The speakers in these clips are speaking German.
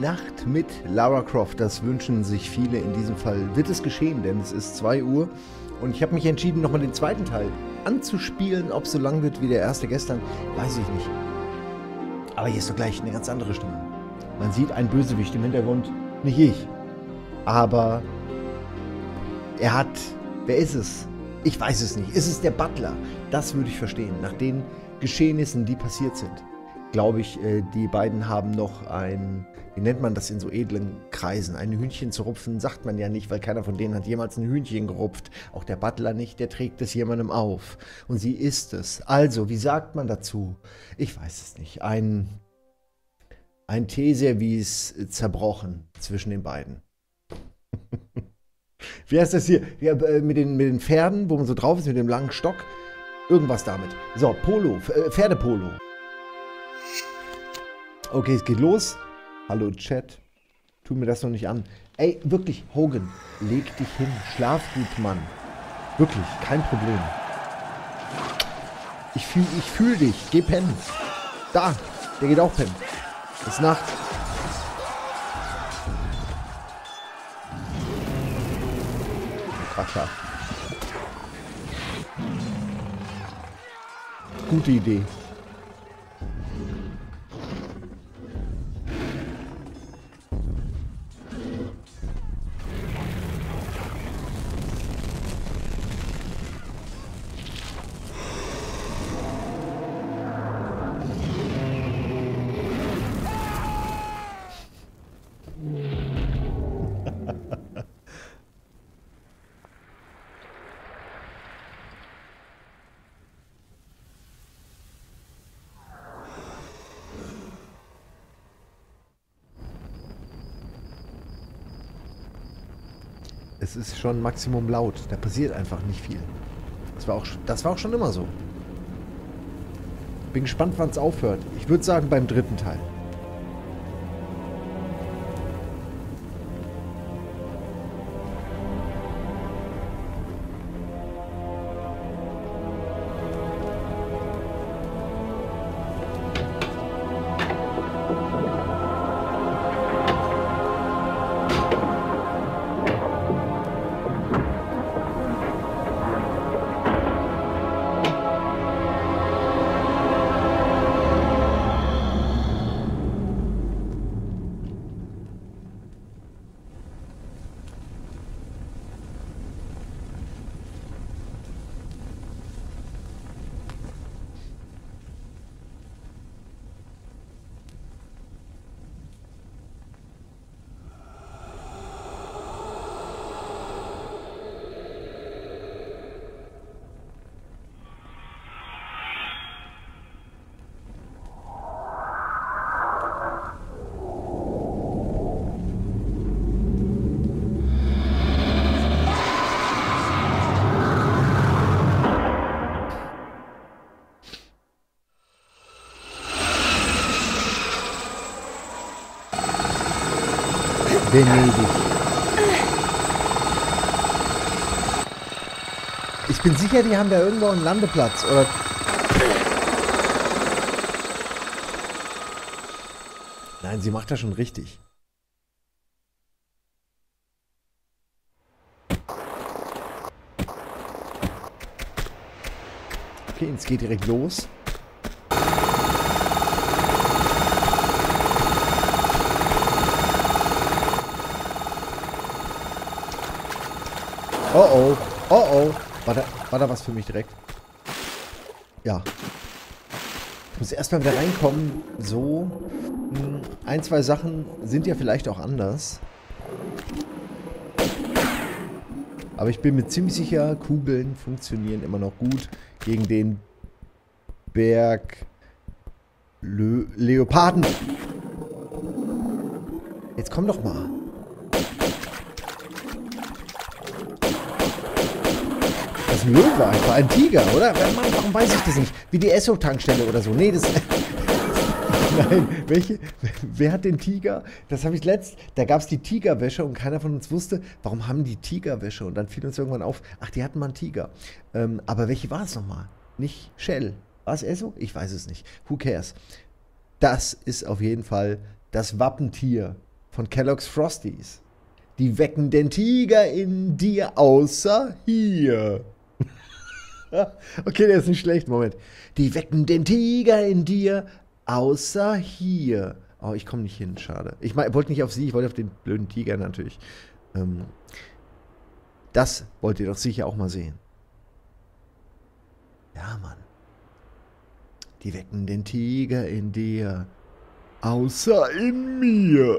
Nacht mit Lara Croft. Das wünschen sich viele. In diesem Fall wird es geschehen, denn es ist 2 Uhr. Und ich habe mich entschieden, nochmal den zweiten Teil anzuspielen. Ob es so lang wird wie der erste gestern, weiß ich nicht. Aber hier ist doch gleich eine ganz andere Stimme. Man sieht einen Bösewicht im Hintergrund. Nicht ich. Aber er hat... Wer ist es? Ich weiß es nicht. Ist es der Butler? Das würde ich verstehen. Nach den Geschehnissen, die passiert sind, glaube ich, die beiden haben noch ein, wie nennt man das in so edlen Kreisen, ein Hühnchen zu rupfen, sagt man ja nicht, weil keiner von denen hat jemals ein Hühnchen gerupft. Auch der Butler nicht, der trägt es jemandem auf. Und sie ist es. Also, wie sagt man dazu? Ich weiß es nicht. Ein Teeservice zerbrochen zwischen den beiden. Wie heißt das hier? Ja, mit den Pferden, wo man so drauf ist, mit dem langen Stock. Irgendwas damit. So, Polo, Pferdepolo. Okay, es geht los. Hallo Chat. Tu mir das noch nicht an. Ey, wirklich, Hogan, leg dich hin. Schlaf gut, Mann. Wirklich, kein Problem. Ich fühl dich. Geh pennen. Da, der geht auch pennen. Ist Nacht. Klar. Gute Idee. Es ist schon Maximum laut. Da passiert einfach nicht viel. Das war auch schon immer so. Bin gespannt, wann es aufhört. Ich würde sagen beim dritten Teil. Venedig. Ich bin sicher, die haben da irgendwo einen Landeplatz, oder? Nein, sie macht das schon richtig. Okay, es geht direkt los. Oh oh, oh oh. War da was für mich direkt? Ja. Ich muss erstmal wieder reinkommen. So. Ein, zwei Sachen sind ja vielleicht auch anders. Aber ich bin mir ziemlich sicher, Kugeln funktionieren immer noch gut gegen den Leoparden. Jetzt komm doch mal. Das ist ein Löwe einfach, ein Tiger, oder? Mann, warum weiß ich das nicht? Wie die Esso-Tankstelle oder so. Nee, das... Nein, wer hat den Tiger? Das habe ich da gab es die Tigerwäsche und keiner von uns wusste, warum haben die Tigerwäsche? Und dann fiel uns irgendwann auf, ach, die hatten mal einen Tiger. Aber welche war es nochmal? Nicht Shell. War es Esso? Ich weiß es nicht. Who cares? Das ist auf jeden Fall das Wappentier von Kellogg's Frosties. Die wecken den Tiger in dir, außer hier. Okay, der ist nicht schlecht. Moment. Die wecken den Tiger in dir, außer hier. Oh, ich komme nicht hin, schade. Ich wollte nicht auf sie, ich wollte auf den blöden Tiger natürlich. Das wollt ihr doch sicher auch mal sehen. Ja, Mann. Die wecken den Tiger in dir, außer in mir.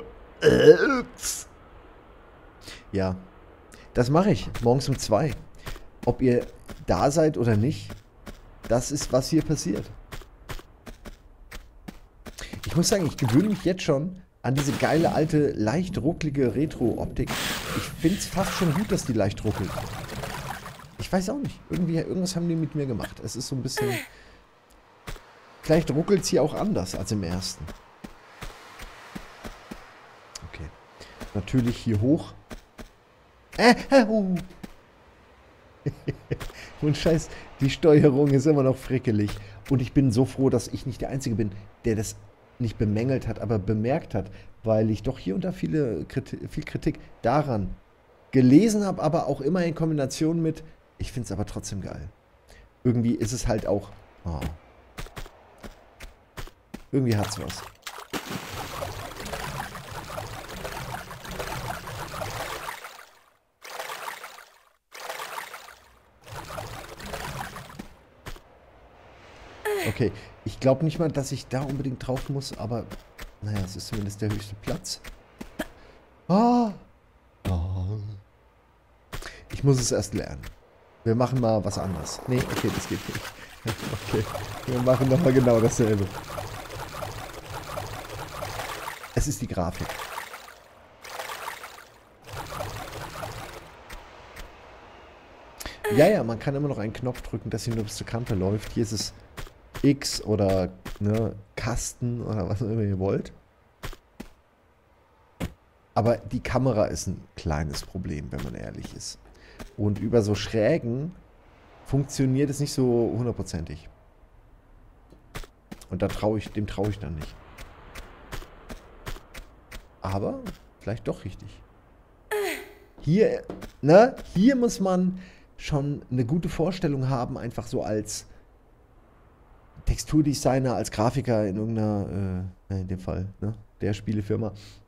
Ja, das mache ich morgens um 2. Ob ihr da seid oder nicht, das ist, was hier passiert. Ich muss sagen, ich gewöhne mich jetzt schon an diese geile, alte, leicht rucklige Retro-Optik. Ich finde es fast schon gut, dass die leicht ruckelt. Ich weiß auch nicht. Irgendwas haben die mit mir gemacht. Es ist so ein bisschen... Vielleicht ruckelt es hier auch anders als im ersten. Okay. Natürlich hier hoch. Und scheiß, die Steuerung ist immer noch frickelig. Und ich bin so froh, dass ich nicht der Einzige bin, der das nicht bemängelt hat, aber bemerkt hat, weil ich doch hier und da viel Kritik daran gelesen habe, aber auch immer in Kombination mit, ich finde es aber trotzdem geil. Irgendwie ist es halt auch, oh, irgendwie hat's was. Okay, ich glaube nicht mal, dass ich da unbedingt drauf muss, aber naja, es ist zumindest der höchste Platz. Ah. Oh. Ich muss es erst lernen. Wir machen mal was anderes. Nee, okay, das geht nicht. Okay, wir machen nochmal genau dasselbe. Es ist die Grafik. Ja, man kann immer noch einen Knopf drücken, dass sie nur bis zur Kante läuft. Hier ist es X oder ne, Kasten oder was auch immer ihr wollt. Aber die Kamera ist ein kleines Problem, wenn man ehrlich ist. Und über so Schrägen funktioniert es nicht so hundertprozentig. Und dem traue ich dann nicht. Aber vielleicht doch richtig. Hier, ne, hier muss man schon eine gute Vorstellung haben, einfach so als Texturdesigner, als Grafiker in irgendeiner, in dem Fall, ne, der Spielefirma,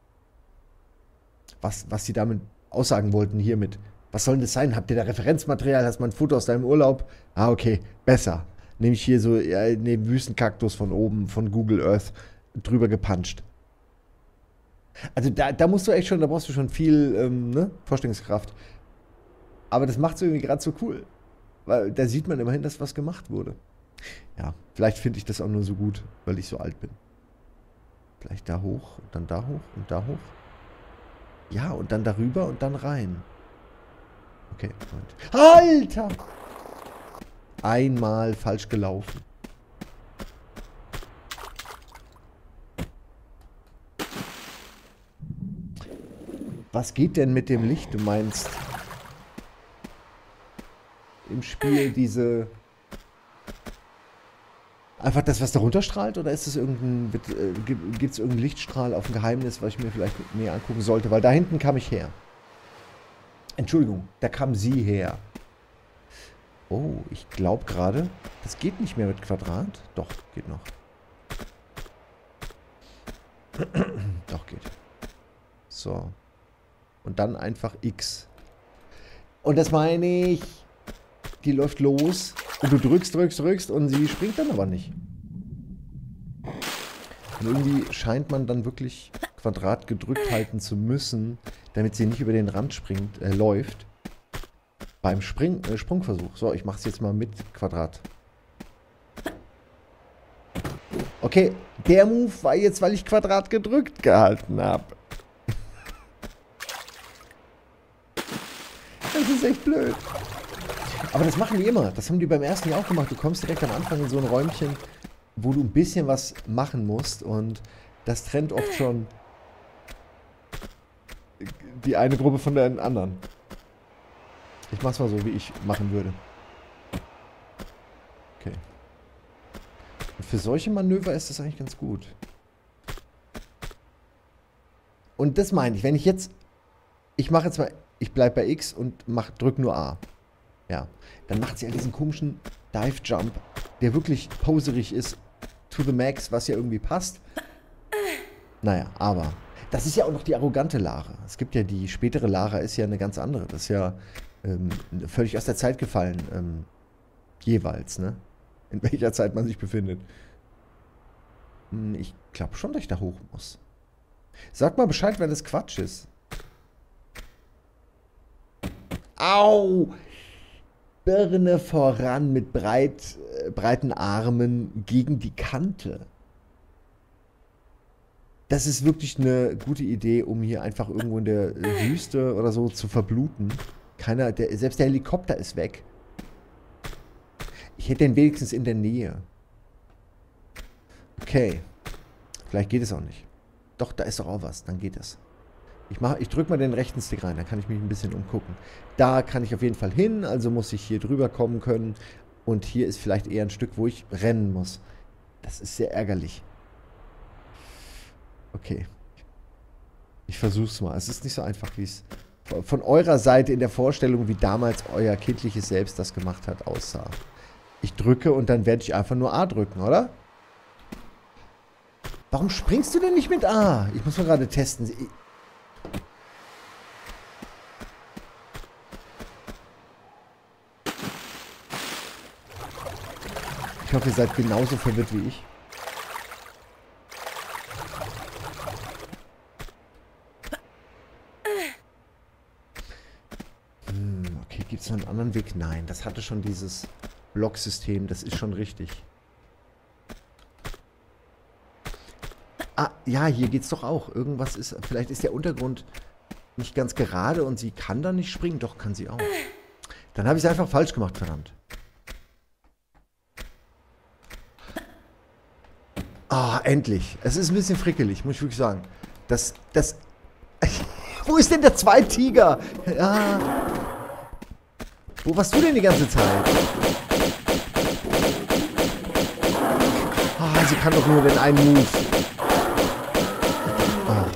was sie damit aussagen wollten hiermit. Was soll denn das sein? Habt ihr da Referenzmaterial? Hast du mal ein Foto aus deinem Urlaub? Ah, okay, besser. Nehme ich hier so den Wüstenkaktus von oben, von Google Earth, drüber gepanscht. Also da musst du echt schon, da brauchst du schon viel ne, Vorstellungskraft. Aber das macht es irgendwie gerade so cool. Weil da sieht man immerhin, dass was gemacht wurde. Ja, vielleicht finde ich das auch nur so gut, weil ich so alt bin. Vielleicht da hoch, und dann da hoch und da hoch. Ja, und dann darüber und dann rein. Okay, Moment. Alter! Einmal falsch gelaufen. Was geht denn mit dem Licht? Du meinst im Spiel diese... Einfach das, was da runterstrahlt? Oder ist es gibt es irgendeinen Lichtstrahl auf ein Geheimnis, was ich mir vielleicht näher angucken sollte? Weil da hinten kam ich her. Entschuldigung, da kam sie her. Oh, ich glaube gerade, das geht nicht mehr mit Quadrat. Doch, geht noch. Doch, geht. So. Und dann einfach X. Und das meine ich, die läuft los und du drückst und sie springt dann aber nicht. Und irgendwie scheint man dann wirklich Quadrat gedrückt halten zu müssen, damit sie nicht über den Rand läuft. Beim Sprungversuch. So, ich mache es jetzt mal mit Quadrat. Okay, der Move war jetzt, weil ich Quadrat gedrückt gehalten habe. Das ist echt blöd. Aber das machen die immer. Das haben die beim ersten Jahr auch gemacht. Du kommst direkt am Anfang in so ein Räumchen, wo du ein bisschen was machen musst. Und das trennt oft schon die eine Gruppe von der anderen. Ich mach's mal so, wie ich machen würde. Okay. Und für solche Manöver ist das eigentlich ganz gut. Und das meine ich, wenn ich jetzt, ich mache jetzt mal, ich bleibe bei X und drück nur A. Ja, dann macht sie ja diesen komischen Dive Jump, der wirklich poserig ist, to the max, was ja irgendwie passt. Naja, aber das ist ja auch noch die arrogante Lara. Es gibt ja die spätere Lara, ist ja eine ganz andere. Das ist ja völlig aus der Zeit gefallen, jeweils, ne? In welcher Zeit man sich befindet. Ich glaube schon, dass ich da hoch muss. Sag mal Bescheid, wenn das Quatsch ist. Au! Birne voran mit breiten Armen gegen die Kante. Das ist wirklich eine gute Idee, um hier einfach irgendwo in der Wüste oder so zu verbluten. Selbst der Helikopter ist weg. Ich hätte den wenigstens in der Nähe. Okay. Vielleicht geht es auch nicht. Doch, da ist doch auch was. Dann geht es. Ich drücke mal den rechten Stick rein. Dann kann ich mich ein bisschen umgucken. Da kann ich auf jeden Fall hin. Also muss ich hier drüber kommen können. Und hier ist vielleicht eher ein Stück, wo ich rennen muss. Das ist sehr ärgerlich. Okay. Ich versuch's mal. Es ist nicht so einfach, wie es von eurer Seite in der Vorstellung, wie damals euer kindliches Selbst das gemacht hat, aussah. Ich drücke und dann werde ich einfach nur A drücken, oder? Warum springst du denn nicht mit A? Ich muss mal gerade testen. Ich hoffe, ihr seid genauso verwirrt wie ich. Okay, gibt es noch einen anderen Weg? Nein, das hatte schon dieses Blocksystem. Das ist schon richtig. Ah, ja, hier geht's doch auch. Irgendwas ist... Vielleicht ist der Untergrund nicht ganz gerade und sie kann da nicht springen. Doch, kann sie auch. Dann habe ich es einfach falsch gemacht, verdammt. Ah, endlich. Es ist ein bisschen frickelig, muss ich wirklich sagen. Wo ist denn der zweite Tiger? Ja. Wo warst du denn die ganze Zeit? Ah, sie kann doch nur den einen Move. Ah.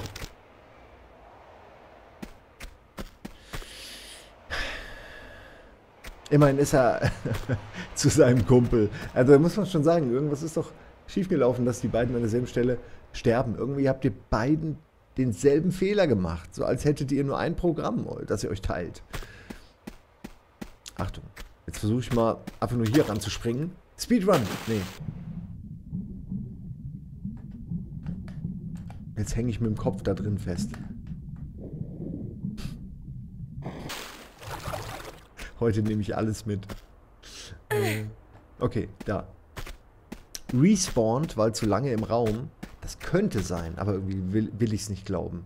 Immerhin ist er zu seinem Kumpel. Also da muss man schon sagen, irgendwas ist doch schiefgelaufen, dass die beiden an derselben Stelle sterben. Irgendwie habt ihr beiden denselben Fehler gemacht. So als hättet ihr nur ein Programm, das ihr euch teilt. Achtung. Jetzt versuche ich mal einfach nur hier ranzuspringen. Speedrun. Nee. Jetzt hänge ich mit dem Kopf da drin fest. Heute nehme ich alles mit. Okay, da. Respawned, weil zu lange im Raum. Das könnte sein, aber irgendwie will ich es nicht glauben.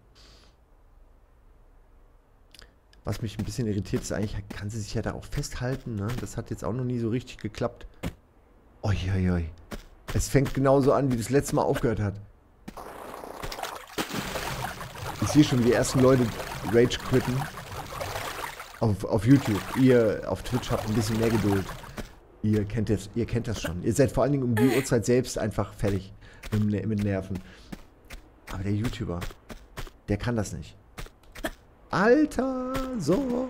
Was mich ein bisschen irritiert ist, eigentlich kann sie sich ja da auch festhalten, ne? Das hat jetzt auch noch nie so richtig geklappt. Uiuiui. Es fängt genauso an, wie das letzte Mal aufgehört hat. Ich sehe schon, wie die ersten Leute Rage quitten. Auf YouTube. Ihr auf Twitch habt ein bisschen mehr Geduld. Ihr kennt das schon. Ihr seid vor allen Dingen um die Uhrzeit selbst einfach fertig mit Nerven. Aber der YouTuber, der kann das nicht. Alter, so.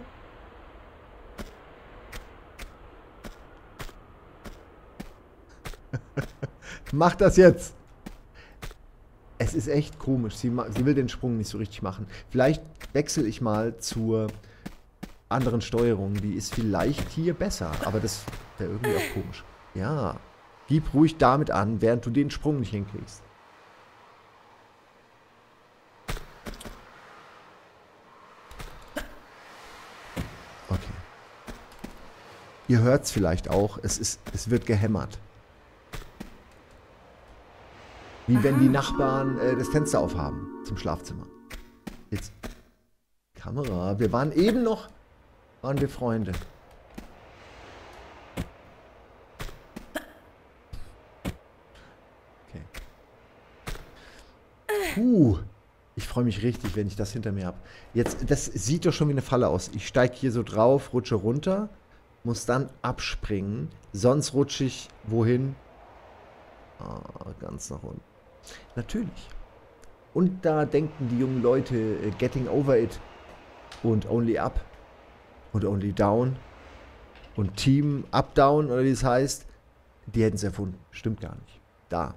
Mach das jetzt. Es ist echt komisch. Sie will den Sprung nicht so richtig machen. Vielleicht wechsle ich mal zur anderen Steuerung. Die ist vielleicht hier besser. Aber das wäre irgendwie auch komisch. Ja. Gib ruhig damit an, während du den Sprung nicht hinkriegst. Okay. Ihr hört es vielleicht auch. Es wird gehämmert. Wie wenn die Nachbarn das Fenster aufhaben zum Schlafzimmer. Jetzt. Kamera. Wir waren eben noch. Waren wir Freunde. Okay. Ich freue mich richtig, wenn ich das hinter mir habe. Jetzt, das sieht doch schon wie eine Falle aus. Ich steige hier so drauf, rutsche runter, muss dann abspringen. Sonst rutsche ich wohin? Ah, ganz nach unten. Natürlich. Und da denken die jungen Leute Getting Over It und Only Up und Only Down und Team Up Down oder wie es heißt, die hätten es erfunden. Stimmt gar nicht. Da.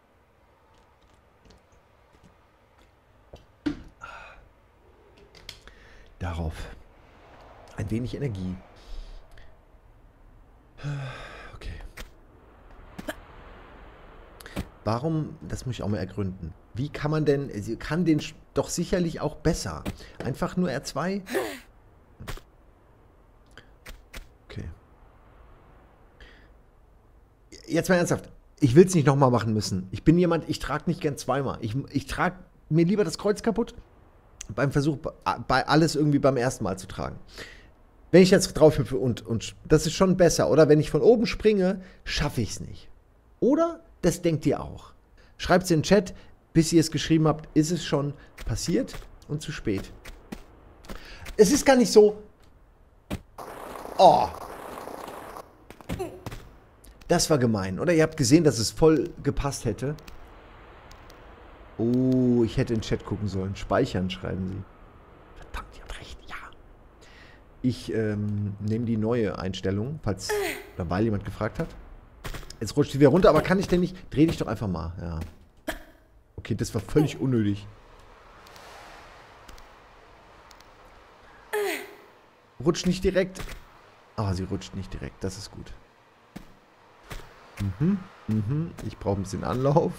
Darauf ein wenig Energie. Okay. Warum, das muss ich auch mal ergründen. Wie kann man denn, sie kann den doch sicherlich auch besser. Einfach nur R2? Okay. Jetzt mal ernsthaft. Ich will es nicht nochmal machen müssen. Ich bin jemand, ich trage nicht gern zweimal. Ich trage mir lieber das Kreuz kaputt, beim Versuch, bei alles irgendwie beim ersten Mal zu tragen. Wenn ich jetzt drauf hüpfe und das ist schon besser. Oder wenn ich von oben springe, schaffe ich es nicht. Oder das denkt ihr auch. Schreibt es in den Chat, bis ihr es geschrieben habt, ist es schon passiert und zu spät. Es ist gar nicht so. Oh. Das war gemein. Oder ihr habt gesehen, dass es voll gepasst hätte. Oh, ich hätte in den Chat gucken sollen. Speichern, schreiben sie. Verdammt, ihr habt recht, ja. Ich nehme die neue Einstellung, falls oder weil jemand gefragt hat. Jetzt rutscht sie wieder runter, aber kann ich denn nicht? Dreh dich doch einfach mal, ja. Okay, das war völlig unnötig. Rutscht nicht direkt. Ah, sie rutscht nicht direkt, das ist gut. Ich brauche ein bisschen Anlauf.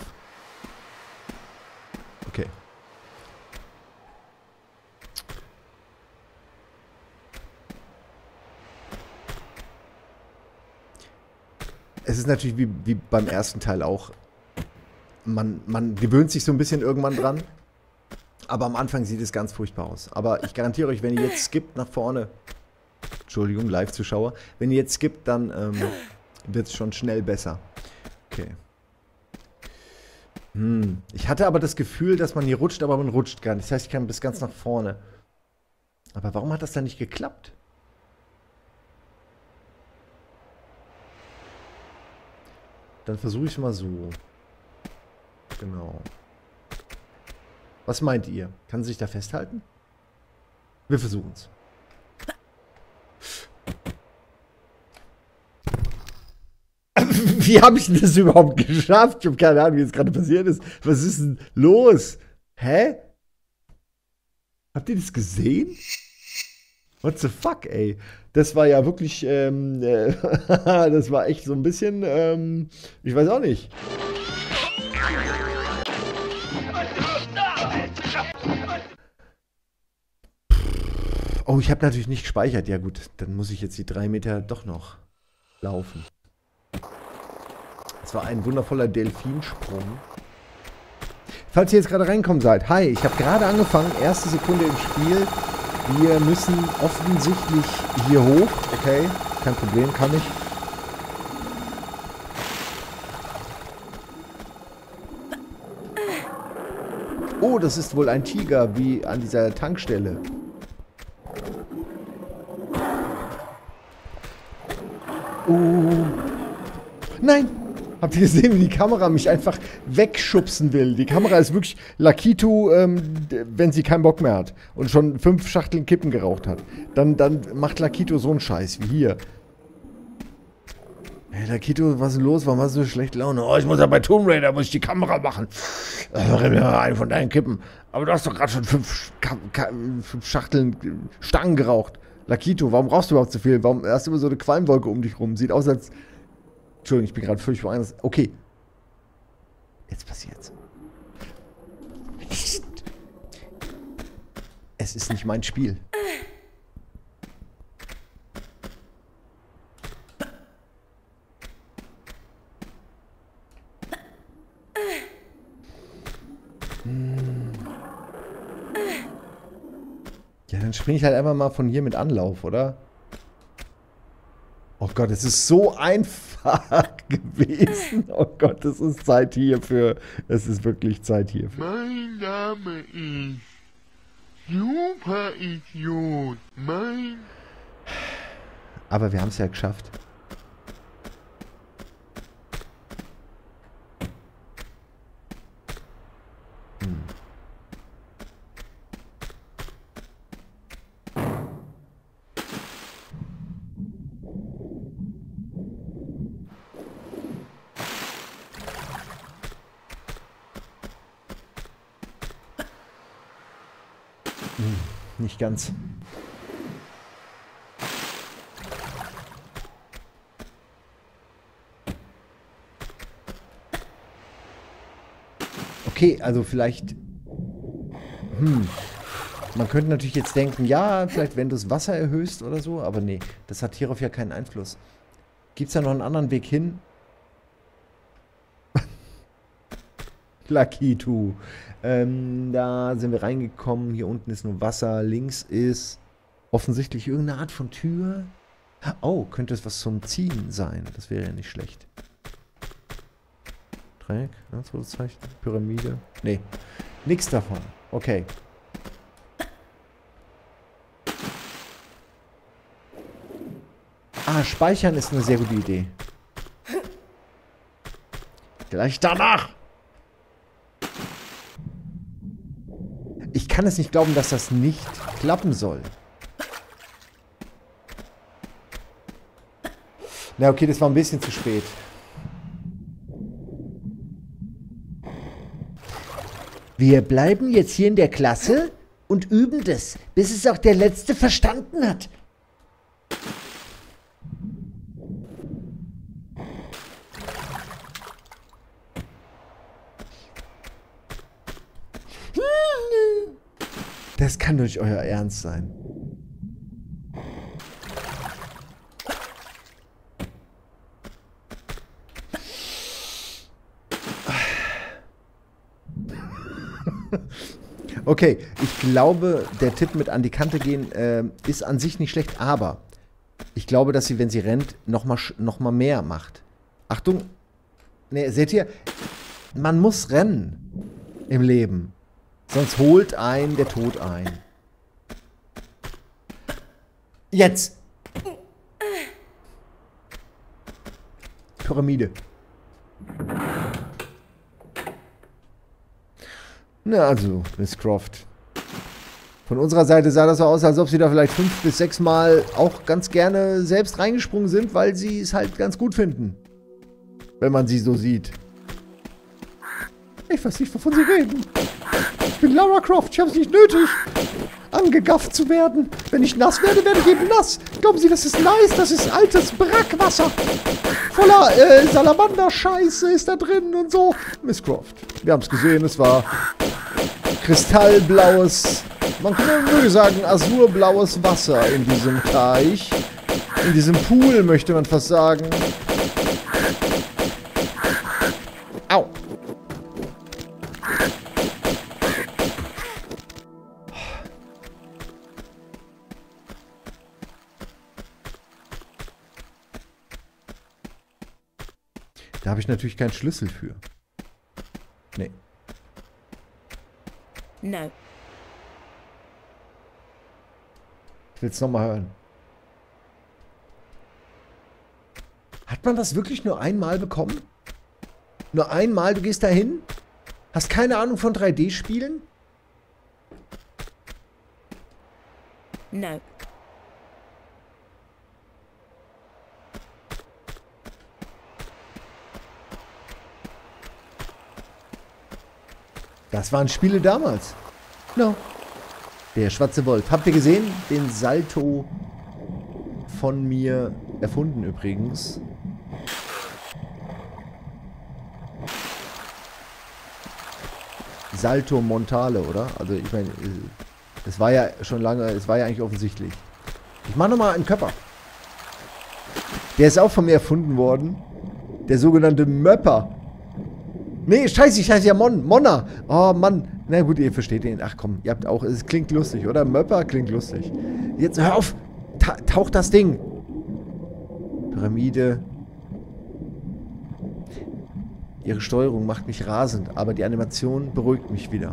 Okay. Es ist natürlich wie beim ersten Teil auch. Man gewöhnt sich so ein bisschen irgendwann dran. Aber am Anfang sieht es ganz furchtbar aus. Aber ich garantiere euch, wenn ihr jetzt skippt nach vorne. Entschuldigung, Live-Zuschauer. Wenn ihr jetzt skippt, dann wird es schon schnell besser. Okay. Ich hatte aber das Gefühl, dass man hier rutscht, aber man rutscht gar nicht. Das heißt, ich kann bis ganz nach vorne. Aber warum hat das dann nicht geklappt? Dann versuche ich es mal so. Genau. Was meint ihr? Kann sie sich da festhalten? Wir versuchen es. Wie habe ich denn das überhaupt geschafft? Ich habe keine Ahnung, wie es gerade passiert ist. Was ist denn los? Hä? Habt ihr das gesehen? What the fuck, ey? Das war ja wirklich, das war echt so ein bisschen, ich weiß auch nicht. Oh, ich habe natürlich nicht gespeichert. Ja gut, dann muss ich jetzt die 3 Meter doch noch laufen. Das war ein wundervoller Delfinsprung. Falls ihr jetzt gerade reinkommen seid. Hi, ich habe gerade angefangen. Erste Sekunde im Spiel. Wir müssen offensichtlich hier hoch. Okay, kein Problem, kann ich. Oh, das ist wohl ein Tiger, wie an dieser Tankstelle. Nein! Habt ihr gesehen, wie die Kamera mich einfach wegschubsen will? Die Kamera ist wirklich Lakitu, wenn sie keinen Bock mehr hat und schon 5 Schachteln Kippen geraucht hat. Dann macht Lakitu so einen Scheiß wie hier. Hey Lakitu, was ist denn los? Warum hast du so schlechte Laune? Oh, ich muss ja bei Tomb Raider, muss ich die Kamera machen. Eine von deinen Kippen. Aber du hast doch gerade schon 5 Schachteln Stangen geraucht. Lakitu, warum rauchst du überhaupt so viel? Warum hast du immer so eine Qualmwolke um dich rum? Sieht aus, als... Entschuldigung, ich bin gerade völlig woanders. Okay. Jetzt passiert's. Es ist nicht mein Spiel. Ja, dann springe ich halt einfach mal von hier mit Anlauf, oder? Oh Gott, es ist so einfach gewesen. Oh Gott, es ist Zeit hierfür. Es ist wirklich Zeit hierfür. Mein Name ist Super Idiot. Aber wir haben es ja geschafft. Nicht ganz. Okay, also vielleicht... Man könnte natürlich jetzt denken, ja, vielleicht wenn du das Wasser erhöhst oder so, aber nee, das hat hierauf ja keinen Einfluss. Gibt es da noch einen anderen Weg hin? Lucky two. Da sind wir reingekommen. Hier unten ist nur Wasser. Links ist offensichtlich irgendeine Art von Tür. Oh, könnte es was zum Ziehen sein. Das wäre ja nicht schlecht. Dreieck, Zeichen, Pyramide. Nee, nichts davon. Okay. Ah, speichern ist eine sehr gute Idee. Gleich danach! Ich kann es nicht glauben, dass das nicht klappen soll. Na okay, das war ein bisschen zu spät. Wir bleiben jetzt hier in der Klasse und üben das, bis es auch der Letzte verstanden hat. Das kann doch nicht euer Ernst sein. Okay, ich glaube, der Tipp mit an die Kante gehen ist an sich nicht schlecht, aber ich glaube, dass sie, wenn sie rennt, noch mal mehr macht. Achtung. Ne, seht ihr? Man muss rennen im Leben. Sonst holt einen der Tod ein. Jetzt! Pyramide. Na also, Miss Croft. Von unserer Seite sah das so aus, als ob sie da vielleicht 5 bis 6 Mal auch ganz gerne selbst reingesprungen sind, weil sie es halt ganz gut finden. Wenn man sie so sieht. Ich weiß nicht, wovon sie reden. Ich bin Lara Croft, ich habe es nicht nötig, angegafft zu werden. Wenn ich nass werde, werde ich eben nass. Glauben Sie, das ist nice? Das ist altes Brackwasser. Voller Salamander-Scheiße ist da drin und so. Miss Croft, wir haben es gesehen, es war kristallblaues, man könnte sagen azurblaues Wasser in diesem Teich. In diesem Pool, möchte man fast sagen. Au. Da habe ich natürlich keinen Schlüssel für. Nee. No. Ich will es nochmal hören. Hat man das wirklich nur einmal bekommen? Nur einmal, du gehst da hin? Hast keine Ahnung von 3D-Spielen? No. Das waren Spiele damals. No. Der schwarze Wolf. Habt ihr gesehen? Den Salto von mir erfunden übrigens. Salto Montale, oder? Also ich meine, es war ja schon lange, es war ja eigentlich offensichtlich. Ich mache nochmal einen Körper. Der ist auch von mir erfunden worden. Der sogenannte Möpper. Nee, scheiße, ich heiße ja Monna. Oh, Mann. Na gut, ihr versteht den. Ach komm, ihr habt auch, es klingt lustig, oder? Möpper klingt lustig. Jetzt hör auf. Taucht das Ding. Pyramide. Ihre Steuerung macht mich rasend, aber die Animation beruhigt mich wieder.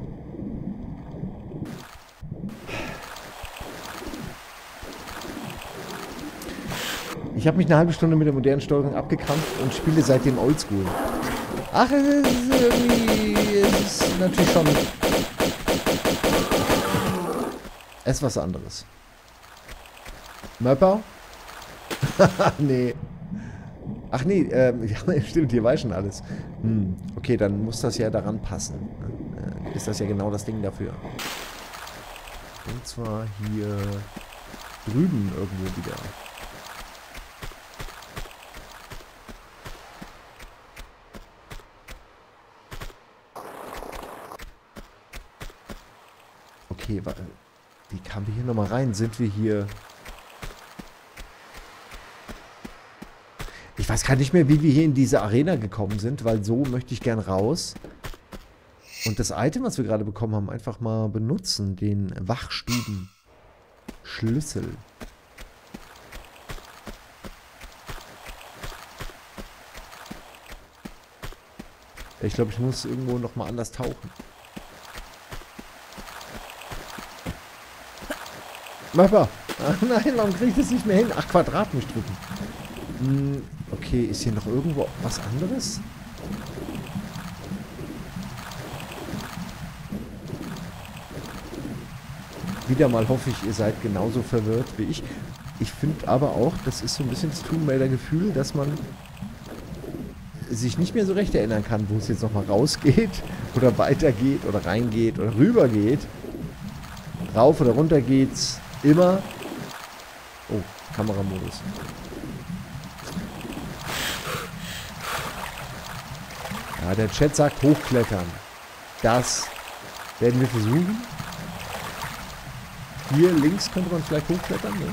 Ich habe mich eine halbe Stunde mit der modernen Steuerung abgekrampft und spiele seitdem Oldschool. Ach, es ist natürlich schon... Es ist was anderes. Möpper? Nee. Ach nee, ja, stimmt, hier weiß schon alles. Okay, dann muss das ja daran passen. Ist das ja genau das Ding dafür. Und zwar hier drüben irgendwo wieder. Okay, wie kamen wir hier nochmal rein? Sind wir hier... Ich weiß gar nicht mehr, wie wir hier in diese Arena gekommen sind, weil so möchte ich gern raus. Und das Item, was wir gerade bekommen haben, einfach mal benutzen. Den Wachstuben-Schlüssel. Ich glaube, ich muss irgendwo nochmal anders tauchen. Mappa! Ach nein, warum kriege ich das nicht mehr hin? Ach, Quadrat nicht drücken. Okay, ist hier noch irgendwo was anderes? Wieder mal hoffe ich, ihr seid genauso verwirrt wie ich. Ich finde aber auch, das ist so ein bisschen das Tomb Raider-Gefühl, dass man sich nicht mehr so recht erinnern kann, wo es jetzt nochmal rausgeht oder weitergeht oder reingeht oder rüber geht. Rauf oder runter geht's immer. Oh, Kameramodus. Ja, der Chat sagt hochklettern. Das werden wir versuchen. Hier links könnte man vielleicht hochklettern, ne?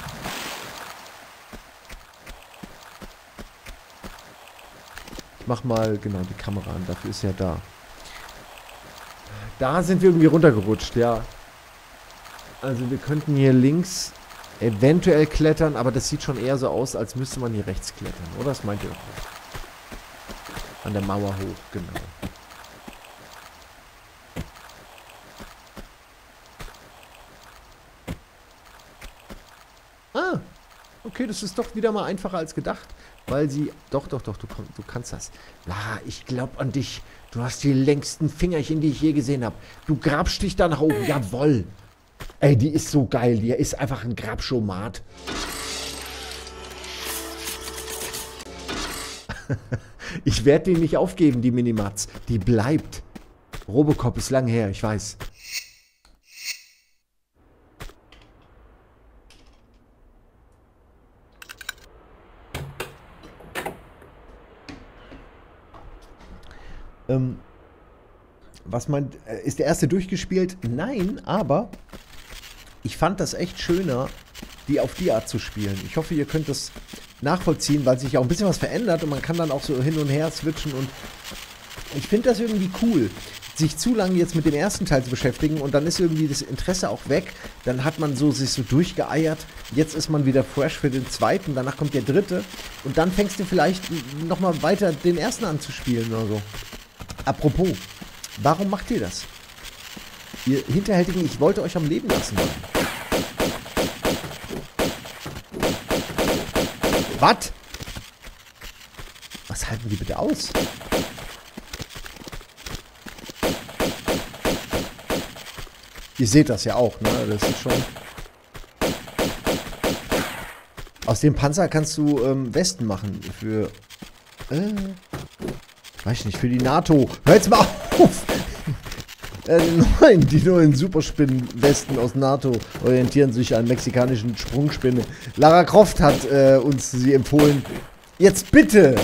Ich mach mal genau die Kamera an, dafür ist ja da. Da sind wir irgendwie runtergerutscht, ja. Also wir könnten hier links eventuell klettern, aber das sieht schon eher so aus, als müsste man hier rechts klettern, oder? Das meint ihr doch nicht. An der Mauer hoch, genau. Ah, okay, das ist doch wieder mal einfacher als gedacht, weil sie... Doch, du kannst das. Lara, ich glaube an dich. Du hast die längsten Fingerchen, die ich je gesehen habe. Du grabst dich da nach oben, jawoll. Ey, die ist so geil, die ist einfach ein Grabschomat. Ich werde die nicht aufgeben, die Minimats. Die bleibt. Robocop ist lang her, ich weiß. Was meint, ist der erste durchgespielt? Nein, aber ich fand das echt schöner, die auf die Art zu spielen. Ich hoffe, ihr könnt das nachvollziehen, weil sich auch ein bisschen was verändert und man kann dann auch so hin und her switchen und ich finde das irgendwie cool, sich zu lange jetzt mit dem ersten Teil zu beschäftigen und dann ist irgendwie das Interesse auch weg, dann hat man so sich so durchgeeiert, jetzt ist man wieder fresh für den zweiten, danach kommt der dritte und dann fängst du vielleicht nochmal weiter den ersten an zu spielen oder so. Apropos, warum macht ihr das? Ihr Hinterhältigen, ich wollte euch am Leben lassen. Was? Was halten die bitte aus? Ihr seht das ja auch, ne? Das ist schon... Aus dem Panzer kannst du Westen machen. Für... weiß ich nicht, für die NATO. Hör jetzt mal auf! Die neuen Superspinnen-Westen aus NATO orientieren sich an mexikanischen Sprungspinne. Lara Croft hat uns sie empfohlen. Jetzt bitte!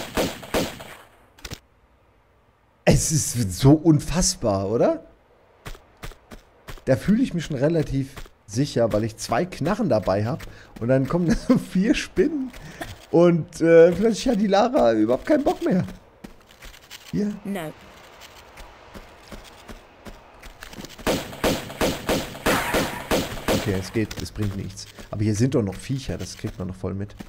Es ist so unfassbar, oder? Da fühle ich mich schon relativ sicher, weil ich 2 Knarren dabei habe. Und dann kommen da 4 Spinnen. Und plötzlich hat die Lara überhaupt keinen Bock mehr. Hier. No. Okay, es geht, es bringt nichts. Aber hier sind doch noch Viecher, das kriegt man noch voll mit.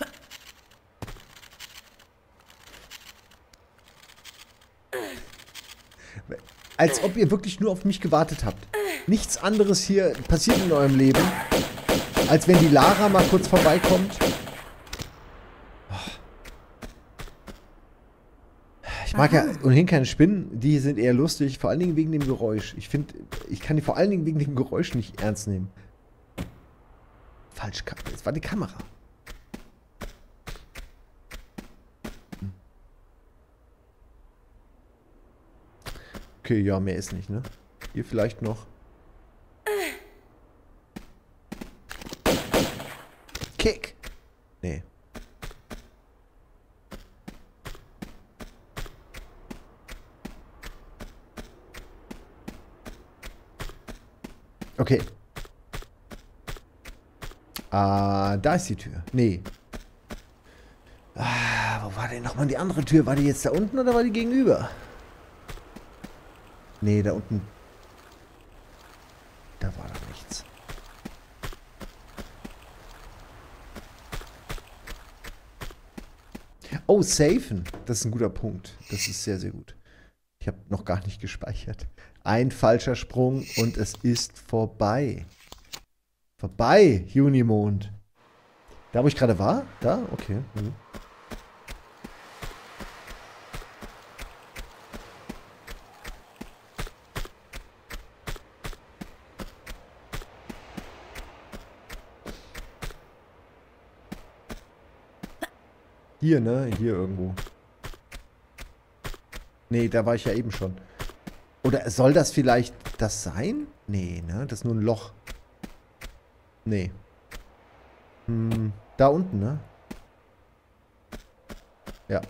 Als ob ihr wirklich nur auf mich gewartet habt. Nichts anderes hier passiert in eurem Leben, als wenn die Lara mal kurz vorbeikommt. Ich mag ja ohnehin keine Spinnen, die sind eher lustig, vor allen Dingen wegen dem Geräusch. Ich finde, ich kann die vor allen Dingen wegen dem Geräusch nicht ernst nehmen. Falsch, das war die Kamera. Okay, ja, mehr ist nicht, ne? Hier vielleicht noch. Kick. Nee. Okay. Ah, da ist die Tür. Nee. Ah, wo war denn nochmal die andere Tür? War die jetzt da unten oder war die gegenüber? Nee, da unten. Da war doch nichts. Oh, safen. Das ist ein guter Punkt. Das ist sehr, sehr gut. Ich habe noch gar nicht gespeichert. Ein falscher Sprung und es ist vorbei. Vorbei, Junimond. Da, wo ich gerade war? Da? Okay. Mhm. Hier, ne? Hier irgendwo. Nee, da war ich ja eben schon. Oder soll das vielleicht das sein? Nee, ne? Das ist nur ein Loch. Nee. Hm, da unten, ne? Ja.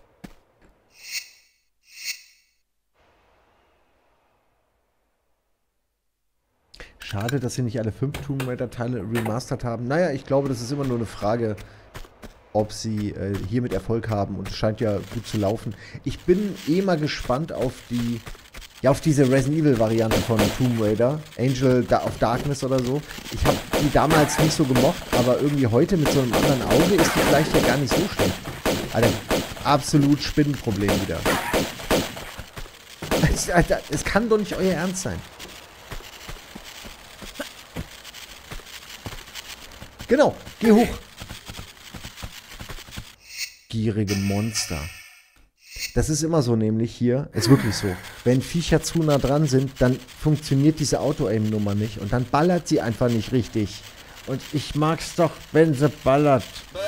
Schade, dass sie nicht alle 5 Tomb Raider Teile remastert haben. Naja, ich glaube, das ist immer nur eine Frage, ob sie hier mit Erfolg haben. Und es scheint ja gut zu laufen. Ich bin eh mal gespannt auf die... Ja, auf diese Resident Evil Variante von Tomb Raider. Angel of Darkness oder so. Ich habe die damals nicht so gemocht, aber irgendwie heute mit so einem anderen Auge ist die vielleicht ja gar nicht so schlecht. Alter, absolut Spinnenproblem wieder. Alter, es kann doch nicht euer Ernst sein. Genau, geh hoch. Gierige Monster. Das ist immer so nämlich hier, ist wirklich so. Wenn Viecher zu nah dran sind, dann funktioniert diese Auto-Aim-Nummer nicht. Und dann ballert sie einfach nicht richtig. Und ich mag's doch, wenn sie ballert.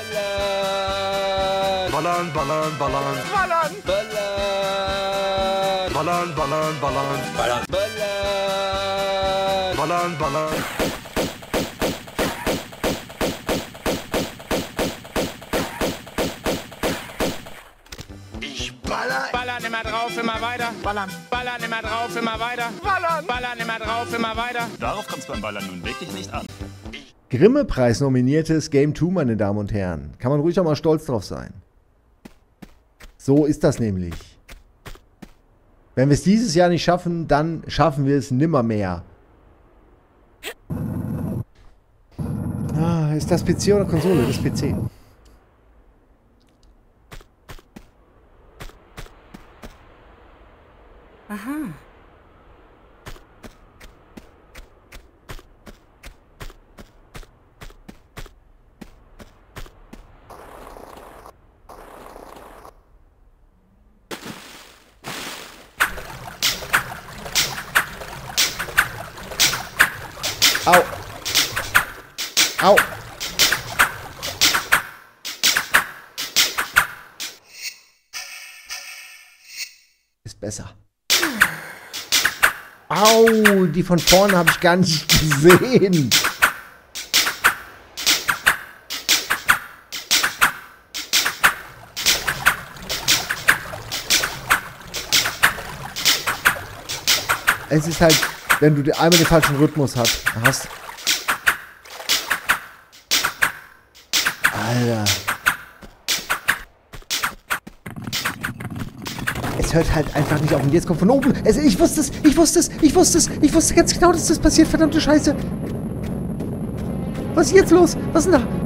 Ballern, ballern, ballern. Ballern, ballern. Ballern, ballern, ballern. Ballern, ballern. Ballern, ballern. Ballern immer drauf, immer weiter. Ballern. Ballern immer drauf, immer weiter. Ballern. Ballern immer drauf, immer weiter. Darauf kommt es beim Ballern nun wirklich nicht an. Grimme-Preis nominiertes Game 2, meine Damen und Herren. Kann man ruhig auch mal stolz drauf sein. So ist das nämlich. Wenn wir es dieses Jahr nicht schaffen, dann schaffen wir es nimmermehr. Ah, ist das PC oder Konsole? Das ist PC. Aha. Au. Au. Ist besser. Au, die von vorne habe ich gar nicht gesehen. Es ist halt, wenn du einmal den falschen Rhythmus hast. Alter. Es hört halt einfach nicht auf. Und jetzt kommt von oben. Ich wusste es. Ich wusste ganz genau, dass das passiert. Verdammte Scheiße. Was ist jetzt los? Was ist denn da?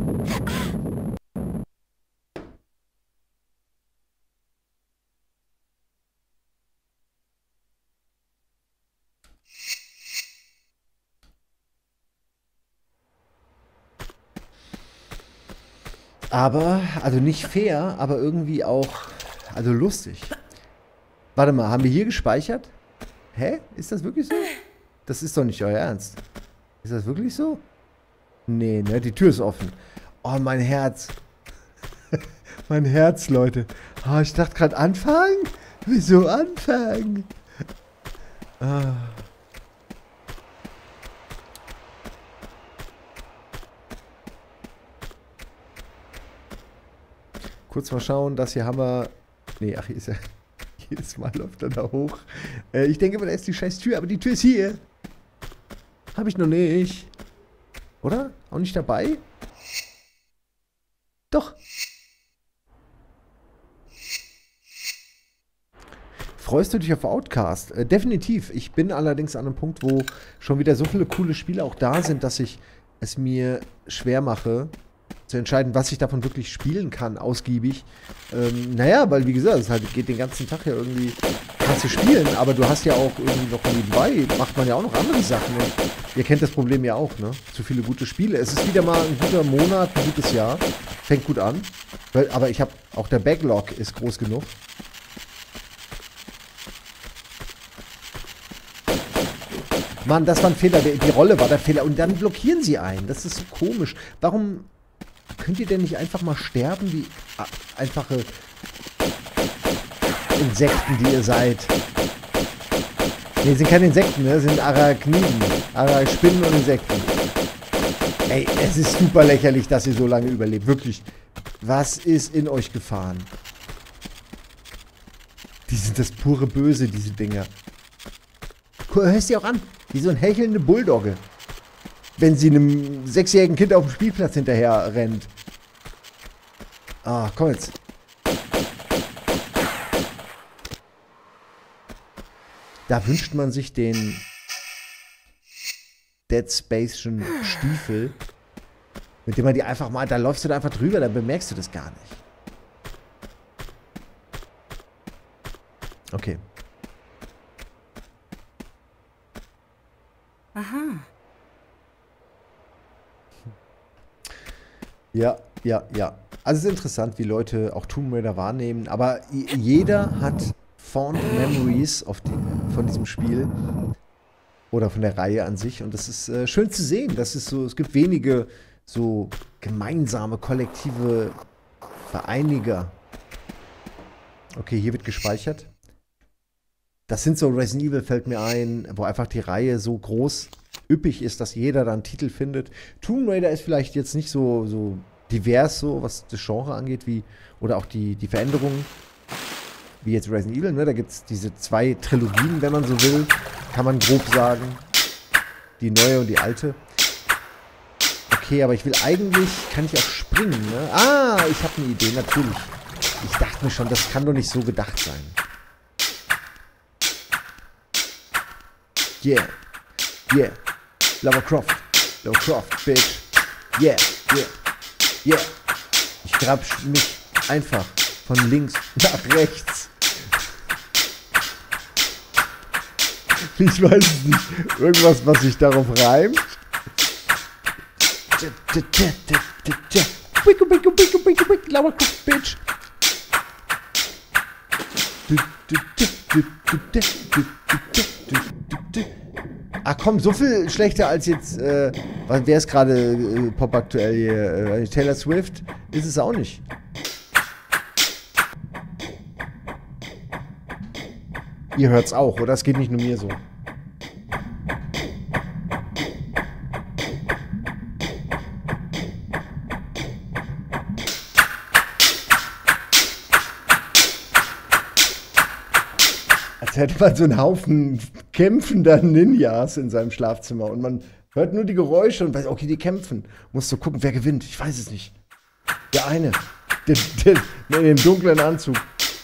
Aber, also nicht fair, aber irgendwie auch, also lustig. Warte mal, haben wir hier gespeichert? Hä? Ist das wirklich so? Das ist doch nicht euer Ernst. Ist das wirklich so? Nee, ne? Die Tür ist offen. Oh, mein Herz. Mein Herz, Leute. Oh, ich dachte gerade anfangen? Wieso anfangen? Ah. Kurz mal schauen, das hier haben wir... Nee, ach, hier ist ja... Jedes Mal läuft er da hoch. Ich denke immer, da ist die scheiß Tür, aber die Tür ist hier. Habe ich noch nicht. Oder? Auch nicht dabei? Doch. Freust du dich auf Outcast? Definitiv. Ich bin allerdings an einem Punkt, wo schon wieder so viele coole Spiele auch da sind, dass ich es mir schwer mache, zu entscheiden, was ich davon wirklich spielen kann, ausgiebig. Naja, weil wie gesagt, es halt geht den ganzen Tag ja irgendwie, kannst du spielen, aber du hast ja auch irgendwie noch nebenbei, macht man ja auch noch andere Sachen. Und ihr kennt das Problem ja auch, ne? Zu viele gute Spiele. Es ist wieder mal ein guter Monat, ein gutes Jahr. Fängt gut an. Aber ich habe, auch der Backlog ist groß genug. Mann, das war ein Fehler. Die Rolle war der Fehler. Und dann blockieren sie einen. Das ist so komisch. Warum könnt ihr denn nicht einfach mal sterben, wie einfache Insekten, die ihr seid? Ne, sind keine Insekten, ne? Sind Arachniden. Spinnen und Insekten. Ey, es ist super lächerlich, dass ihr so lange überlebt. Wirklich. Was ist in euch gefahren? Die sind das pure Böse, diese Dinger. Hörst du auch an? Wie so ein hechelnde Bulldogge. Wenn sie einem 6-jährigen Kind auf dem Spielplatz hinterher rennt. Ah, komm jetzt. Da wünscht man sich den Dead Space'schen Stiefel, mit dem man die einfach mal, da läufst du da einfach drüber, dann bemerkst du das gar nicht. Okay. Aha. Ja. Also es ist interessant, wie Leute auch Tomb Raider wahrnehmen, aber jeder hat Fond Memories von diesem Spiel oder von der Reihe an sich und das ist schön zu sehen. Das ist so, es gibt wenige so gemeinsame, kollektive Vereiniger. Okay, hier wird gespeichert. Das sind so Resident Evil, fällt mir ein, wo einfach die Reihe so groß, üppig ist, dass jeder dann Titel findet. Tomb Raider ist vielleicht jetzt nicht so divers, so was das Genre angeht, wie, oder auch die Veränderungen, wie jetzt Resident Evil, ne? Da gibt es diese 2 Trilogien, wenn man so will, kann man grob sagen. Die neue und die alte. Okay, aber ich will eigentlich, kann ich auch springen, ne? Ah, ich habe eine Idee, natürlich. Ich dachte mir schon, das kann doch nicht so gedacht sein. Yeah. Lara Croft, bitch. Yeah. Ich grapsch mich einfach von links nach rechts. Ich weiß es nicht. Irgendwas, was sich darauf reimt. Lara Croft, bitch. Ach komm, so viel schlechter als jetzt, wer ist gerade popaktuell hier? Taylor Swift ist es auch nicht. Ihr hört's auch, oder? Es geht nicht nur mir so. Als hätte man so einen Haufen kämpfender Ninjas in seinem Schlafzimmer und man hört nur die Geräusche und weiß, okay, die kämpfen. Musst du gucken, wer gewinnt. Ich weiß es nicht. Der eine. In dem dunklen Anzug.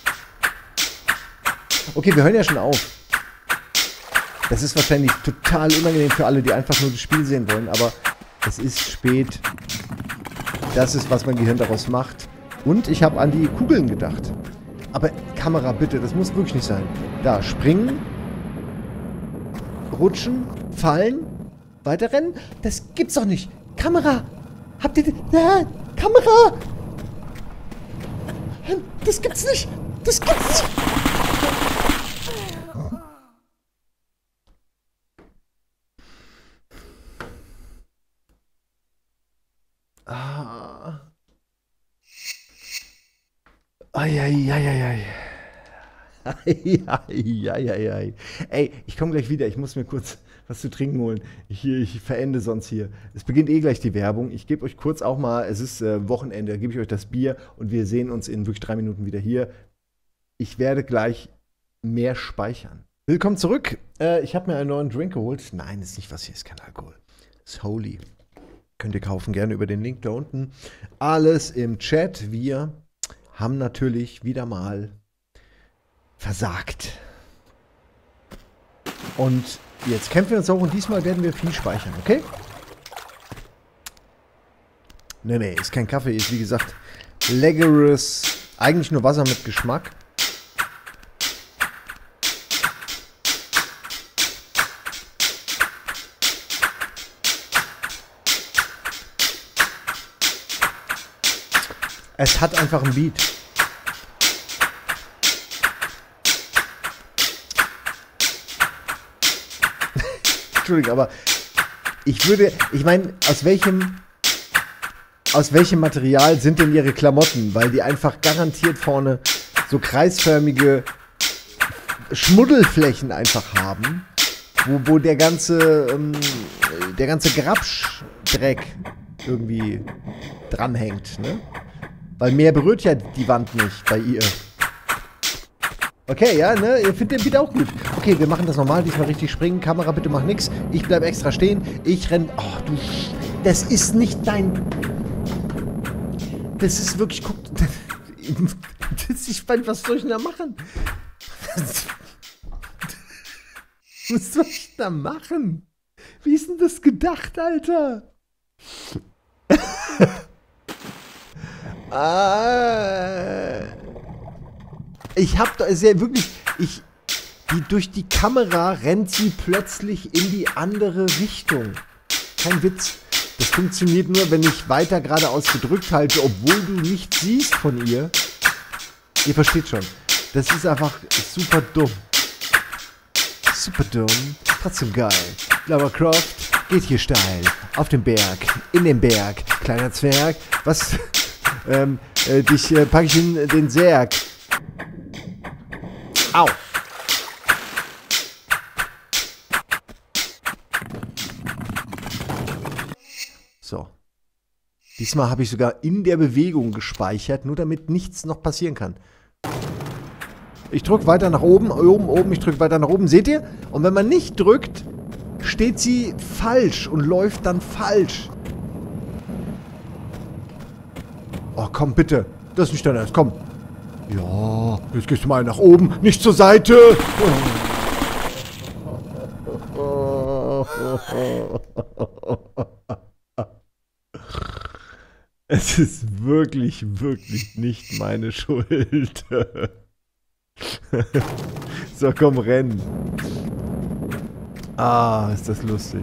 Okay, wir hören ja schon auf. Das ist wahrscheinlich total unangenehm für alle, die einfach nur das Spiel sehen wollen, aber es ist spät. Das ist, was mein Gehirn daraus macht. Und ich habe an die Kugeln gedacht. Aber Kamera, bitte, das muss wirklich nicht sein. Da, springen, rutschen, fallen, weiterrennen. Das gibt's doch nicht. Kamera! Habt ihr... Kamera! Das gibt's nicht! Das gibt's nicht! Eieieiei. Ey, ich komme gleich wieder. Ich muss mir kurz was zu trinken holen. Ich verende sonst hier. Es beginnt eh gleich die Werbung. Ich gebe euch kurz auch mal, es ist Wochenende, gebe ich euch das Bier und wir sehen uns in wirklich 3 Minuten wieder hier. Ich werde gleich mehr speichern. Willkommen zurück. Ich habe mir einen neuen Drink geholt. Nein, ist nicht was hier, ist kein Alkohol. Ist Holy. Könnt ihr kaufen, gerne über den Link da unten. Alles im Chat. Wir haben natürlich wieder mal versagt. Und jetzt kämpfen wir uns auch und diesmal werden wir viel speichern, okay? Nee, ist kein Kaffee, ist wie gesagt leckeres, eigentlich nur Wasser mit Geschmack. Es hat einfach einen Beat. Entschuldigung, aber ich meine, aus welchem Material sind denn ihre Klamotten? Weil die einfach garantiert vorne so kreisförmige Schmuddelflächen einfach haben, wo der ganze Grapschdreck irgendwie dranhängt, ne? Weil mehr berührt ja die Wand nicht bei ihr. Okay, ja, ne? Ihr findet den Beat auch gut. Okay, wir machen das nochmal. Diesmal richtig springen. Kamera, bitte mach nix. Ich bleib extra stehen. Ich renn. Oh, du. Das ist nicht dein. Das ist wirklich. Guck. Ich meine, was soll ich denn da machen? Was soll ich da machen? Wie ist denn das gedacht, Alter? Ich hab da, ist ja wirklich, durch die Kamera rennt sie plötzlich in die andere Richtung. Kein Witz. Das funktioniert nur, wenn ich weiter geradeaus gedrückt halte, obwohl du nichts siehst von ihr. Ihr versteht schon. Das ist einfach super dumm. Super dumm. Trotzdem geil. Lara Croft geht hier steil. Auf dem Berg. In den Berg. Kleiner Zwerg. Was? Dich packe ich in den Särg. Au. So. Diesmal habe ich sogar in der Bewegung gespeichert, nur damit nichts noch passieren kann. Ich drücke weiter nach oben, oben, ich drücke weiter nach oben, seht ihr? Und wenn man nicht drückt, steht sie falsch und läuft dann falsch. Oh, komm, bitte. Das ist nicht dein Ernst, komm. Ja, jetzt gehst du mal nach oben, nicht zur Seite. Es ist wirklich, wirklich nicht meine Schuld. So, komm, renn. Ah, ist das lustig.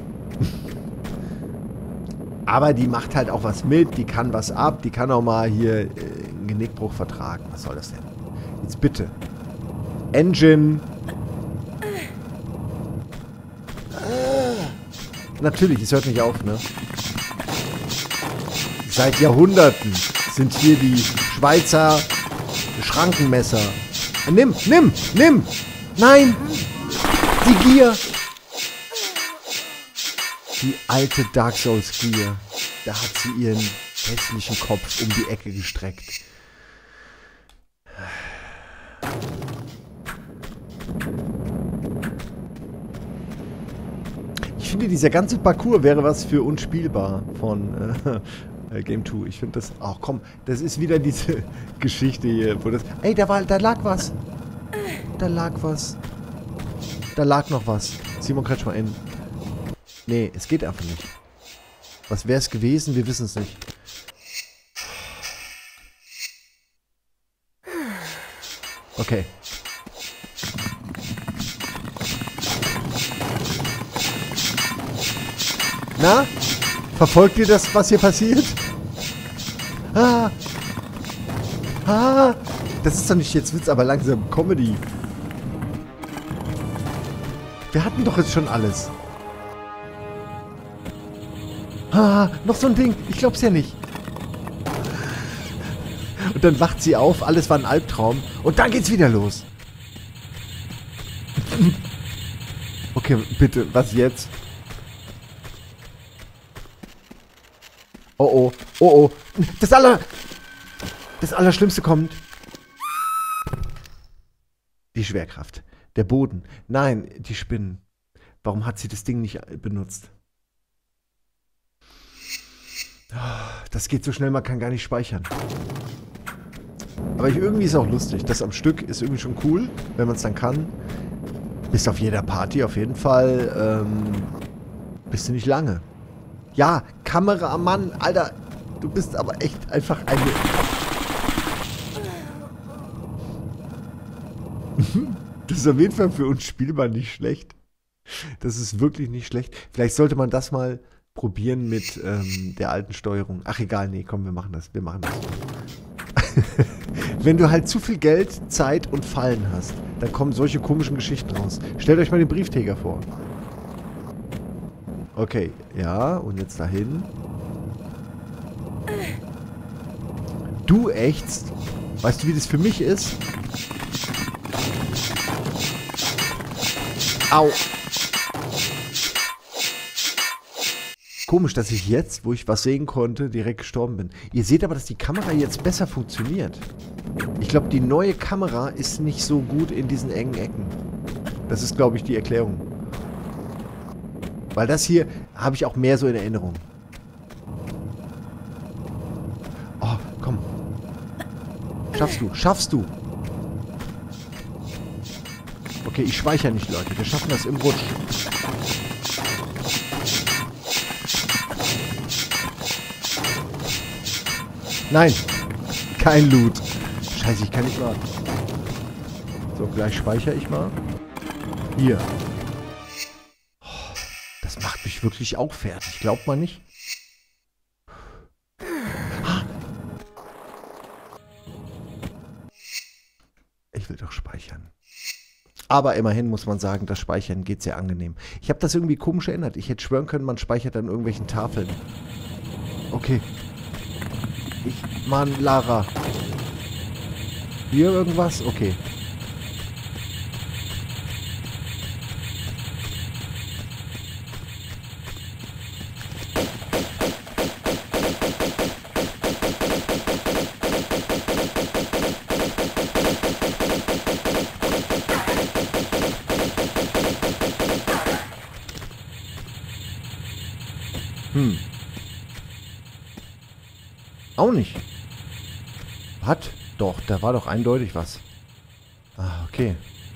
Aber die macht halt auch was mit, die kann was ab, die kann auch mal hier einen Genickbruch vertragen. Was soll das denn? Jetzt bitte. Engine. Natürlich, es hört nicht auf, ne? Seit Jahrhunderten sind hier die Schweizer Schrankenmesser. Nimm! Nein! Die Gier! Die alte Dark Souls Gier. Da hat sie ihren hässlichen Kopf um die Ecke gestreckt. Ich finde, dieser ganze Parcours wäre was für unspielbar von Game 2. Ich finde das... Ach komm, das ist wieder diese Geschichte hier, wo das... Ey, da lag was. Da lag was. Da lag noch was. Simon Kretschmer in. Nee, es geht einfach nicht. Was wäre es gewesen? Wir wissen es nicht. Okay. Na? Verfolgt ihr das, was hier passiert? Ah! Ah! Das ist doch nicht, jetzt wird's aber langsam Comedy. Wir hatten doch jetzt schon alles. Ah, noch so ein Ding. Ich glaub's ja nicht. Und dann wacht sie auf, alles war ein Albtraum. Und dann geht's wieder los. Okay. Okay, bitte, was jetzt? Oh, oh, oh, oh. Das Allerschlimmste kommt. Die Schwerkraft. Der Boden. Nein, die Spinnen. Warum hat sie das Ding nicht benutzt? Das geht so schnell, man kann gar nicht speichern. Aber irgendwie ist es auch lustig. Das am Stück ist irgendwie schon cool, wenn man es dann kann. Bist auf jeder Party auf jeden Fall. Bist du nicht lange. Ja, Kameramann, Alter. Du bist aber echt einfach eine... Das ist auf jeden Fall für uns spielbar nicht schlecht. Das ist wirklich nicht schlecht. Vielleicht sollte man das mal probieren mit der alten Steuerung. Ach egal, nee, komm, wir machen das. Wir machen das. Wenn du halt zu viel Geld, Zeit und Fallen hast, dann kommen solche komischen Geschichten raus. Stellt euch mal den Briefträger vor. Okay, ja, und jetzt dahin. Du ächzt. Weißt du, wie das für mich ist? Au. Komisch, dass ich jetzt, wo ich was sehen konnte, direkt gestorben bin. Ihr seht aber, dass die Kamera jetzt besser funktioniert. Ich glaube, die neue Kamera ist nicht so gut in diesen engen Ecken. Das ist, glaube ich, die Erklärung. Weil das hier habe ich auch mehr so in Erinnerung. Oh, komm. Schaffst du, schaffst du. Okay, ich speichere nicht, Leute. Wir schaffen das im Rutsch. Nein, kein Loot. Scheiße, ich kann nicht mal. So, gleich speichere ich mal. Hier. Oh, das macht mich wirklich auch fertig. Glaubt man nicht? Ich will doch speichern. Aber immerhin muss man sagen, das Speichern geht sehr angenehm. Ich habe das irgendwie komisch erinnert. Ich hätte schwören können, man speichert an irgendwelchen Tafeln. Okay. Mann, Lara. Hier irgendwas? Okay. Auch nicht. Hat? Doch, da war doch eindeutig was. Ah, okay.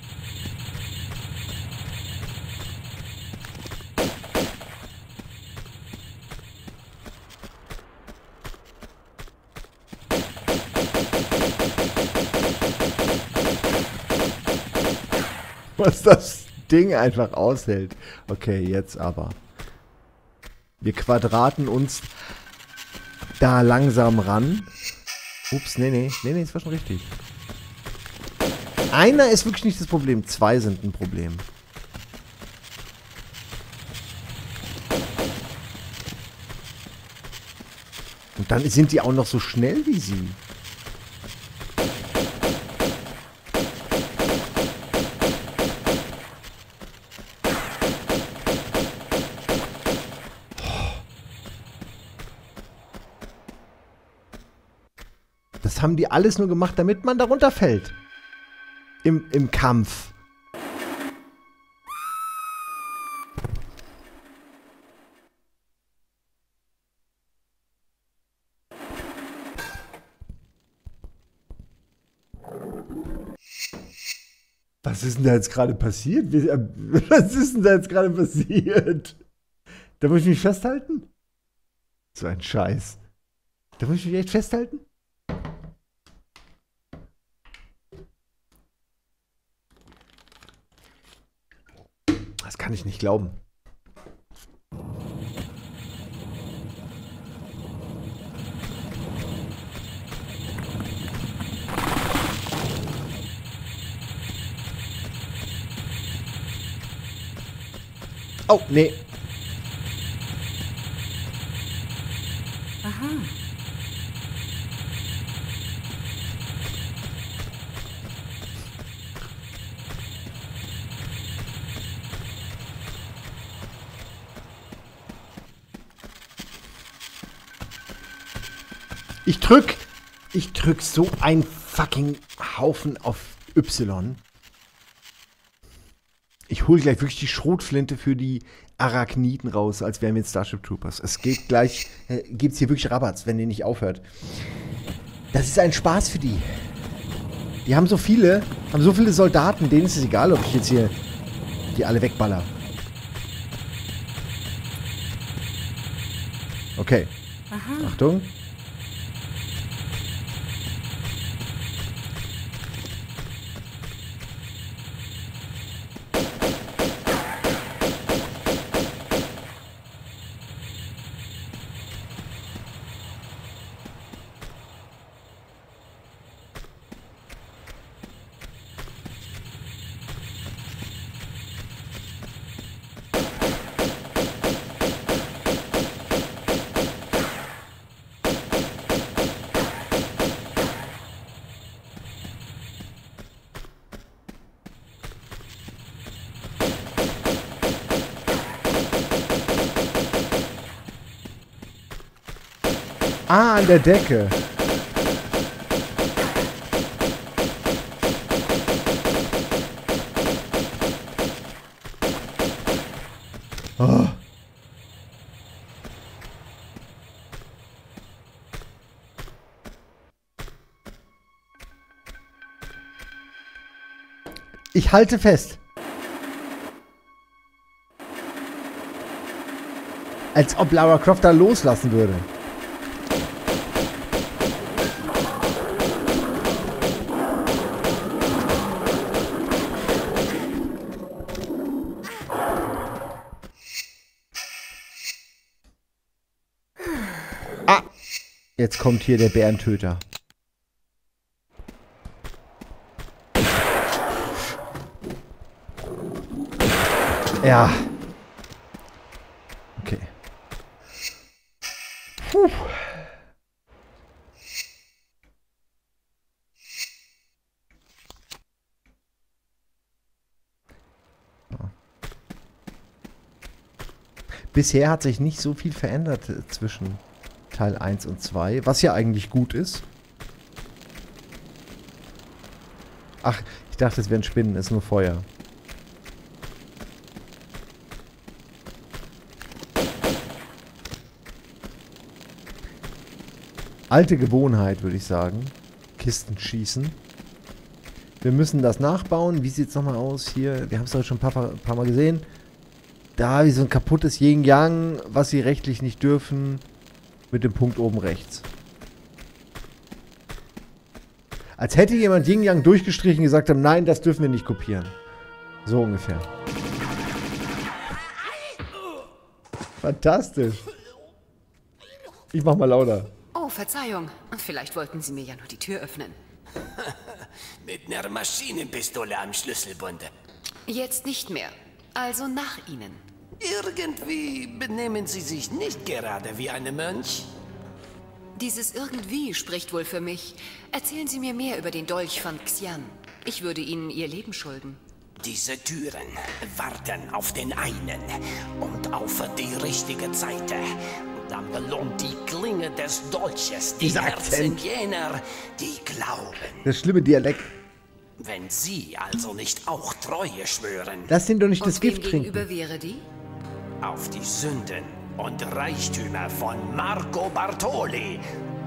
Was das Ding einfach aushält. Okay, jetzt aber. Wir quadraten uns da langsam ran. Ups, nee, das war schon richtig. Einer ist wirklich nicht das Problem, zwei sind ein Problem. Und dann sind die auch noch so schnell wie sie. Das haben die alles nur gemacht, damit man darunter fällt. Im Kampf. Was ist denn da jetzt gerade passiert? Was ist denn da jetzt gerade passiert? Da muss ich mich festhalten? So ein Scheiß. Da muss ich mich echt festhalten? Das kann ich nicht glauben. Oh, nee. Aha. Ich drück so ein fucking Haufen auf Y. Ich hole gleich wirklich die Schrotflinte für die Arachniden raus, als wären wir jetzt Starship Troopers. Es geht gleich, gibt's hier wirklich Rabatz, wenn ihr nicht aufhört. Das ist ein Spaß für die. Die haben so viele Soldaten, denen ist es egal, ob ich jetzt hier die alle wegballer. Okay. Aha. Achtung. Ah, an der Decke. Oh. Ich halte fest. Als ob Lara Croft da loslassen würde. Jetzt kommt hier der Bärentöter. Ja. Okay. Puh. Bisher hat sich nicht so viel verändert zwischen Teil 1 und 2, was ja eigentlich gut ist. Ach, ich dachte, es wären Spinnen, ist nur Feuer. Alte Gewohnheit, würde ich sagen. Kisten schießen. Wir müssen das nachbauen. Wie sieht es nochmal aus hier? Wir haben es heute schon ein paar Mal gesehen. Da wie so ein kaputtes Yin-Yang, was sie rechtlich nicht dürfen. Mit dem Punkt oben rechts. Als hätte jemand Yin-Yang durchgestrichen und gesagt haben, nein, das dürfen wir nicht kopieren. So ungefähr. Fantastisch. Ich mach mal lauter. Oh, Verzeihung. Vielleicht wollten Sie mir ja nur die Tür öffnen. Mit einer Maschinenpistole am Schlüsselbunde. Jetzt nicht mehr. Also nach Ihnen. Irgendwie benehmen Sie sich nicht gerade wie ein Mönch. Dieses irgendwie spricht wohl für mich. Erzählen Sie mir mehr über den Dolch von Xian. Ich würde Ihnen Ihr Leben schulden. Diese Türen warten auf den einen und auf die richtige Zeit. Dann belohnt die Klinge des Dolches die Herzen jener, die glauben. Das schlimme Dialekt. Wenn Sie also nicht auch Treue schwören. Lass ihn doch nicht das Gift trinken. Gegenüber wäre die? Auf die Sünden und Reichtümer von Marco Bartoli.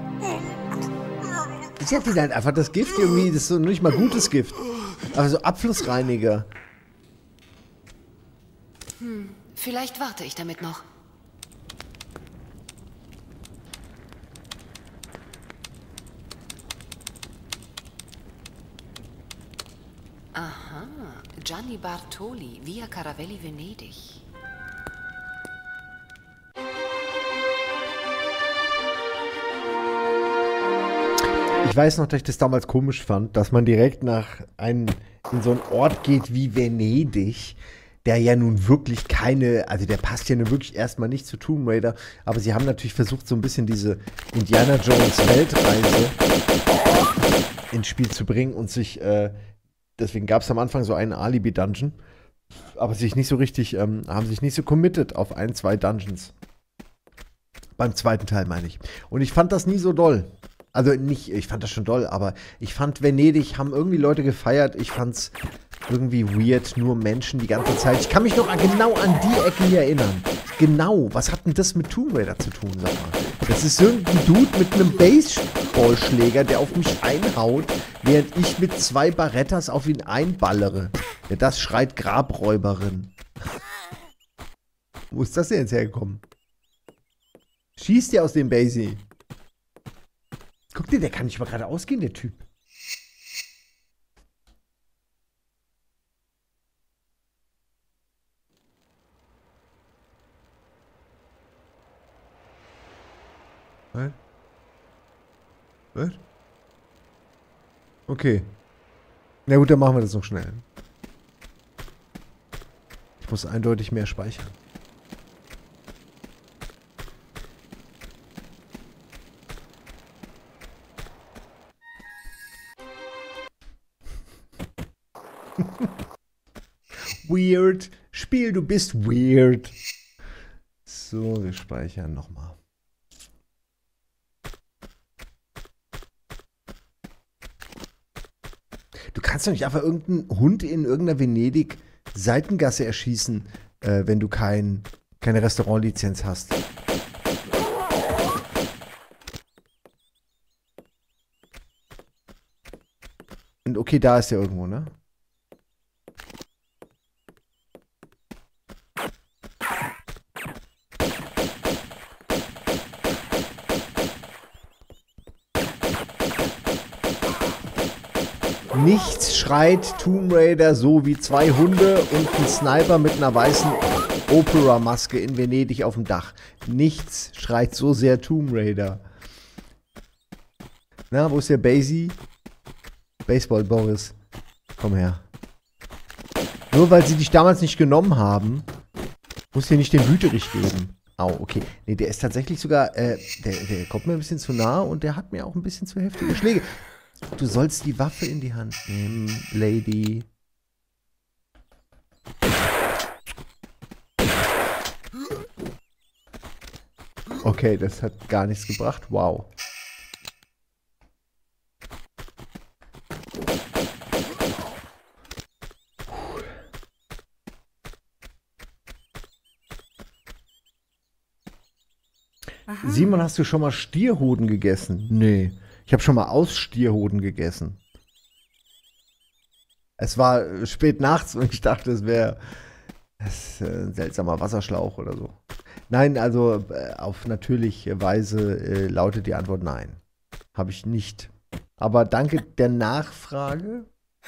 Ich hätte halt einfach das Gift irgendwie, das ist so nicht mal gutes Gift. Aber so Abflussreiniger. Vielleicht warte ich damit noch. Aha, Gianni Bartoli, Via Caravelli, Venedig. Ich weiß noch, dass ich das damals komisch fand, dass man direkt in so einen Ort geht wie Venedig, der ja nun wirklich also der passt ja nun wirklich erstmal nicht zu Tomb Raider, aber sie haben natürlich versucht, so ein bisschen diese Indiana Jones Weltreise ins Spiel zu bringen und sich, deswegen gab es am Anfang so einen Alibi-Dungeon, aber sich nicht so richtig, haben sich nicht so committed auf 1, 2 Dungeons. Beim zweiten Teil meine ich. Und ich fand das nie so doll. Also nicht, ich fand das schon doll, aber ich fand Venedig, haben irgendwie Leute gefeiert. Ich fand's irgendwie weird, nur Menschen die ganze Zeit. Ich kann mich noch genau an die Ecke hier erinnern. Genau, was hat denn das mit Tomb Raider zu tun, sag mal? Das ist irgendein Dude mit einem Baseballschläger, der auf mich einhaut, während ich mit 2 Barettas auf ihn einballere. Ja, das schreit Grabräuberin. Wo ist das denn jetzt hergekommen? Schießt der aus dem Basie? Guck dir, der kann nicht mal gerade ausgehen, der Typ. Was? Was? Okay. Na gut, dann machen wir das noch schnell. Ich muss eindeutig mehr speichern. Weird. Spiel, du bist weird. So, wir speichern nochmal. Du kannst doch nicht einfach irgendeinen Hund in irgendeiner Venedig-Seitengasse erschießen, wenn du keine Restaurantlizenz hast. Und okay, da ist der irgendwo, ne? Nichts schreit Tomb Raider so wie 2 Hunde und ein Sniper mit einer weißen Opera-Maske in Venedig auf dem Dach. Nichts schreit so sehr Tomb Raider. Na, wo ist der Basie? Baseball Boris. Komm her. Nur weil sie dich damals nicht genommen haben, musst du dir nicht den Wüterich geben. Au, okay. Nee, der ist tatsächlich sogar, der kommt mir ein bisschen zu nah und der hat mir auch ein bisschen zu heftige Schläge. Du sollst die Waffe in die Hand nehmen, Lady. Okay, das hat gar nichts gebracht. Wow. Aha. Simon, hast du schon mal Stierhoden gegessen? Nee. Ich habe schon mal aus Stierhoden gegessen. Es war spät nachts und ich dachte, es wäre ein seltsamer Wasserschlauch oder so. Nein, also auf natürliche Weise lautet die Antwort nein. Habe ich nicht. Aber danke der Nachfrage.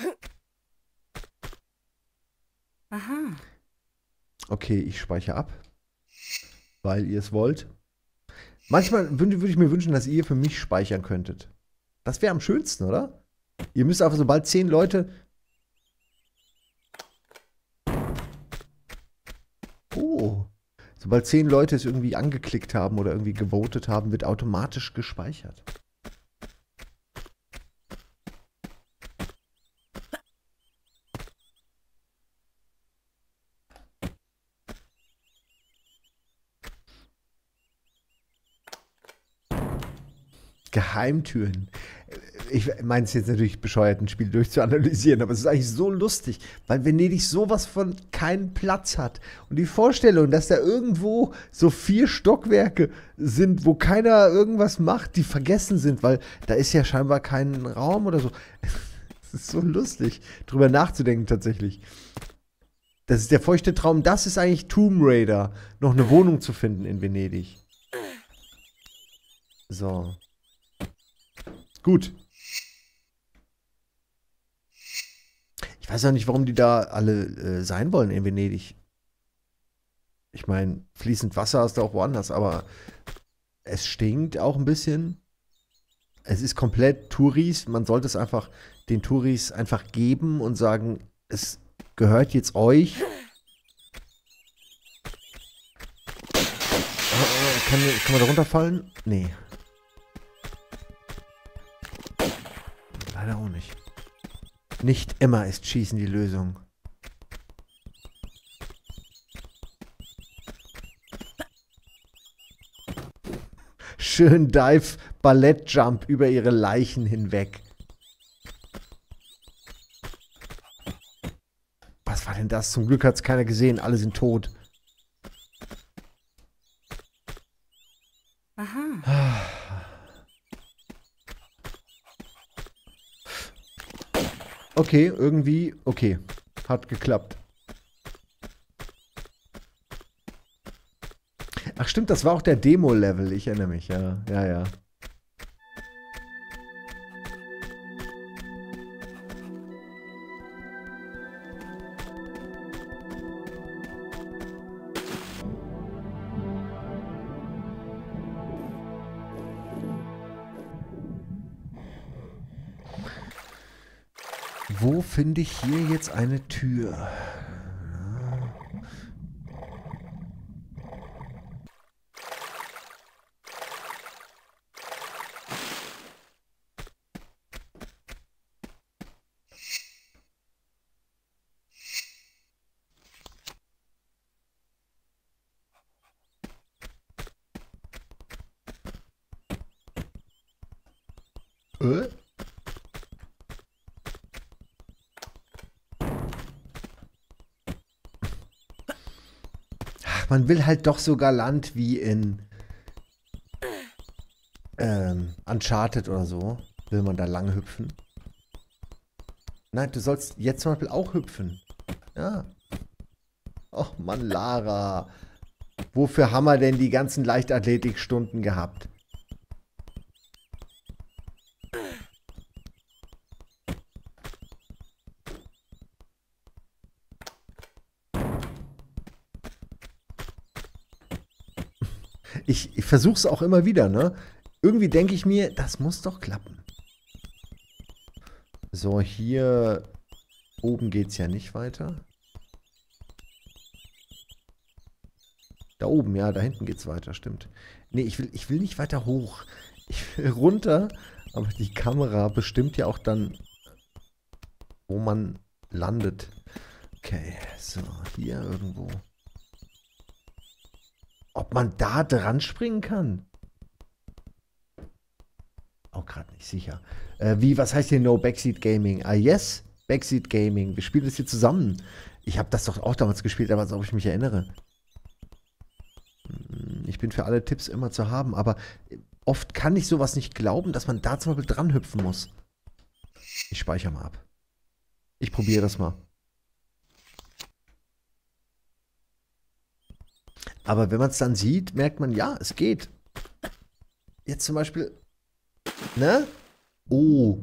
Aha. Okay, ich speichere ab. Weil ihr es wollt. Manchmal würde ich mir wünschen, dass ihr für mich speichern könntet. Das wäre am schönsten, oder? Ihr müsst einfach, sobald 10 Leute... Oh. Sobald 10 Leute es irgendwie angeklickt haben oder irgendwie gewotet haben, wird automatisch gespeichert. Geheimtüren. Ich meine es jetzt natürlich bescheuert, ein Spiel durchzuanalysieren, aber es ist eigentlich so lustig, weil Venedig sowas von keinen Platz hat. Und die Vorstellung, dass da irgendwo so 4 Stockwerke sind, wo keiner irgendwas macht, die vergessen sind, weil da ist ja scheinbar kein Raum oder so. Es ist so lustig, drüber nachzudenken tatsächlich. Das ist der feuchte Traum, das ist eigentlich Tomb Raider, noch eine Wohnung zu finden in Venedig. So. Gut. Ich weiß auch nicht, warum die da alle sein wollen in Venedig. Ich meine, fließend Wasser hast du auch woanders, aber es stinkt auch ein bisschen. Es ist komplett Touris. Man sollte es einfach den Touris einfach geben und sagen, es gehört jetzt euch. Kann man da runterfallen? Nee. Leider auch nicht. Nicht immer ist Schießen die Lösung. schön Dive Ballett Jump über ihre Leichen hinweg. Was war denn das? Zum Glück hat es keiner gesehen. Alle sind tot. Aha. Okay, irgendwie, okay. Hat geklappt. Ach stimmt, das war auch der Demo-Level. Ich erinnere mich, ja. Ja, ja. Wo finde ich hier jetzt eine Tür? Man will halt doch so galant wie in Uncharted oder so. Will man da lang hüpfen. Nein, du sollst jetzt zum Beispiel auch hüpfen. Ja. Och Mann, Lara. Wofür haben wir denn die ganzen Leichtathletikstunden gehabt? Ich versuche es auch immer wieder, ne? Irgendwie denke ich mir, das muss doch klappen. So, hier oben geht es ja nicht weiter. Da oben, ja, da hinten geht es weiter, stimmt. Nee, ich will nicht weiter hoch. Ich will runter, aber die Kamera bestimmt ja auch dann, wo man landet. Okay, so, hier irgendwo. Ob man da dran springen kann? Auch gerade nicht sicher. Was heißt hier No Backseat Gaming? Ah, yes, Backseat Gaming. Wir spielen das hier zusammen. Ich habe das doch auch damals gespielt, aber als ob ich mich erinnere. Ich bin für alle Tipps immer zu haben, aber oft kann ich sowas nicht glauben, dass man da zum Beispiel dran hüpfen muss. Ich speichere mal ab. Ich probiere das mal. Aber wenn man es dann sieht, merkt man, ja, es geht. Jetzt zum Beispiel, ne? Oh.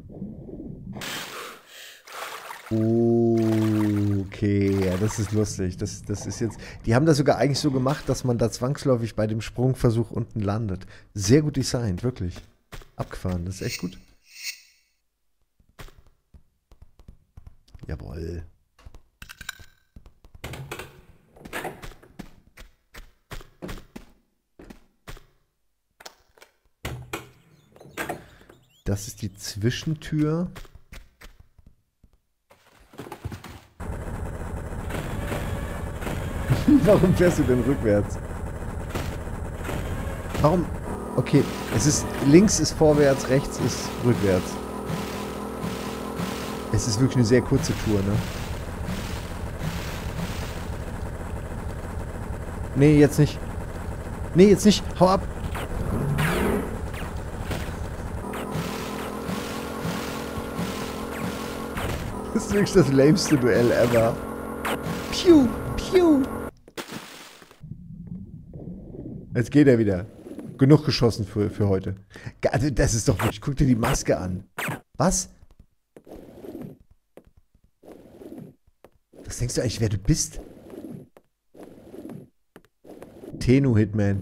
Okay, ja, das ist lustig. Das ist jetzt, die haben das sogar eigentlich so gemacht, dass man da zwangsläufig bei dem Sprungversuch unten landet. Sehr gut designt, wirklich. Abgefahren, das ist echt gut. Jawohl. Das ist die Zwischentür. Warum fährst du denn rückwärts? Warum? Okay, es ist links ist vorwärts, rechts ist rückwärts. Es ist wirklich eine sehr kurze Tour, ne? Nee, jetzt nicht. Nee, jetzt nicht. Hau ab. Das ist wirklich das lameste Duell ever. Piu, piu. Jetzt geht er wieder. Genug geschossen für heute. Also das ist doch wirklich... Guck dir die Maske an. Was? Was denkst du eigentlich, wer du bist? Tenno Hitman.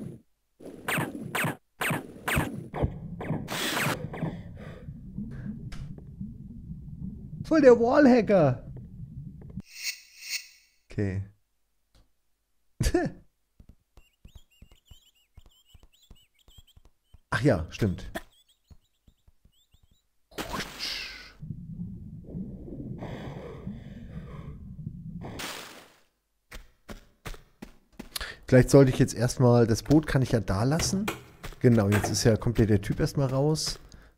Voll der Wallhacker. Okay. Ach ja, stimmt. Vielleicht sollte ich jetzt erstmal... Das Boot kann ich ja da lassen. Genau, jetzt ist ja, kommt ja der Typ erstmal raus.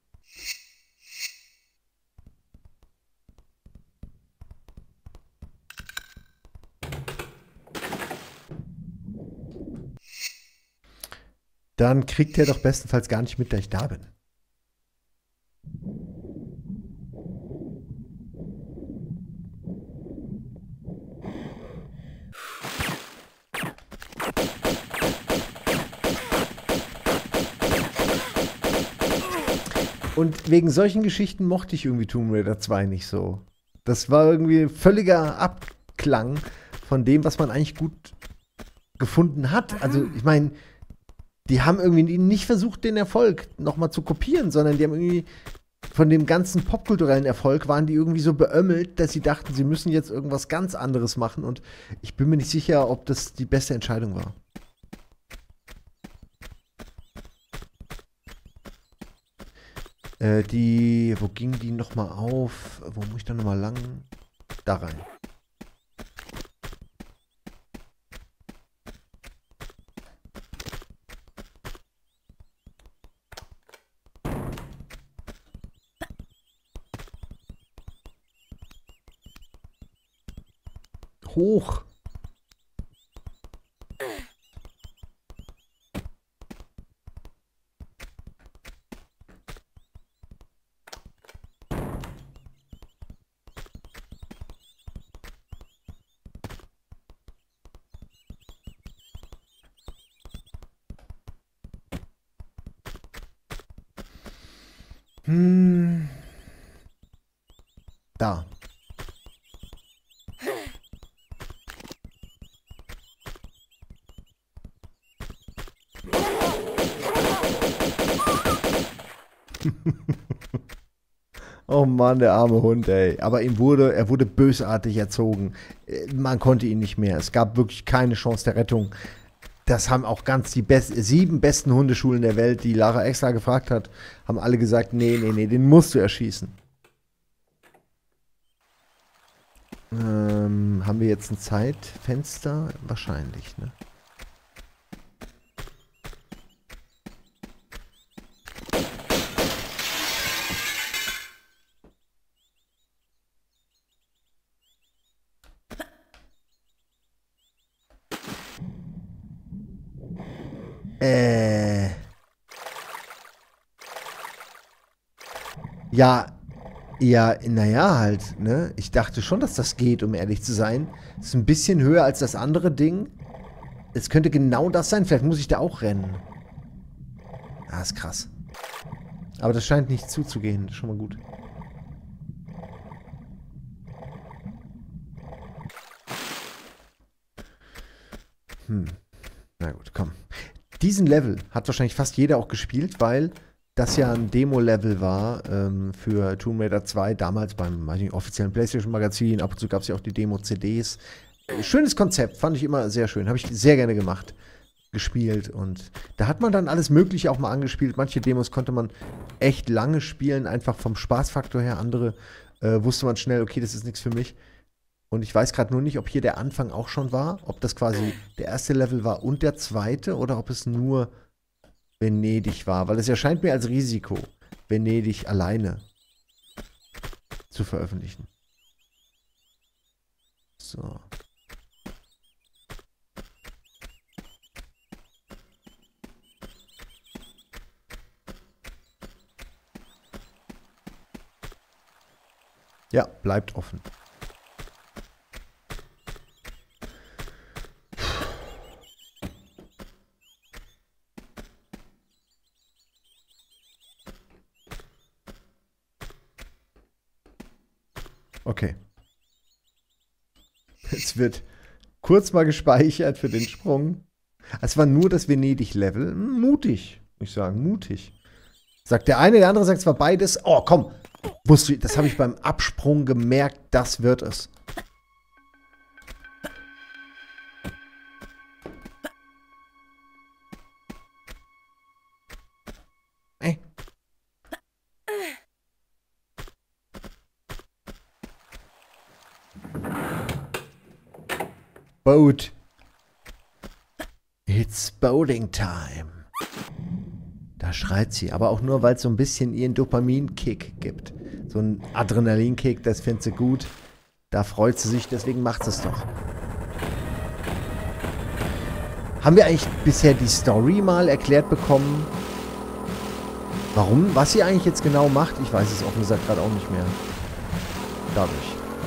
Dann kriegt er doch bestenfalls gar nicht mit, dass ich da bin. Und wegen solchen Geschichten mochte ich irgendwie Tomb Raider 2 nicht so. Das war irgendwie ein völliger Abklang von dem, was man eigentlich gut gefunden hat. Also, ich meine, die haben irgendwie nicht versucht, den Erfolg nochmal zu kopieren, sondern die haben irgendwie von dem ganzen popkulturellen Erfolg waren die irgendwie so beömmelt, dass sie dachten, sie müssen jetzt irgendwas ganz anderes machen. Und ich bin mir nicht sicher, ob das die beste Entscheidung war. Wo ging die nochmal auf? Wo muss ich da nochmal lang? Da rein. Hoch. Da. Oh Mann, der arme Hund, ey. Aber er wurde bösartig erzogen. Man konnte ihn nicht mehr. Es gab wirklich keine Chance der Rettung. Das haben auch ganz die 7 besten Hundeschulen der Welt, die Lara extra gefragt hat, haben alle gesagt, nee, den musst du erschießen. Haben wir jetzt ein Zeitfenster? Wahrscheinlich, ne? Ja, naja, halt, ne? Ich dachte schon, dass das geht, um ehrlich zu sein. Das ist ein bisschen höher als das andere Ding. Es könnte genau das sein. Vielleicht muss ich da auch rennen. Ah, ist krass. Aber das scheint nicht zuzugehen. Das ist schon mal gut. Na gut, komm. Diesen Level hat wahrscheinlich fast jeder auch gespielt, weil das ja ein Demo-Level war für Tomb Raider 2, damals beim offiziellen PlayStation-Magazin. Ab und zu gab es ja auch die Demo-CDs. Schönes Konzept, fand ich immer sehr schön. Habe ich sehr gerne gemacht, gespielt. Und da hat man dann alles Mögliche auch mal angespielt. Manche Demos konnte man echt lange spielen, einfach vom Spaßfaktor her. Andere wusste man schnell, okay, das ist nichts für mich. Und ich weiß gerade nur nicht, ob hier der Anfang auch schon war. Ob das quasi der erste Level war und der zweite oder ob es nur Venedig war, weil es erscheint mir als Risiko, Venedig alleine zu veröffentlichen. So. Ja, bleibt offen. Okay. Es wird kurz mal gespeichert für den Sprung. Es war nur das Venedig-Level. Mutig, muss ich sagen, mutig. Sagt der eine, der andere sagt, es war beides. Oh, komm. Das habe ich beim Absprung gemerkt, das wird es. Boat. It's boating time. schreit sie. Aber auch nur, weil es so ein bisschen ihren Dopamin-Kick gibt. So ein Adrenalinkick, das findet sie gut. Da freut sie sich, deswegen macht sie es doch. Haben wir eigentlich bisher die Story mal erklärt bekommen? Warum? Was sie eigentlich jetzt genau macht? Ich weiß es offen gesagt gerade auch nicht mehr. Dadurch.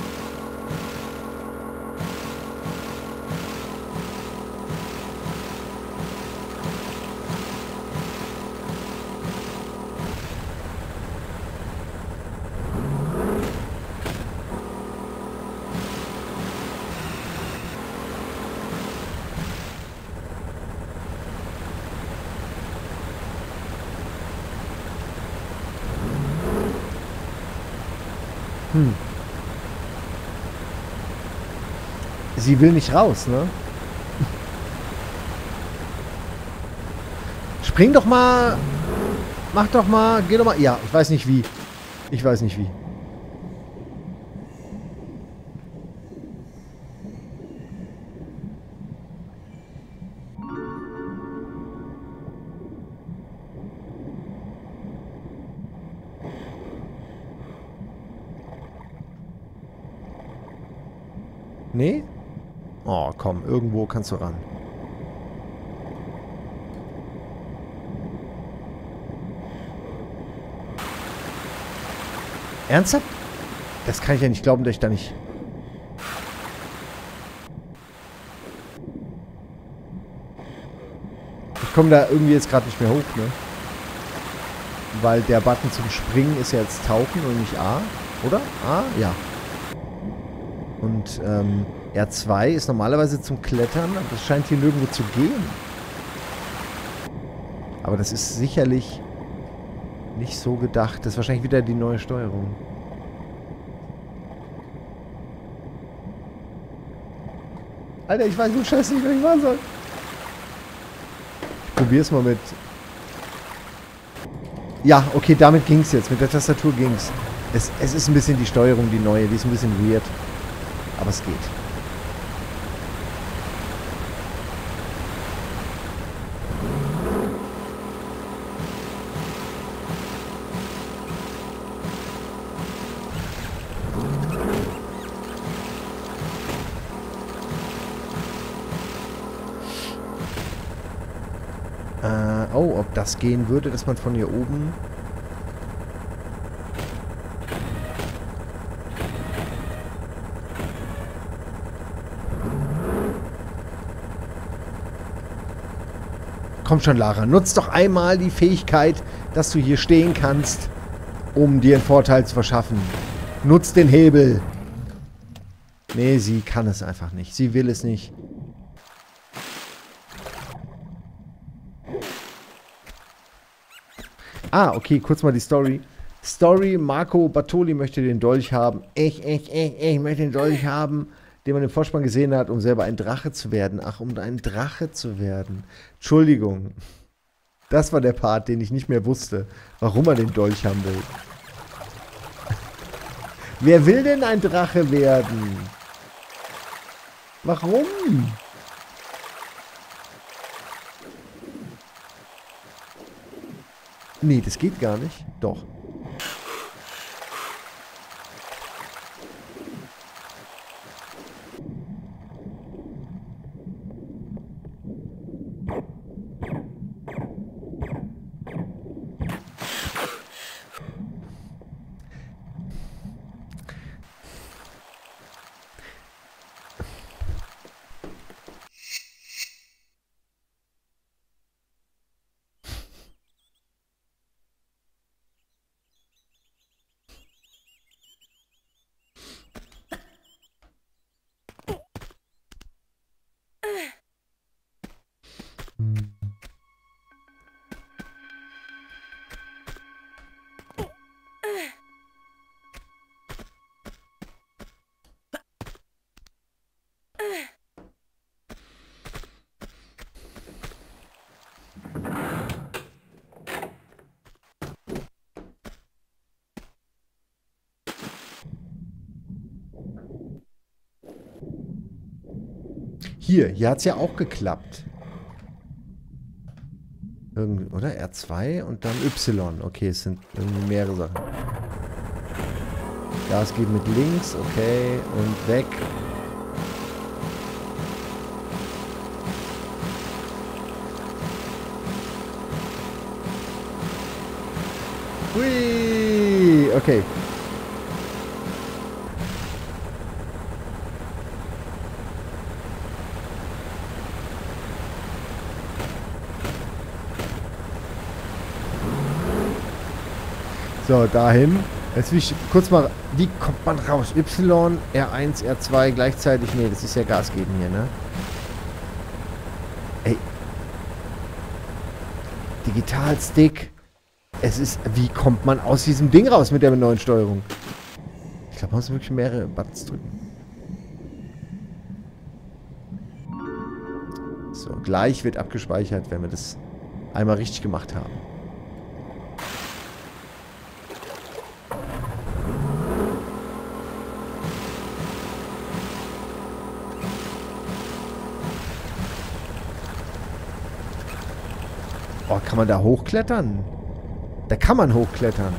Sie will nicht raus, ne? Spring doch mal. Mach doch mal. Geh doch mal. Ja, ich weiß nicht wie. Ich weiß nicht wie. Nee? Oh, komm, irgendwo kannst du ran. Ernsthaft? Das kann ich ja nicht glauben, dass ich da nicht... Ich komme da irgendwie jetzt gerade nicht mehr hoch, ne? Weil der Button zum Springen ist ja jetzt Tauchen und nicht A, oder? A? Ja. Und R2 ist normalerweise zum Klettern, aber das scheint hier nirgendwo zu gehen. Aber das ist sicherlich nicht so gedacht. Das ist wahrscheinlich wieder die neue Steuerung. Alter, ich weiß so scheiße nicht, was ich machen soll. Ich probier's mal mit... Ja, okay, damit ging's jetzt. Mit der Tastatur ging's. Es ist ein bisschen die Steuerung, die neue. Die ist ein bisschen weird. Aber es geht. Oh, ob das gehen würde, dass man von hier oben... Komm schon, Lara, nutz doch einmal die Fähigkeit, dass du hier stehen kannst, um dir einen Vorteil zu verschaffen. Nutz den Hebel. Nee, sie kann es einfach nicht. Sie will es nicht. Ah, okay, kurz mal die Story. Story, Marco Bartoli möchte den Dolch haben. Ich möchte den Dolch haben, den man im Vorspann gesehen hat, um selber ein Drache zu werden. Ach, um ein Drache zu werden. Entschuldigung. Das war der Part, den ich nicht mehr wusste, warum er den Dolch haben will. Wer will denn ein Drache werden? Warum? Nee, das geht gar nicht. Doch. Hier hat es ja auch geklappt. Irgendwie, oder? R2 und dann Y. Okay, es sind irgendwie mehrere Sachen. Gas geht mit links, okay, und weg. Hui, okay. So, dahin. Jetzt will ich kurz mal, wie kommt man raus? Y, R1, R2 gleichzeitig. Nee, das ist ja Gas geben hier, ne? Ey. Digitalstick. Es ist, wie kommt man aus diesem Ding raus mit der neuen Steuerung? Ich glaube, man muss wirklich mehrere Buttons drücken. So, gleich wird abgespeichert, wenn wir das einmal richtig gemacht haben. Oh, kann man da hochklettern? Da kann man hochklettern.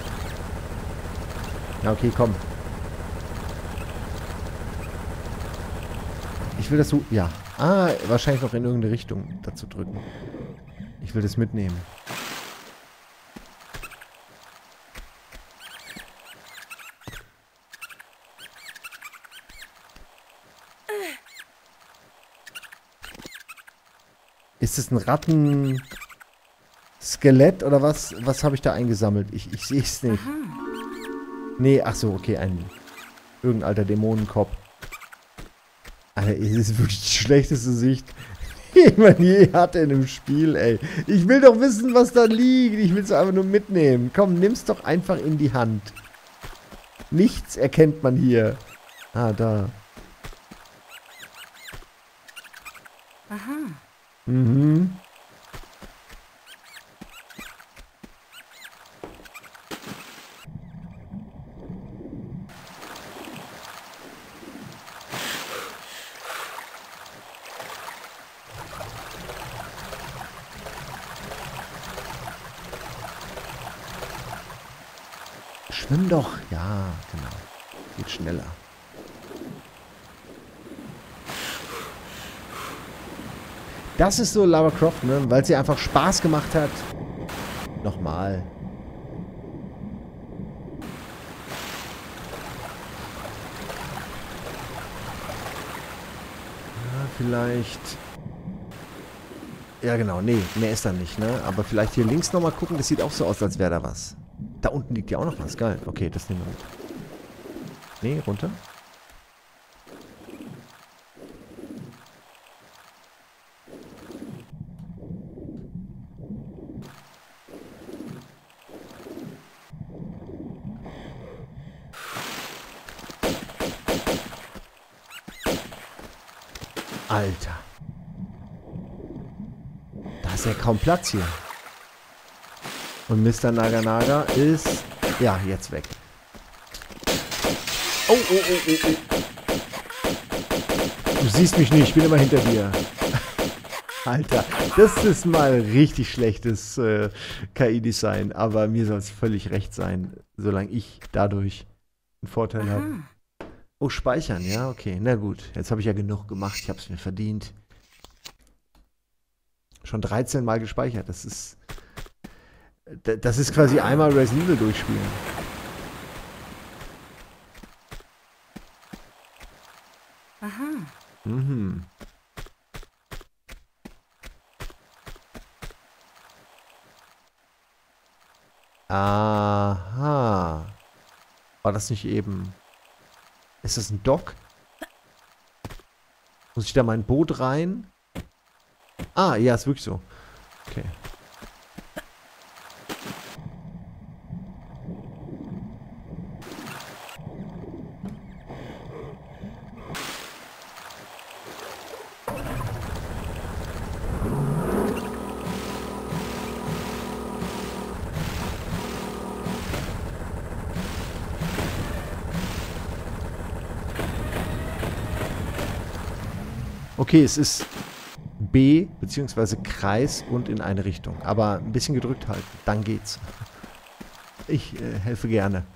Ja, okay, komm. Ich will das so... Ja. Ah, wahrscheinlich noch in irgendeine Richtung dazu drücken. Ich will das mitnehmen. Ist es ein Rattenskelett oder was? Was habe ich da eingesammelt? Ich sehe es nicht. Nee, ach so, okay, irgendein alter Dämonenkopf. Alter, es ist wirklich die schlechteste Sicht, die man je hatte in einem Spiel, ey. Ich will doch wissen, was da liegt. Ich will es einfach nur mitnehmen. Komm, nimm's doch einfach in die Hand. Nichts erkennt man hier. Ah, da. Aha. Mhm. Schwimm doch. Ja, genau. Geht schneller. Das ist so Lara Croft, ne? Weil sie einfach Spaß gemacht hat. Nochmal. Ja, vielleicht... Ja, genau. Nee, mehr ist da nicht, ne? Aber vielleicht hier links nochmal gucken. Das sieht auch so aus, als wäre da was. Da unten liegt ja auch noch was. Geil. Okay, das nehmen wir mit. Nee, runter. Alter. Da ist ja kaum Platz hier. Und Mr. Naga ist... Ja, jetzt weg. Oh, oh, oh, oh, oh. Du siehst mich nicht, ich bin immer hinter dir. Alter, das ist mal richtig schlechtes KI-Design. Aber mir soll es völlig recht sein, solange ich dadurch einen Vorteil habe. Oh, speichern, ja, okay. Na gut, jetzt habe ich ja genug gemacht. Ich habe es mir verdient. Schon 13 Mal gespeichert. Das ist quasi einmal Resident Evil durchspielen. Aha. Mhm. Aha. War das nicht eben... Ist das ein Dock? Muss ich da mein Boot rein? Ah, ja, ist wirklich so. Okay. Okay, es ist B bzw. Kreis und in eine Richtung. Aber ein bisschen gedrückt halten, dann geht's. Ich helfe gerne.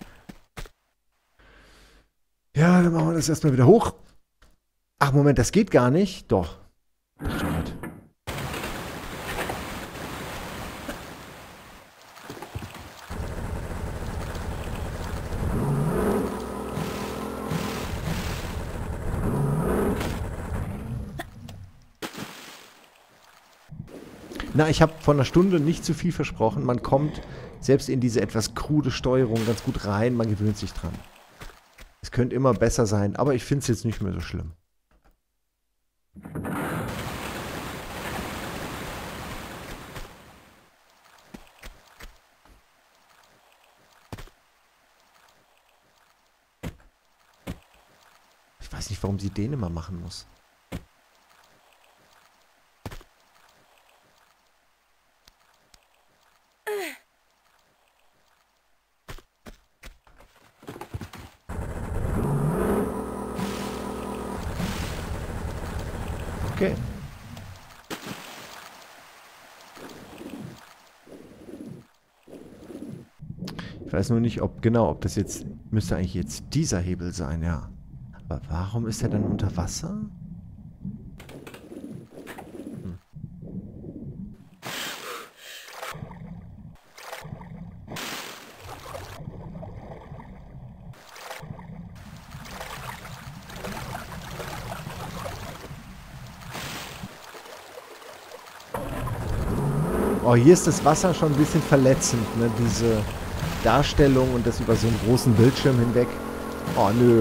Ja, dann machen wir das erstmal wieder hoch. Ach, Moment, das geht gar nicht. Doch. Stimmt. Na, ich habe vor einer Stunde nicht zu viel versprochen. Man kommt selbst in diese etwas krude Steuerung ganz gut rein. Man gewöhnt sich dran. Es könnte immer besser sein, aber ich finde es jetzt nicht mehr so schlimm. Ich weiß nicht, warum sie den immer machen muss. Okay. Ich weiß nur nicht, ob das jetzt, müsste eigentlich jetzt dieser Hebel sein, ja. Aber warum ist er dann unter Wasser? Oh, hier ist das Wasser schon ein bisschen verletzend, ne? Diese Darstellung und das über so einen großen Bildschirm hinweg. Oh, nö.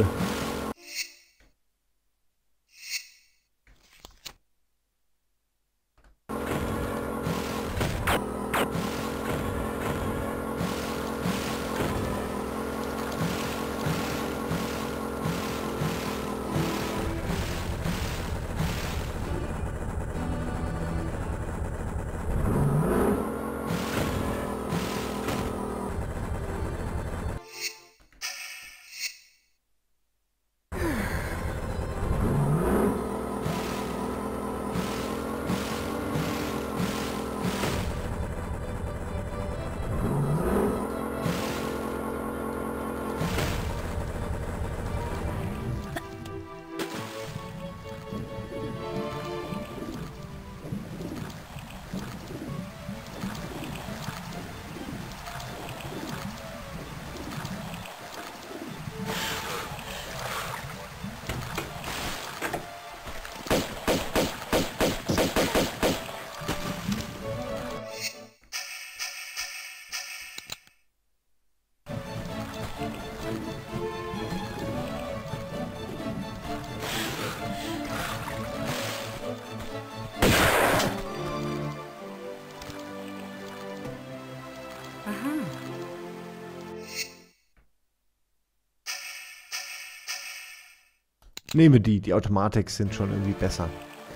Nehme die. Die Automatik sind schon irgendwie besser.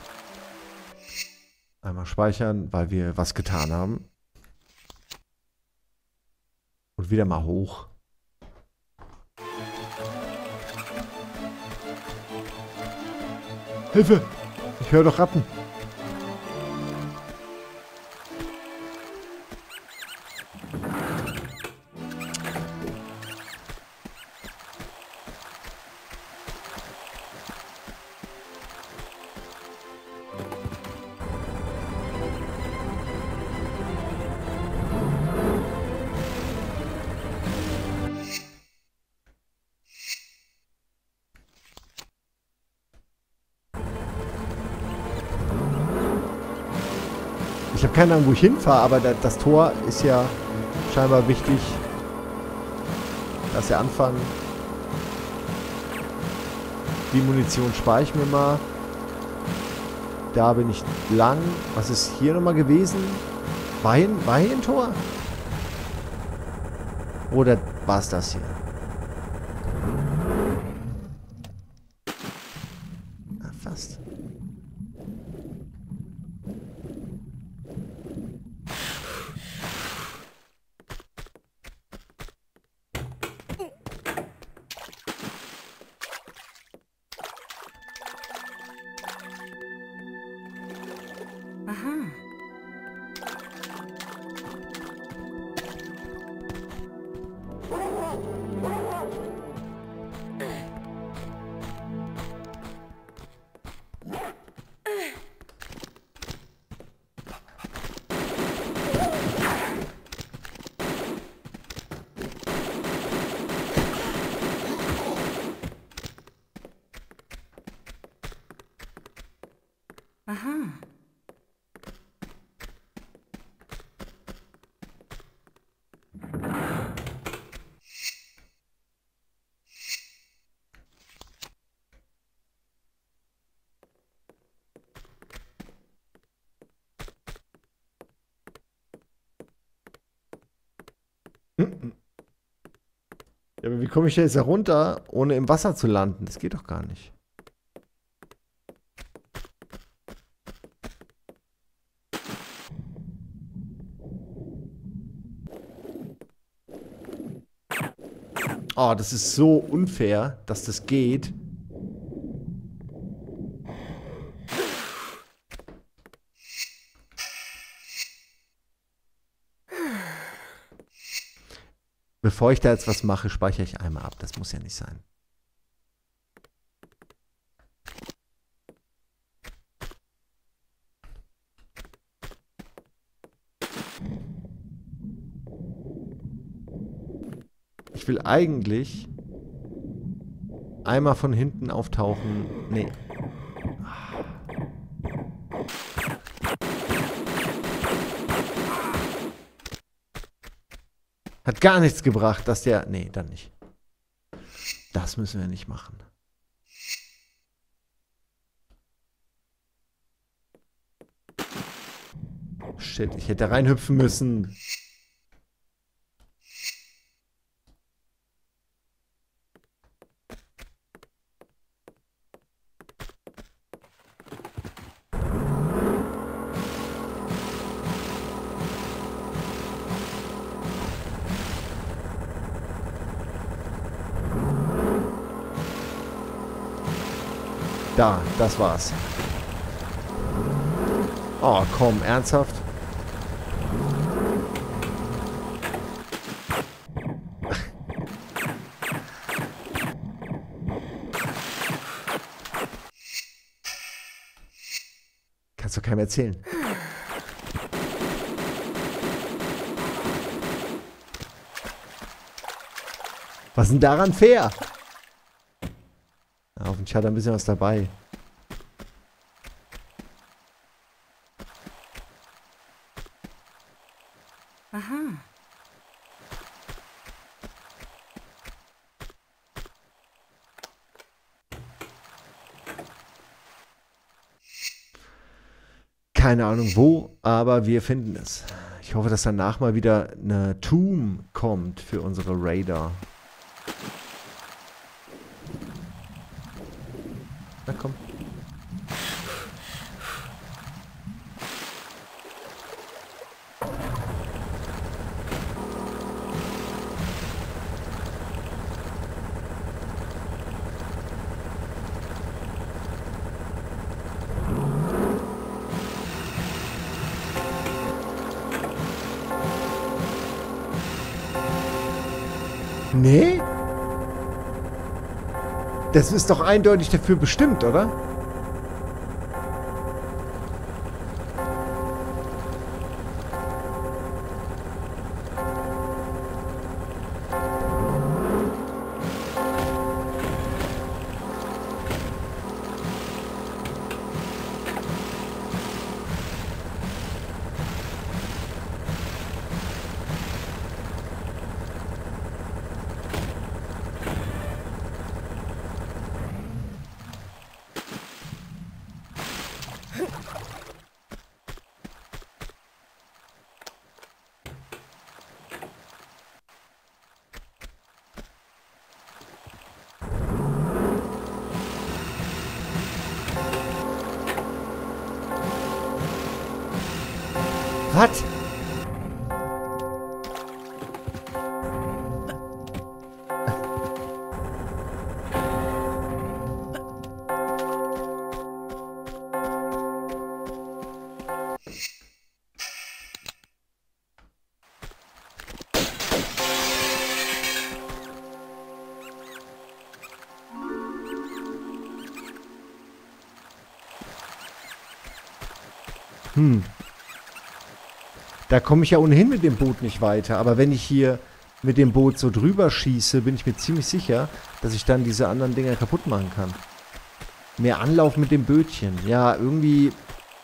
Einmal speichern, weil wir was getan haben. Und wieder mal hoch. Hilfe! Ich höre doch Ratten. Ich habe keine Ahnung, wo ich hinfahre, aber das Tor ist ja scheinbar wichtig, dass wir anfangen. Die Munition spare ich mir mal. Da bin ich lang. Was ist hier nochmal gewesen? War hier ein Tor? Oder war es das hier? Ah, fast. Aha. Ja, aber wie komme ich da jetzt da runter, ohne im Wasser zu landen? Das geht doch gar nicht. Oh, das ist so unfair, dass das geht. Bevor ich da jetzt was mache, speichere ich einmal ab. Das muss ja nicht sein. Ich will eigentlich einmal von hinten auftauchen. Nee. Hat gar nichts gebracht, dass der... Nee, dann nicht. Das müssen wir nicht machen. Shit, ich hätte reinhüpfen müssen. Da, das war's. Oh, komm, ernsthaft? Kannst du keinem erzählen. Was ist denn daran fair? Hoffentlich hat er ein bisschen was dabei. Aha. Keine Ahnung wo, aber wir finden es. Ich hoffe, dass danach mal wieder eine Tomb kommt für unsere Raider. Na komm. Nee? Das ist doch eindeutig dafür bestimmt, oder? Was? Da komme ich ja ohnehin mit dem Boot nicht weiter. Aber wenn ich hier mit dem Boot so drüber schieße, bin ich mir ziemlich sicher, dass ich dann diese anderen Dinger kaputt machen kann. Mehr Anlauf mit dem Bötchen. Ja, irgendwie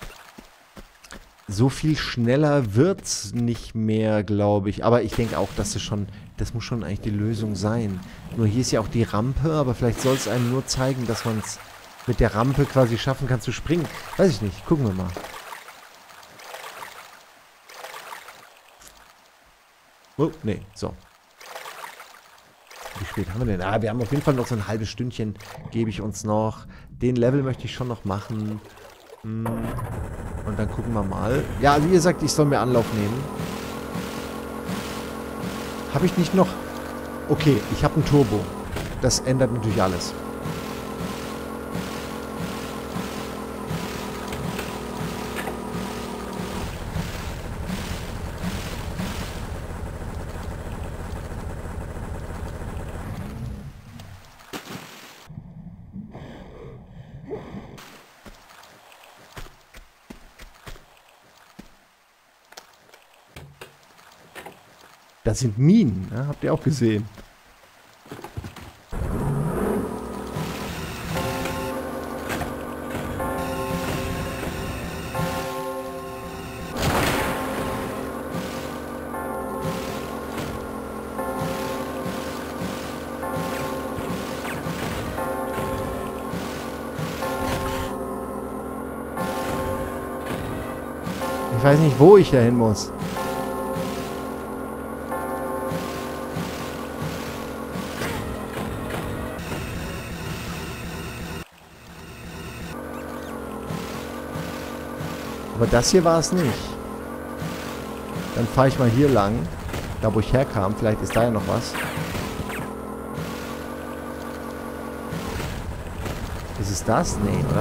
so viel schneller wird's nicht mehr, glaube ich. Aber ich denke auch, dass das muss schon eigentlich die Lösung sein. Nur hier ist ja auch die Rampe, aber vielleicht soll es einem nur zeigen, dass man es mit der Rampe quasi schaffen kann zu springen. Weiß ich nicht. Gucken wir mal. Oh, nee, so. Wie spät haben wir denn? Ah, wir haben auf jeden Fall noch so ein halbes Stündchen, gebe ich uns noch. Den Level möchte ich schon noch machen. Und dann gucken wir mal. Ja, also wie gesagt, ich soll mir Anlauf nehmen. Habe ich nicht noch... Okay, ich habe einen Turbo. Das ändert natürlich alles. Das sind Minen, ne? Habt ihr auch gesehen. Ich weiß nicht, wo ich da hin muss. Aber das hier war es nicht. Dann fahre ich mal hier lang. Da, wo ich herkam. Vielleicht ist da ja noch was. Ist es das? Nee, oder?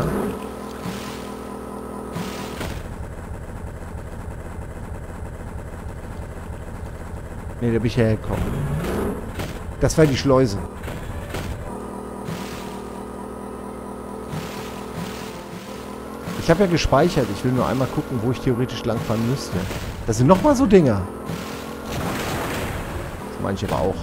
Nee, da bin ich hergekommen. Das war die Schleuse. Ich habe ja gespeichert. Ich will nur einmal gucken, wo ich theoretisch langfahren müsste. Das sind nochmal so Dinger. Das meine ich aber auch.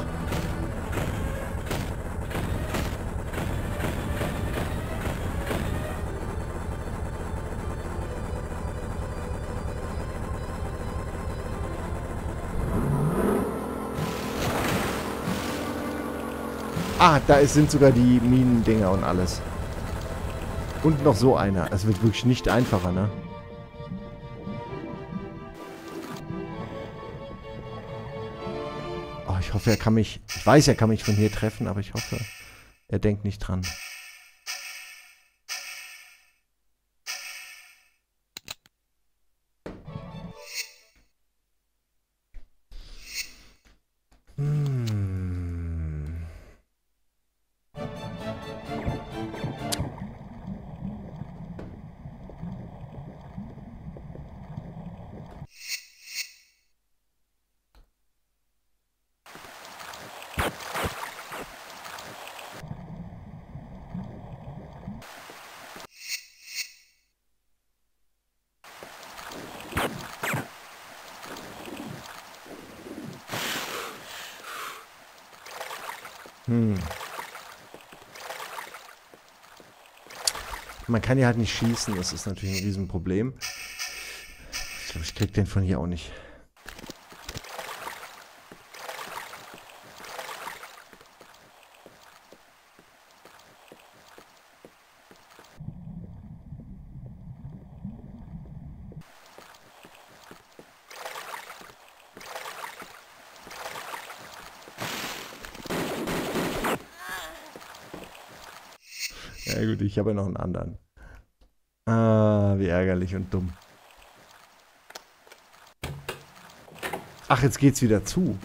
Ah, da sind sogar die Minendinger und alles. Und noch so einer. Es wird wirklich nicht einfacher, ne? Oh, ich hoffe, er kann mich... Ich weiß, er kann mich von hier treffen, aber ich hoffe, er denkt nicht dran. Man kann ja halt nicht schießen, das ist natürlich ein Riesenproblem. Ich glaube, ich krieg den von hier auch nicht. Ja gut, ich habe ja noch einen anderen. Ah, wie ärgerlich und dumm. Ach, jetzt geht's wieder zu.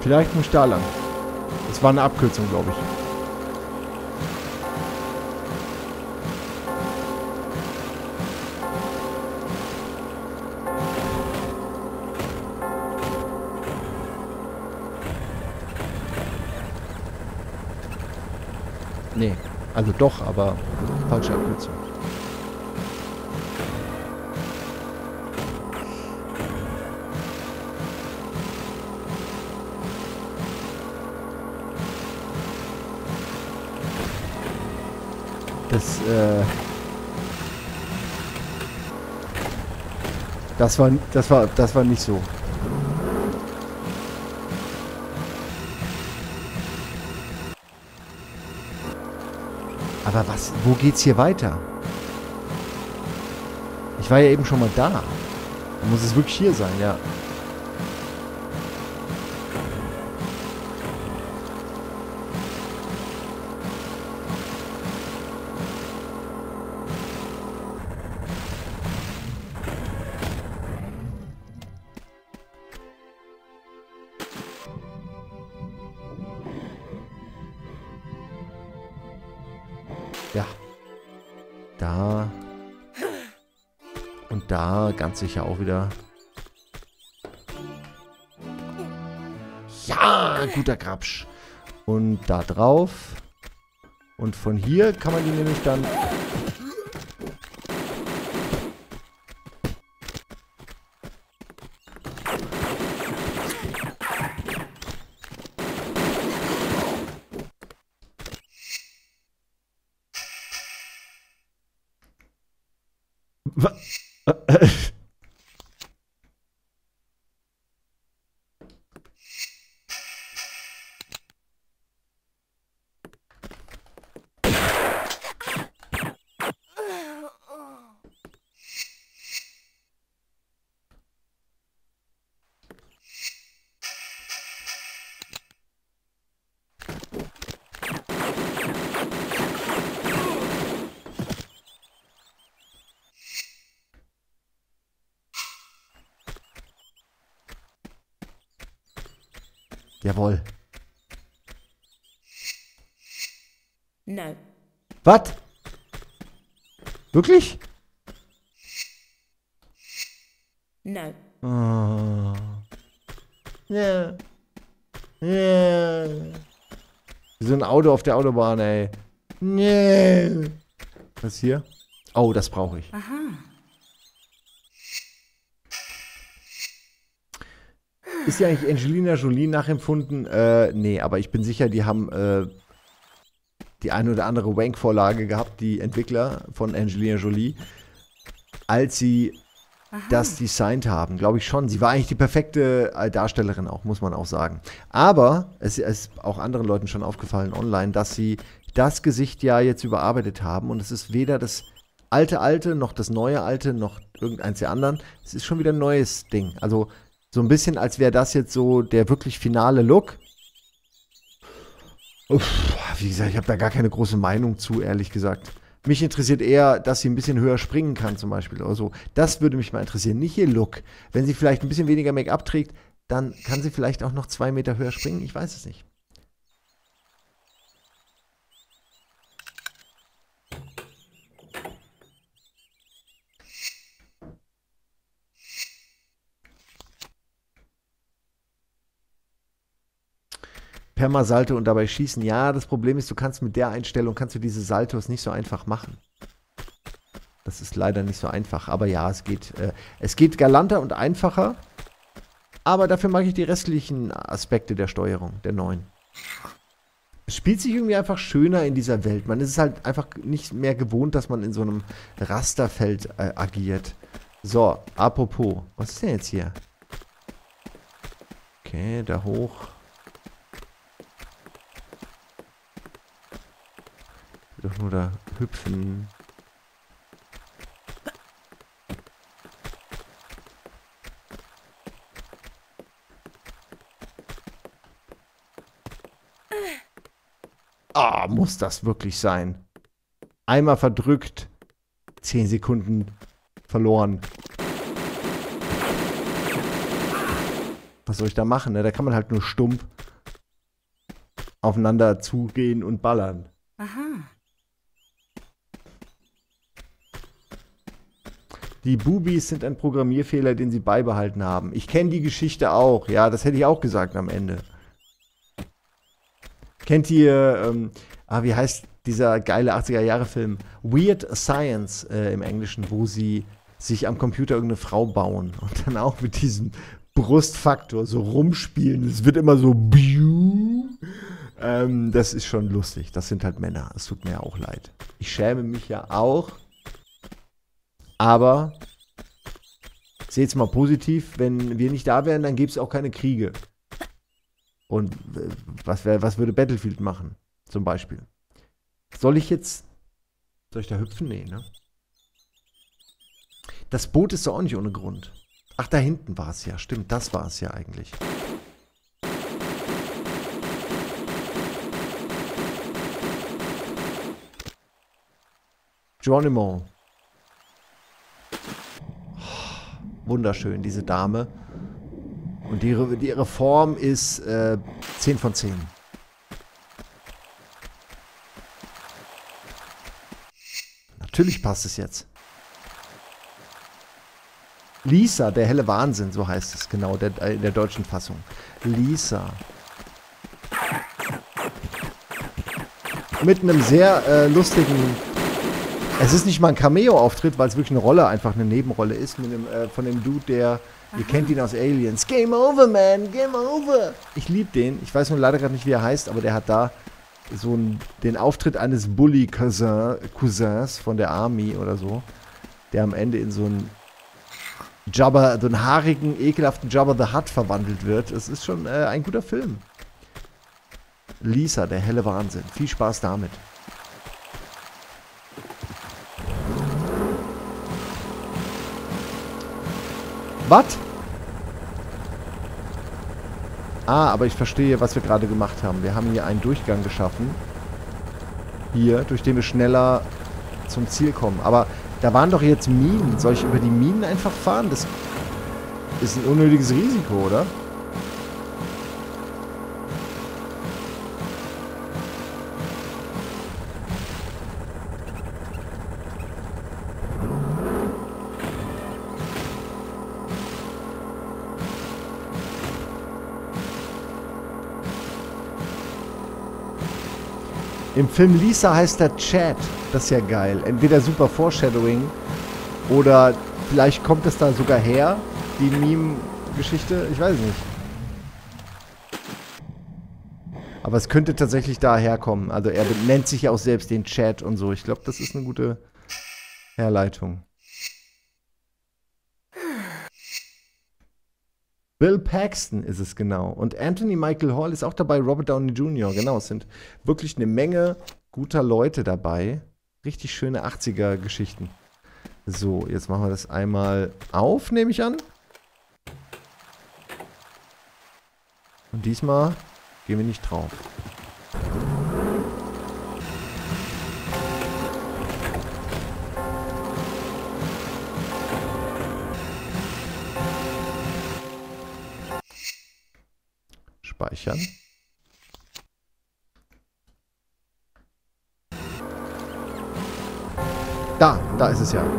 Vielleicht muss ich da lang. Das war eine Abkürzung, glaube ich. Nee, also doch, aber falsche Abkürzung. Das war nicht so. Aber was, wo geht's hier weiter? Ich war ja eben schon mal da. Dann muss es wirklich hier sein, ja. Ja. Da. Und da ganz sicher auch wieder. Ja, guter Grabsch. Und da drauf. Und von hier kann man die nämlich dann... Jawohl. No. Was? Wirklich? No. Oh. Ja. Ja. So ein Auto auf der Autobahn, ey. Nee. Was hier? Oh, das brauche ich. Aha. Ist ja eigentlich Angelina Jolie nachempfunden? Nee, aber ich bin sicher, die haben die eine oder andere Wank-Vorlage gehabt, die Entwickler von Angelina Jolie, als sie das designt haben. Glaube ich schon. Sie war eigentlich die perfekte Darstellerin auch, muss man auch sagen. Aber es ist auch anderen Leuten schon aufgefallen online, dass sie das Gesicht ja jetzt überarbeitet haben und es ist weder das alte, noch das neue alte, noch irgendeins der anderen. Es ist schon wieder ein neues Ding. Also so ein bisschen, als wäre das jetzt so der wirklich finale Look. Uff, wie gesagt, ich habe da gar keine große Meinung zu, ehrlich gesagt. Mich interessiert eher, dass sie ein bisschen höher springen kann zum Beispiel oder so. Das würde mich mal interessieren, nicht ihr Look. Wenn sie vielleicht ein bisschen weniger Make-up trägt, dann kann sie vielleicht auch noch 2 Meter höher springen. Ich weiß es nicht. Permasalto und dabei schießen. Ja, das Problem ist, du kannst mit der Einstellung, kannst du diese Saltos nicht so einfach machen. Das ist leider nicht so einfach. Aber ja, es geht galanter und einfacher. Aber dafür mag ich die restlichen Aspekte der Steuerung, der neuen. Es spielt sich irgendwie einfach schöner in dieser Welt. Man ist es halt einfach nicht mehr gewohnt, dass man in so einem Rasterfeld agiert. So, apropos. Was ist denn jetzt hier? Okay, da hoch. Doch nur da hüpfen. Ah, muss das wirklich sein? Einmal verdrückt. 10 Sekunden verloren. Was soll ich da machen? Ne? Da kann man halt nur stumpf aufeinander zugehen und ballern. Aha. Die Bubis sind ein Programmierfehler, den sie beibehalten haben. Ich kenne die Geschichte auch. Ja, das hätte ich auch gesagt am Ende. Kennt ihr, wie heißt dieser geile 80er-Jahre-Film? Weird Science im Englischen, wo sie sich am Computer irgendeine Frau bauen und dann auch mit diesem Brustfaktor so rumspielen. Es wird immer so das ist schon lustig. Das sind halt Männer. Es tut mir ja auch leid. Ich schäme mich ja auch. Aber seht's mal positiv, wenn wir nicht da wären, dann gäbe es auch keine Kriege. Und was würde Battlefield machen? Zum Beispiel. Soll ich da hüpfen? Nee, ne? Das Boot ist doch auch nicht ohne Grund. Ach, da hinten war es ja. Stimmt, das war es ja eigentlich. Geronimo. Wunderschön, diese Dame. Und ihre Form ist 10 von 10. Natürlich passt es jetzt. Lisa, der helle Wahnsinn, so heißt es genau in der deutschen Fassung. Lisa. Mit einem sehr lustigen... Es ist nicht mal ein Cameo-Auftritt, weil es wirklich eine Rolle, einfach eine Nebenrolle ist, von dem Dude, ihr kennt ihn aus Aliens. Game over, man, game over. Ich liebe den. Ich weiß nur leider gerade nicht, wie er heißt, aber der hat da so den Auftritt eines Bully-Cousins von der Army oder so, der am Ende in so einen haarigen, ekelhaften Jabba the Hutt verwandelt wird. Es ist schon ein guter Film. Lisa, der helle Wahnsinn. Viel Spaß damit. Was? Ah, aber ich verstehe, was wir gerade gemacht haben. Wir haben hier einen Durchgang geschaffen. Hier, durch den wir schneller zum Ziel kommen. Aber da waren doch jetzt Minen. Soll ich über die Minen einfach fahren? Das ist ein unnötiges Risiko, oder? Im Film Lisa heißt er Chad. Das ist ja geil. Entweder super Foreshadowing oder vielleicht kommt es da sogar her, die Meme-Geschichte. Ich weiß es nicht. Aber es könnte tatsächlich daher kommen. Also er nennt sich ja auch selbst den Chad und so. Ich glaube, das ist eine gute Herleitung. Bill Paxton ist es genau. Und Anthony Michael Hall ist auch dabei, Robert Downey Jr. Genau, es sind wirklich eine Menge guter Leute dabei. Richtig schöne 80er-Geschichten. So, jetzt machen wir das einmal auf, nehme ich an. Und diesmal gehen wir nicht drauf. Speichern. Da ist es ja.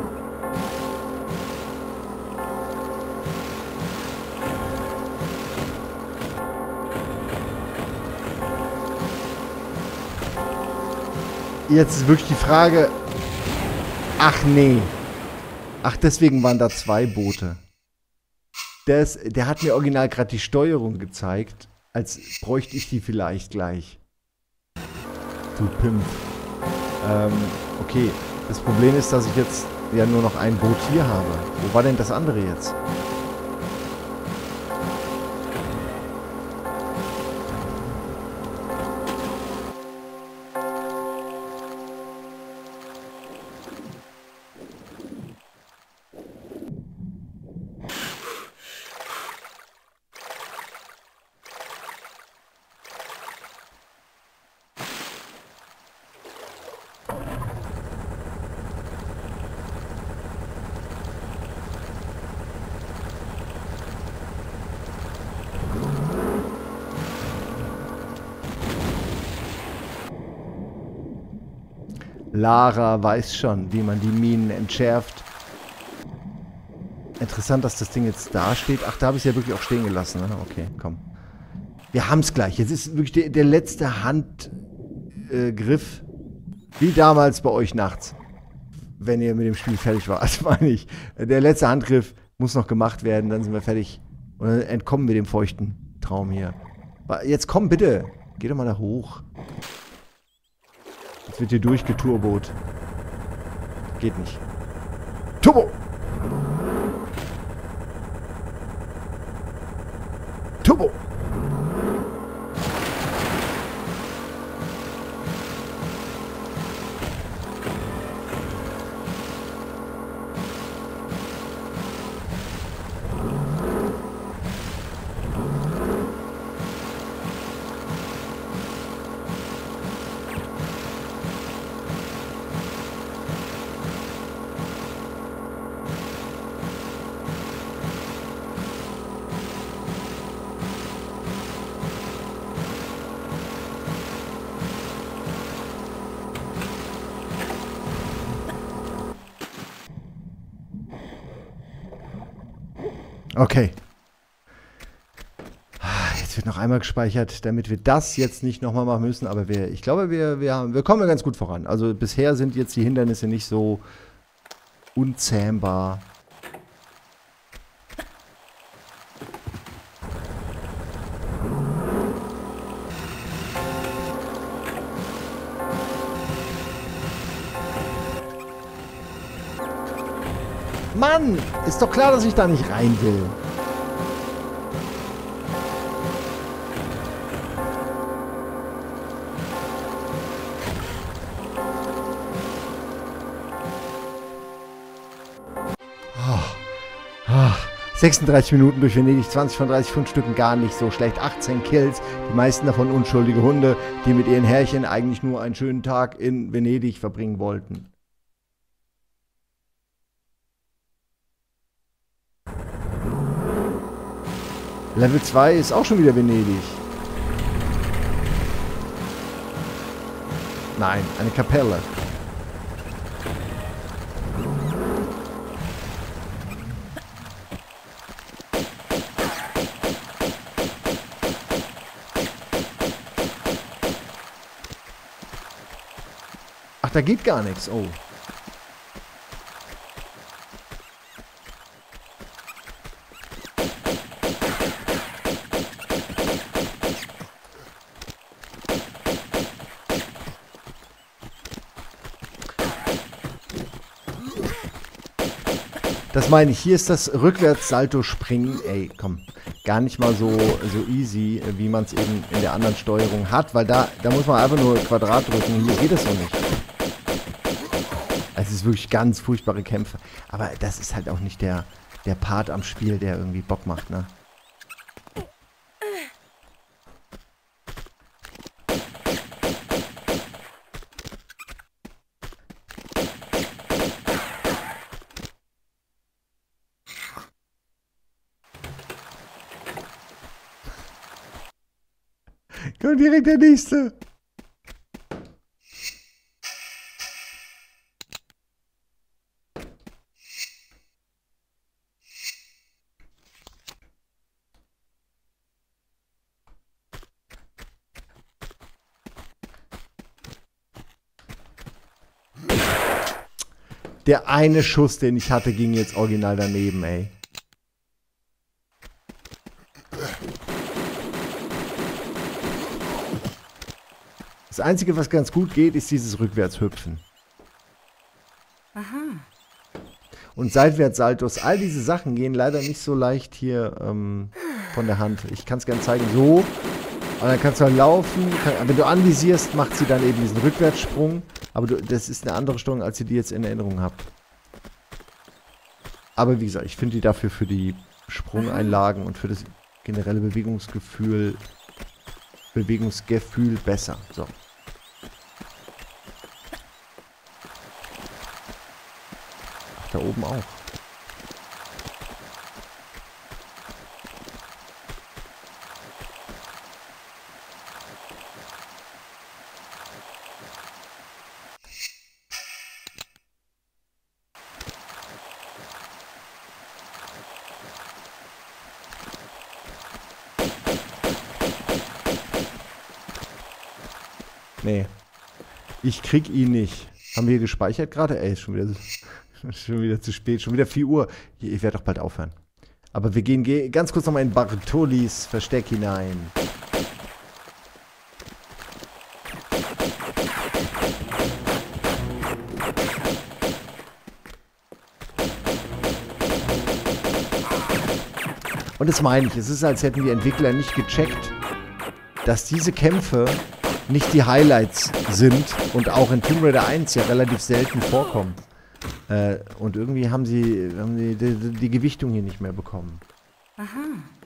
Jetzt ist wirklich die Frage. Ach nee. Ach, deswegen waren da 2 Boote. Der hat mir original gerade die Steuerung gezeigt, als bräuchte ich die vielleicht gleich. Du Pimp. Okay. Das Problem ist, dass ich jetzt ja nur noch ein Boot hier habe. Wo war denn das andere jetzt? Lara weiß schon, wie man die Minen entschärft. Interessant, dass das Ding jetzt da steht. Ach, da habe ich es ja wirklich auch stehen gelassen. Ne? Okay, komm. Wir haben es gleich. Jetzt ist wirklich der letzte Handgriff. Wie damals bei euch nachts. Wenn ihr mit dem Spiel fertig wart, das meine ich. Der letzte Handgriff muss noch gemacht werden, dann sind wir fertig. Und dann entkommen wir dem feuchten Traum hier. Jetzt komm bitte. Geh doch mal da hoch. Jetzt wird hier durchgeturbot. Geht nicht. Turbo! Turbo! Okay. Jetzt wird noch einmal gespeichert, damit wir das jetzt nicht nochmal machen müssen. Aber ich glaube, wir kommen ja ganz gut voran. Also bisher sind jetzt die Hindernisse nicht so unzähmbar. Mann, ist doch klar, dass ich da nicht rein will. Oh. 36 Minuten durch Venedig, 20 von 30 Fundstücken, gar nicht so schlecht. 18 Kills, die meisten davon unschuldige Hunde, die mit ihren Herrchen eigentlich nur einen schönen Tag in Venedig verbringen wollten. Level 2 ist auch schon wieder Venedig. Nein, eine Kapelle. Ach, da geht gar nichts. Oh. Das meine ich, hier ist das Rückwärts-Salto-Springen, ey, komm, gar nicht mal so easy, wie man es eben in der anderen Steuerung hat, weil da muss man einfach nur Quadrat drücken, hier geht es so nicht. Es ist wirklich ganz furchtbare Kämpfe, aber das ist halt auch nicht der Part am Spiel, der irgendwie Bock macht, ne? Kommt direkt der nächste. Der eine Schuss, den ich hatte, ging jetzt original daneben, ey. Das Einzige, was ganz gut geht, ist dieses Rückwärtshüpfen. Aha. Und Seitwärtssaltos, all diese Sachen gehen leider nicht so leicht hier von der Hand. Ich kann es gerne zeigen, so. Und dann kannst du halt laufen. Wenn du anvisierst, macht sie dann eben diesen Rückwärtssprung. Aber das ist eine andere Steuerung, als ihr die jetzt in Erinnerung habt. Aber wie gesagt, ich finde die dafür für die Sprungeinlagen und für das generelle Bewegungsgefühl besser. So. Ach, da oben auch. Nee. Ich krieg ihn nicht. Haben wir gespeichert gerade? Ey, ist schon wieder zu spät. Schon wieder 4 Uhr. Ich werde doch bald aufhören. Aber wir gehen ganz kurz nochmal in Bartolis Versteck hinein. Und das meine ich. Es ist, als hätten die Entwickler nicht gecheckt, dass diese Kämpfe nicht die Highlights sind und auch in Tomb Raider 1 ja relativ selten vorkommen. Und irgendwie haben sie die Gewichtung hier nicht mehr bekommen. Aha.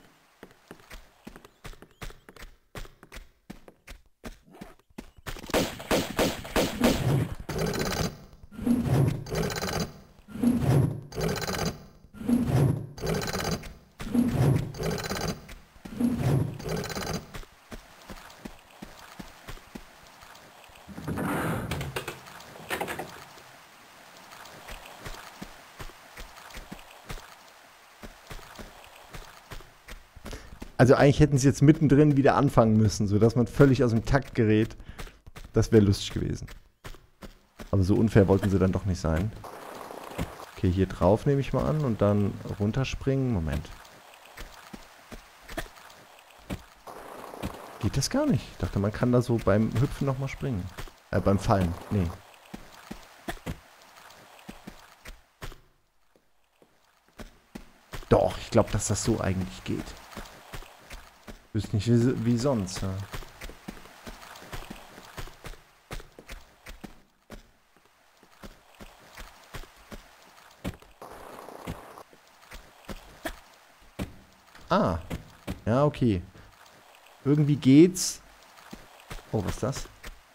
Also eigentlich hätten sie jetzt mittendrin wieder anfangen müssen, sodass man völlig aus dem Takt gerät. Das wäre lustig gewesen. Aber so unfair wollten sie dann doch nicht sein. Okay, hier drauf nehme ich mal an und dann runterspringen. Moment. Geht das gar nicht? Ich dachte, man kann da so beim Hüpfen nochmal springen. Beim Fallen. Nee. Doch, ich glaube, dass das so eigentlich geht. Ich wüsste nicht, wie sonst. Ja. Ah. Ja, okay. Irgendwie geht's. Oh, was ist das?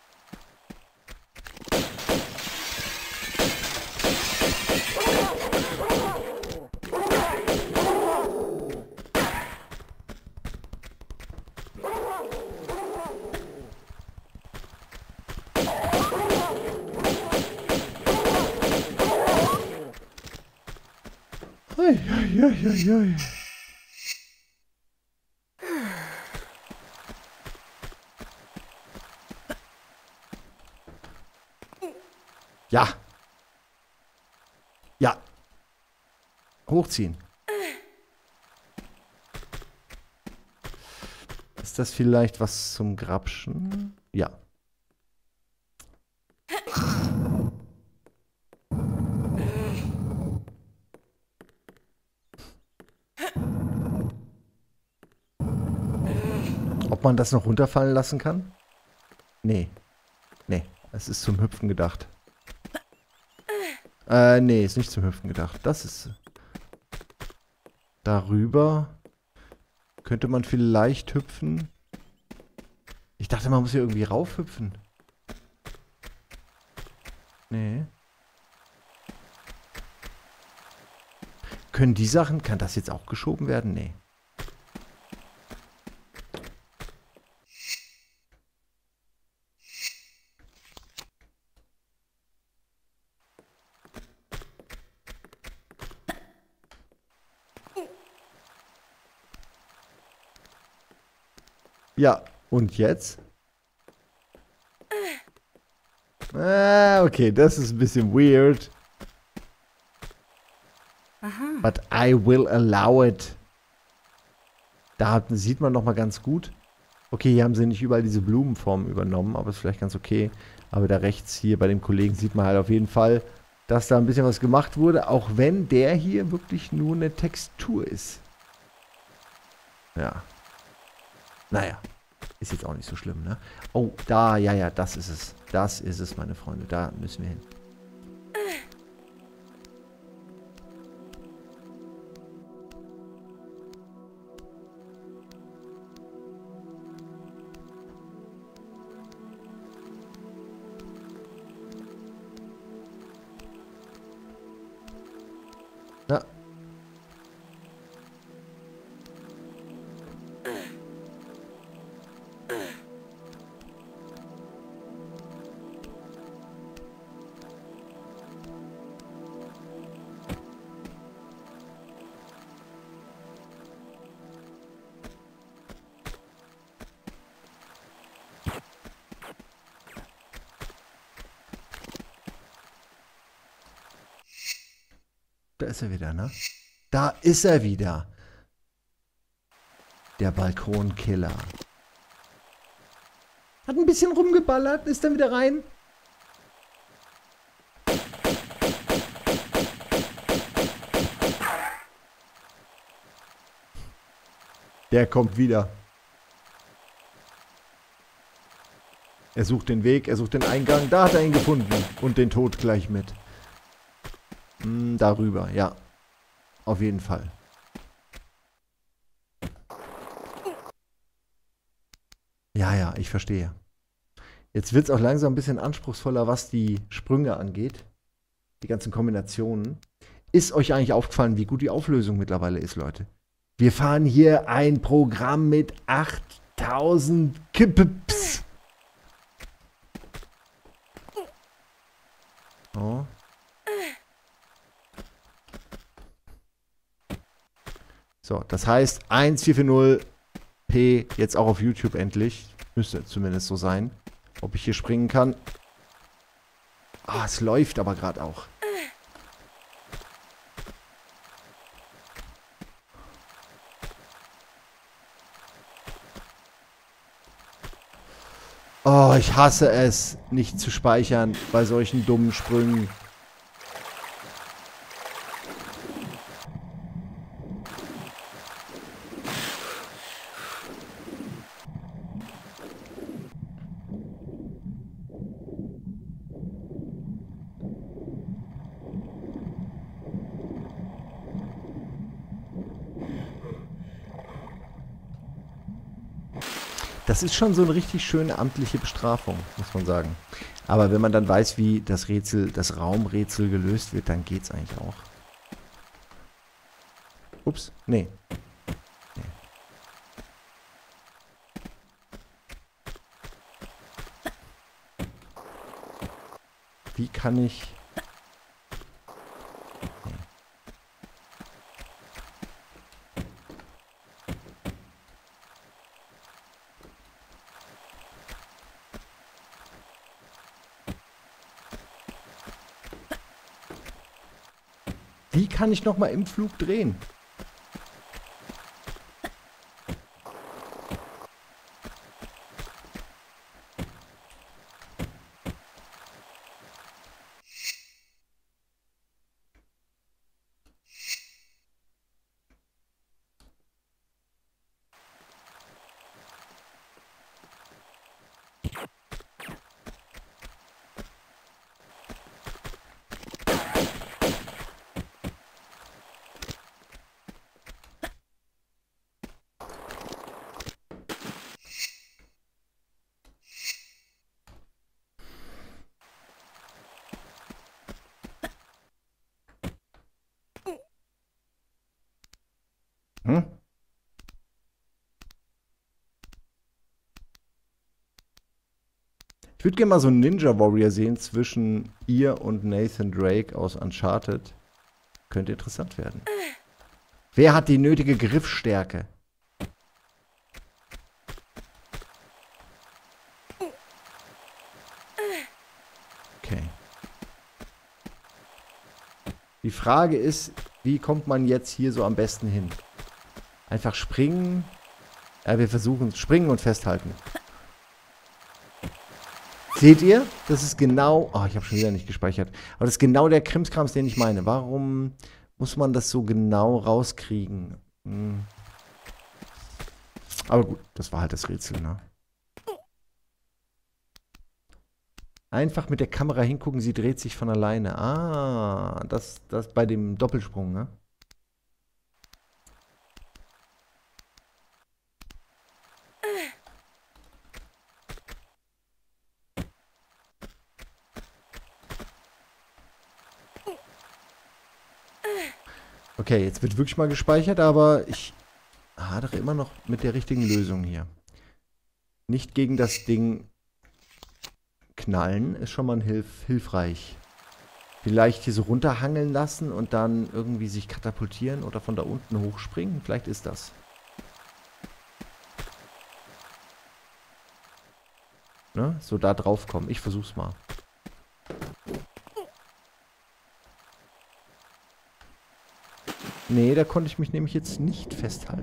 Ui. Ja. Ja. Hochziehen. Ist das vielleicht was zum Grapschen? Ja. Ob man das noch runterfallen lassen kann? Nee. Nee, es ist zum Hüpfen gedacht. Nee, ist nicht zum Hüpfen gedacht. Das ist... Darüber könnte man vielleicht hüpfen. Ich dachte, man muss hier irgendwie raufhüpfen. Nee. Können die Sachen... Kann das jetzt auch geschoben werden? Nee. Ja, und jetzt? Okay, das ist ein bisschen weird. Aha. But I will allow it. Da sieht man nochmal ganz gut. Okay, hier haben sie nicht überall diese Blumenformen übernommen, aber ist vielleicht ganz okay. Aber da rechts hier bei dem Kollegen sieht man halt auf jeden Fall, dass da ein bisschen was gemacht wurde, auch wenn der hier wirklich nur eine Textur ist. Ja. Naja, ist jetzt auch nicht so schlimm, ne? Oh, da, ja, das ist es. Das ist es, meine Freunde. Da müssen wir hin. Ja. Da ist er wieder, ne? Da ist er wieder. Der Balkonkiller. Hat ein bisschen rumgeballert, ist dann wieder rein. Der kommt wieder. Er sucht den Weg, er sucht den Eingang. Da hat er ihn gefunden. Und den Tod gleich mit. Darüber, ja. Auf jeden Fall. Ja, ja, ich verstehe. Jetzt wird es auch langsam ein bisschen anspruchsvoller, was die Sprünge angeht. Die ganzen Kombinationen. Ist euch eigentlich aufgefallen, wie gut die Auflösung mittlerweile ist, Leute? Wir fahren hier ein Programm mit 8000 Kippips. Oh. So, das heißt 1440p jetzt auch auf YouTube endlich. Müsste zumindest so sein. Ob ich hier springen kann. Ah, es läuft aber gerade auch. Oh, ich hasse es, nicht zu speichern bei solchen dummen Sprüngen. Das ist schon so eine richtig schöne amtliche Bestrafung, muss man sagen. Aber wenn man dann weiß, wie das Rätsel, das Raumrätsel gelöst wird, dann geht's eigentlich auch. Ups, nee. Wie kann ich... Wie kann ich nochmal im Flug drehen? Ich würde gerne mal so einen Ninja Warrior sehen zwischen ihr und Nathan Drake aus Uncharted. Könnte interessant werden. Wer hat die nötige Griffstärke? Okay. Die Frage ist, wie kommt man jetzt hier so am besten hin? Einfach springen. Ja, wir versuchen springen und festhalten. Seht ihr? Das ist genau... Oh, ich habe schon wieder nicht gespeichert. Aber das ist genau der Krimskrams, den ich meine. Warum muss man das so genau rauskriegen? Aber gut, das war halt das Rätsel, ne? Einfach mit der Kamera hingucken, sie dreht sich von alleine. Ah, das bei dem Doppelsprung, ne? Okay, jetzt wird wirklich mal gespeichert, aber ich hadere immer noch mit der richtigen Lösung hier. Nicht gegen das Ding knallen ist schon mal hilfreich. Vielleicht hier so runterhangeln lassen und dann irgendwie sich katapultieren oder von da unten hochspringen. Vielleicht ist das. Ne? So da drauf kommen. Ich versuch's mal. Nee, da konnte ich mich nämlich jetzt nicht festhalten.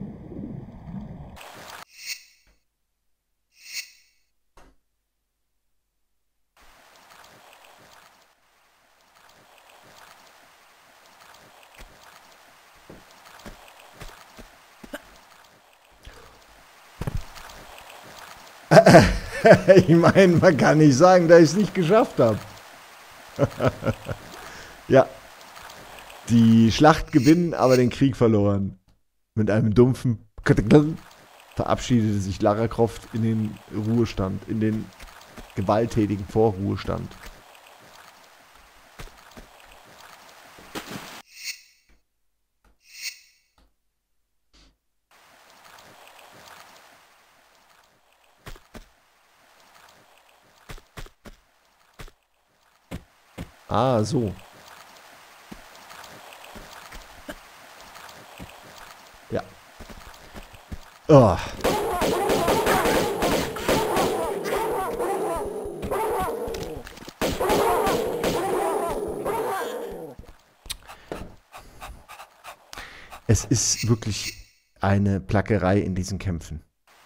Ich meine, man kann nicht sagen, dass ich es nicht geschafft habe. Ja. Die Schlacht gewinnen, aber den Krieg verloren. Mit einem dumpfen verabschiedete sich Lara Croft in den Ruhestand, in den gewalttätigen Vorruhestand. Ah, so. Ja. Oh. Es ist wirklich eine Plackerei in diesen Kämpfen.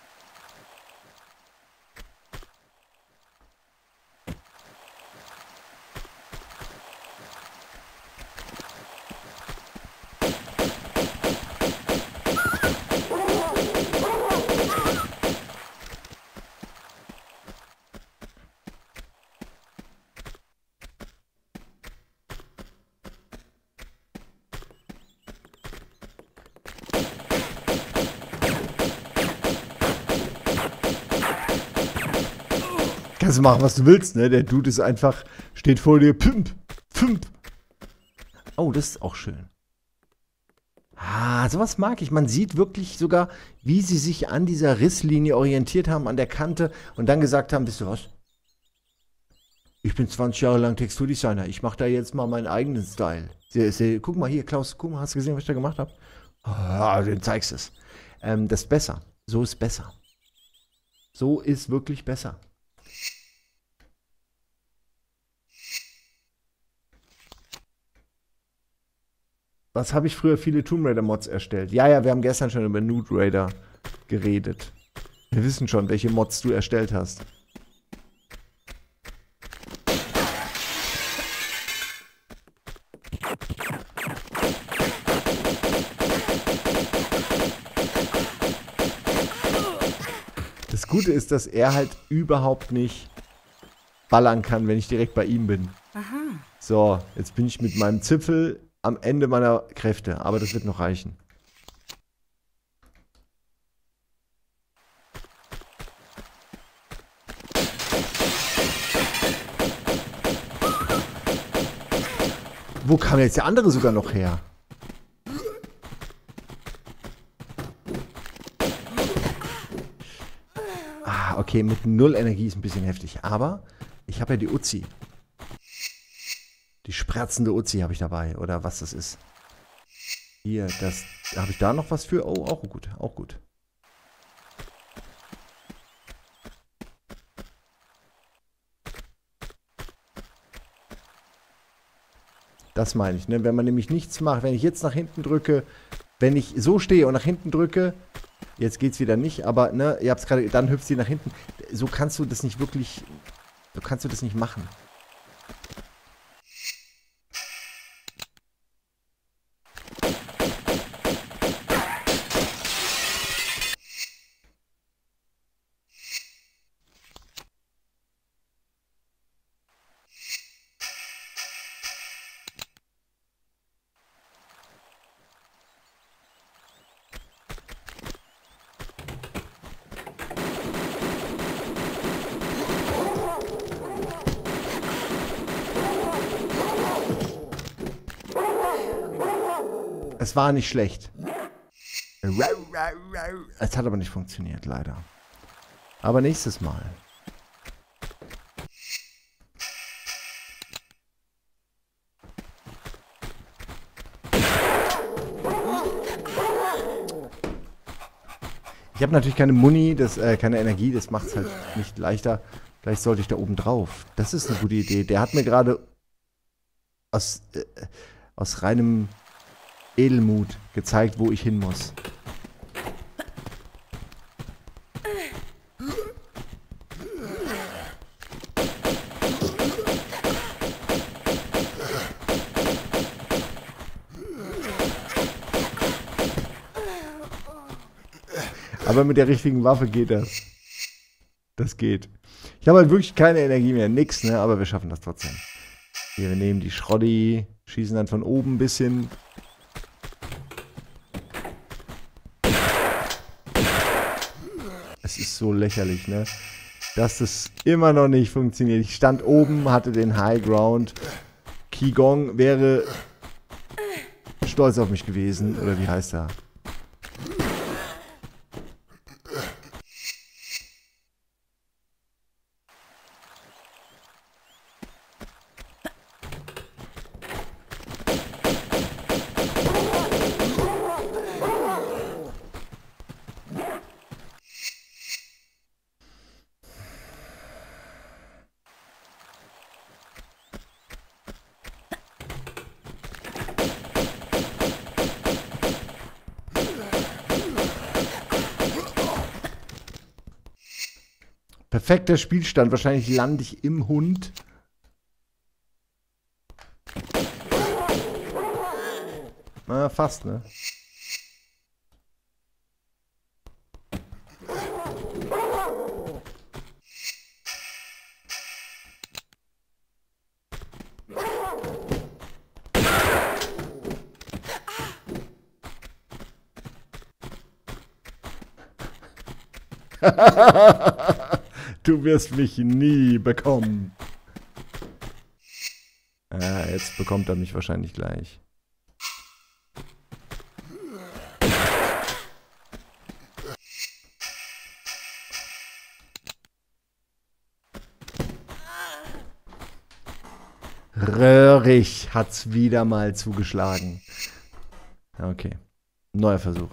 Kannst du machen, was du willst, ne? Der Dude ist einfach, steht vor dir, pimp, pimp. Oh, das ist auch schön. Ah, sowas mag ich. Man sieht wirklich sogar, wie sie sich an dieser Risslinie orientiert haben, an der Kante und dann gesagt haben, wisst ihr was? Ich bin 20 Jahre lang Texturdesigner. Ich mache da jetzt mal meinen eigenen Style. Guck mal hier, Klaus, guck mal, hast du gesehen, was ich da gemacht habe? Ah, den zeigst du es. Das ist besser. So ist besser. So ist wirklich besser. Was habe ich früher viele Tomb Raider Mods erstellt? Ja, wir haben gestern schon über Nude Raider geredet. Wir wissen schon, welche Mods du erstellt hast. Das Gute ist, dass er halt überhaupt nicht ballern kann, wenn ich direkt bei ihm bin. Aha. So, jetzt bin ich mit meinem Zipfel am Ende meiner Kräfte, aber das wird noch reichen. Wo kam jetzt der andere sogar noch her? Ah, okay, mit 0 Energie ist ein bisschen heftig, aber ich habe ja die Uzi. Die spratzende Uzi habe ich dabei, oder was das ist. Hier, das... Habe ich da noch was für? Oh, auch gut, auch gut. Das meine ich, ne? Wenn man nämlich nichts macht, wenn ich jetzt nach hinten drücke, wenn ich so stehe und nach hinten drücke, jetzt geht's wieder nicht, aber, ne, ihr habt es gerade, dann hüpft sie nach hinten. So kannst du das nicht wirklich... So kannst du das nicht machen. Es war nicht schlecht. Es hat aber nicht funktioniert, leider. Aber nächstes Mal. Ich habe natürlich keine Muni, keine Energie, das macht es halt nicht leichter. Vielleicht sollte ich da oben drauf. Das ist eine gute Idee. Der hat mir gerade aus reinem Edelmut gezeigt, wo ich hin muss. Aber mit der richtigen Waffe geht das. Das geht. Ich habe halt wirklich keine Energie mehr. Nix, ne? Aber wir schaffen das trotzdem. Hier, wir nehmen die Schroddi, schießen dann von oben ein bisschen. Es ist so lächerlich, ne? Dass das immer noch nicht funktioniert. Ich stand oben, hatte den High Ground. Qigong wäre stolz auf mich gewesen. Oder wie heißt er? Perfekter Spielstand. Wahrscheinlich lande ich im Hund. Na, fast, ne? Du wirst mich nie bekommen. Ah, jetzt bekommt er mich wahrscheinlich gleich. Röhrig hat's wieder mal zugeschlagen. Okay. Neuer Versuch.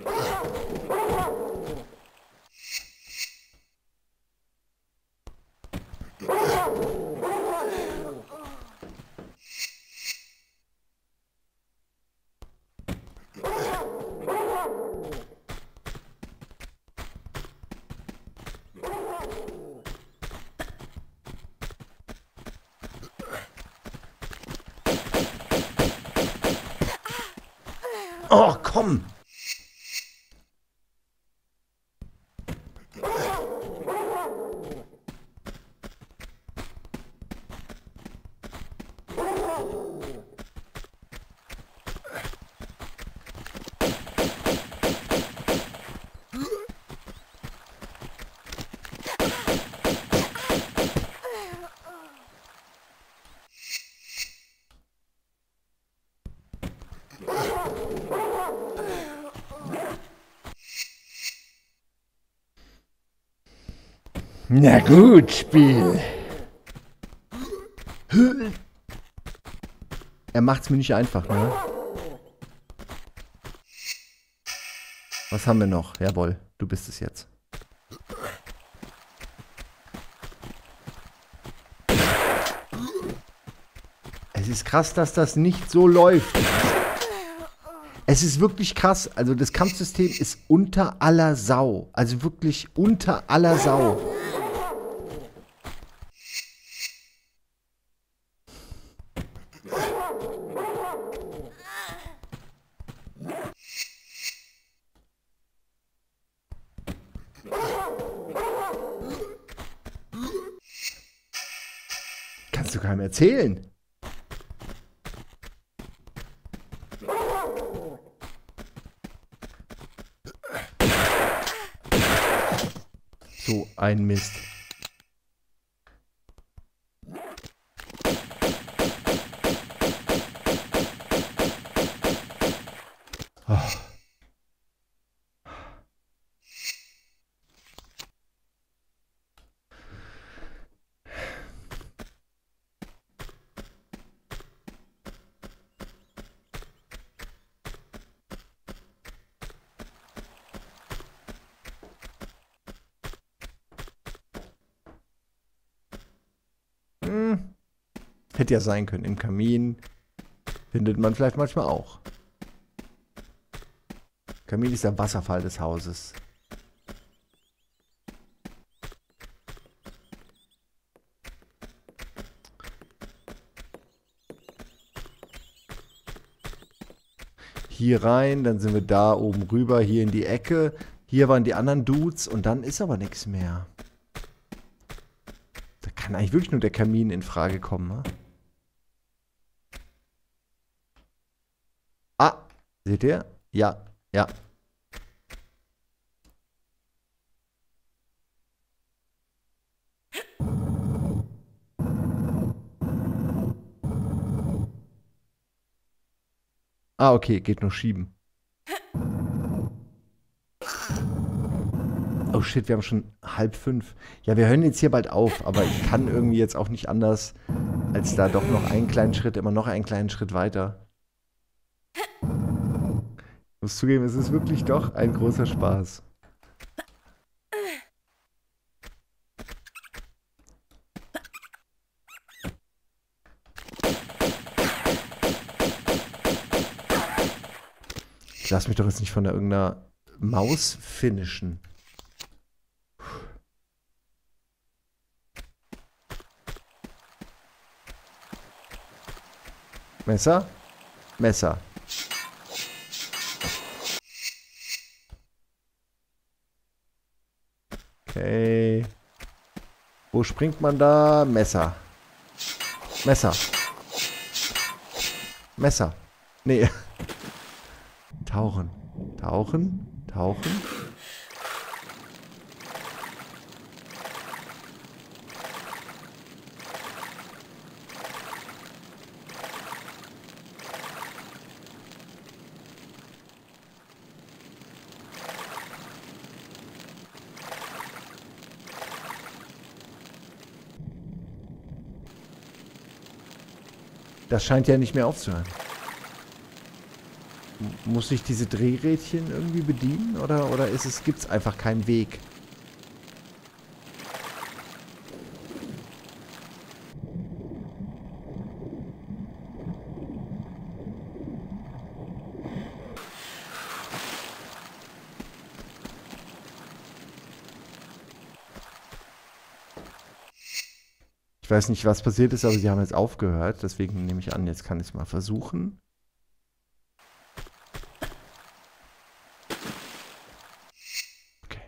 Oh, komm! Na gut, Spiel. Er macht's mir nicht einfach, ne? Was haben wir noch? Jawohl, du bist es jetzt. Es ist krass, dass das nicht so läuft. Es ist wirklich krass. Also das Kampfsystem ist unter aller Sau. Also wirklich unter aller Sau. Kannst du keinem erzählen. So ein Mist. Oh. Hätte ja sein können. Im Kamin findet man vielleicht manchmal auch. Kamin ist der Wasserfall des Hauses. Hier rein, dann sind wir da oben rüber, hier in die Ecke. Hier waren die anderen Dudes und dann ist aber nichts mehr. Da kann eigentlich wirklich nur der Kamin in Frage kommen, ne? Ah, seht ihr? Ja, ja. Ah, okay, geht nur schieben. Oh shit, wir haben schon 4:30. Ja, wir hören jetzt hier bald auf, aber ich kann irgendwie jetzt auch nicht anders, als da doch noch einen kleinen Schritt, immer noch einen kleinen Schritt weiter. Ich muss zugeben, es ist wirklich doch ein großer Spaß. Ich lass mich doch jetzt nicht von irgendeiner Maus finishen. Messer? Messer. Okay. Wo springt man da? Messer. Messer. Messer. Nee. Tauchen. Tauchen. Tauchen. Das scheint ja nicht mehr aufzuhören. Muss ich diese Drehrädchen irgendwie bedienen? Oder gibt es einfach keinen Weg? Ich weiß nicht, was passiert ist, aber sie haben jetzt aufgehört. Deswegen nehme ich an, jetzt kann ich es mal versuchen. Okay.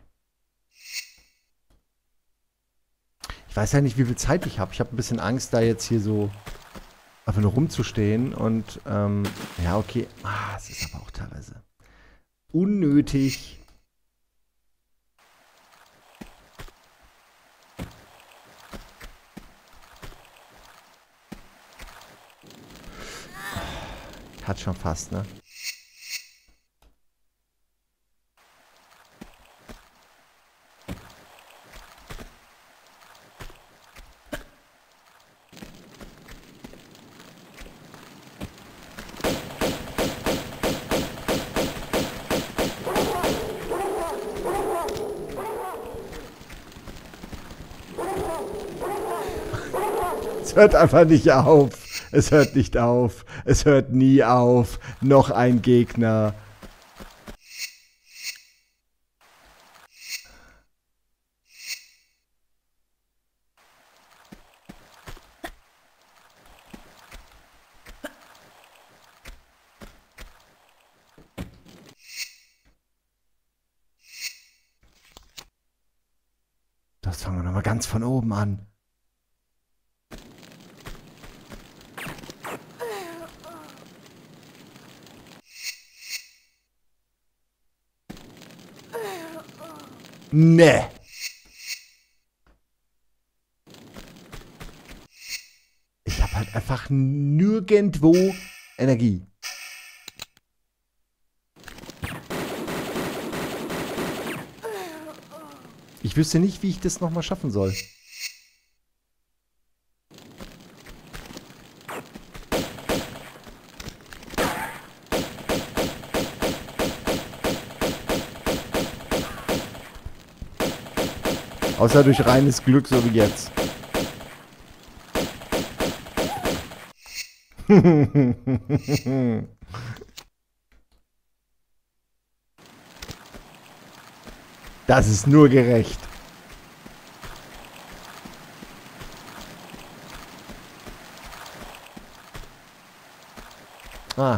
Ich weiß ja nicht, wie viel Zeit ich habe. Ich habe ein bisschen Angst, da jetzt hier so einfach nur rumzustehen. Und, ja, okay. Ah, es ist aber auch teilweise unnötig. Hat schon fast, ne? Es hört einfach nicht auf. Es hört nicht auf. Es hört nie auf. Noch ein Gegner. Das fangen wir nochmal ganz von oben an. Nee. Ich habe halt einfach nirgendwo Energie. Ich wüsste nicht, wie ich das nochmal schaffen soll. Außer durch reines Glück, so wie jetzt. Das ist nur gerecht. Ah.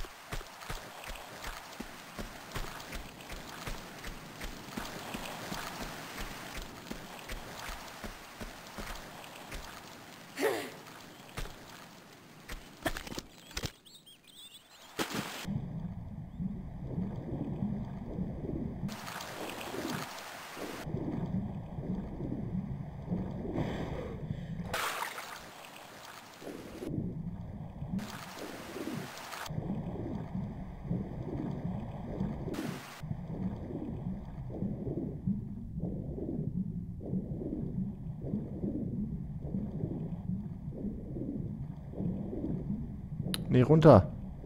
Nee, runter.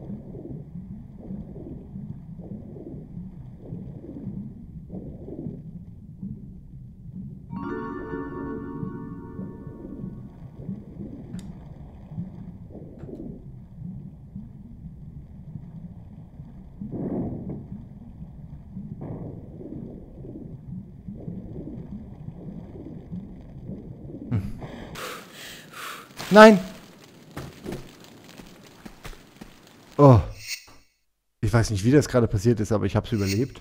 Nein! Oh. Ich weiß nicht, wie das gerade passiert ist, aber ich habe es überlebt.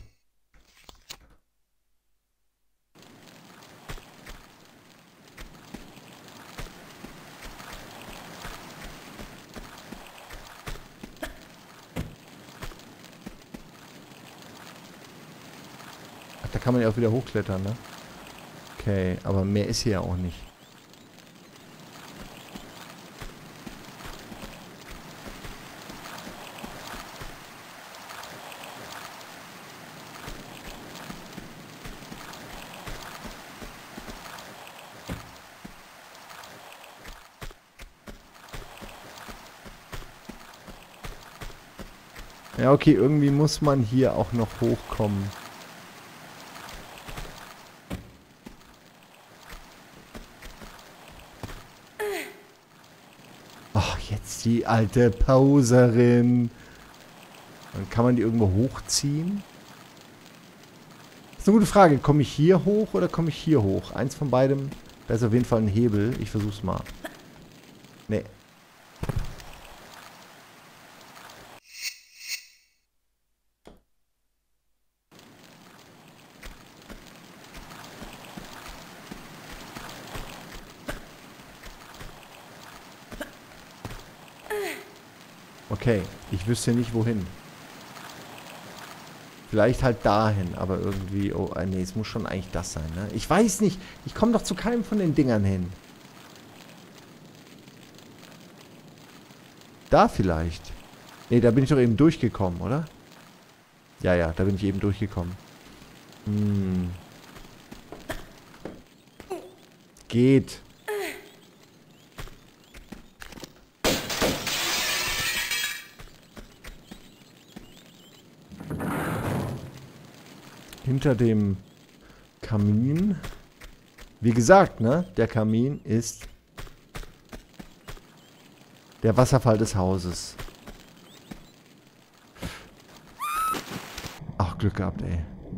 Ach, da kann man ja auch wieder hochklettern, ne? Okay, aber mehr ist hier ja auch nicht. Ja, okay, irgendwie muss man hier auch noch hochkommen. Ach, jetzt die alte Pauserin. Dann kann man die irgendwo hochziehen? Das ist eine gute Frage. Komme ich hier hoch oder komme ich hier hoch? Eins von beidem. Da ist auf jeden Fall ein Hebel. Ich versuch's mal. Nee. Okay, ich wüsste nicht wohin. Vielleicht halt dahin, aber irgendwie... Oh, nee, es muss schon eigentlich das sein, ne? Ich weiß nicht. Ich komme doch zu keinem von den Dingern hin. Da vielleicht. Nee, da bin ich doch eben durchgekommen, oder? Ja, ja, da bin ich eben durchgekommen. Hm. Geht. Hinter dem Kamin. Wie gesagt, ne? Der Kamin ist der Wasserfall des Hauses. Ach, Glück gehabt, ey.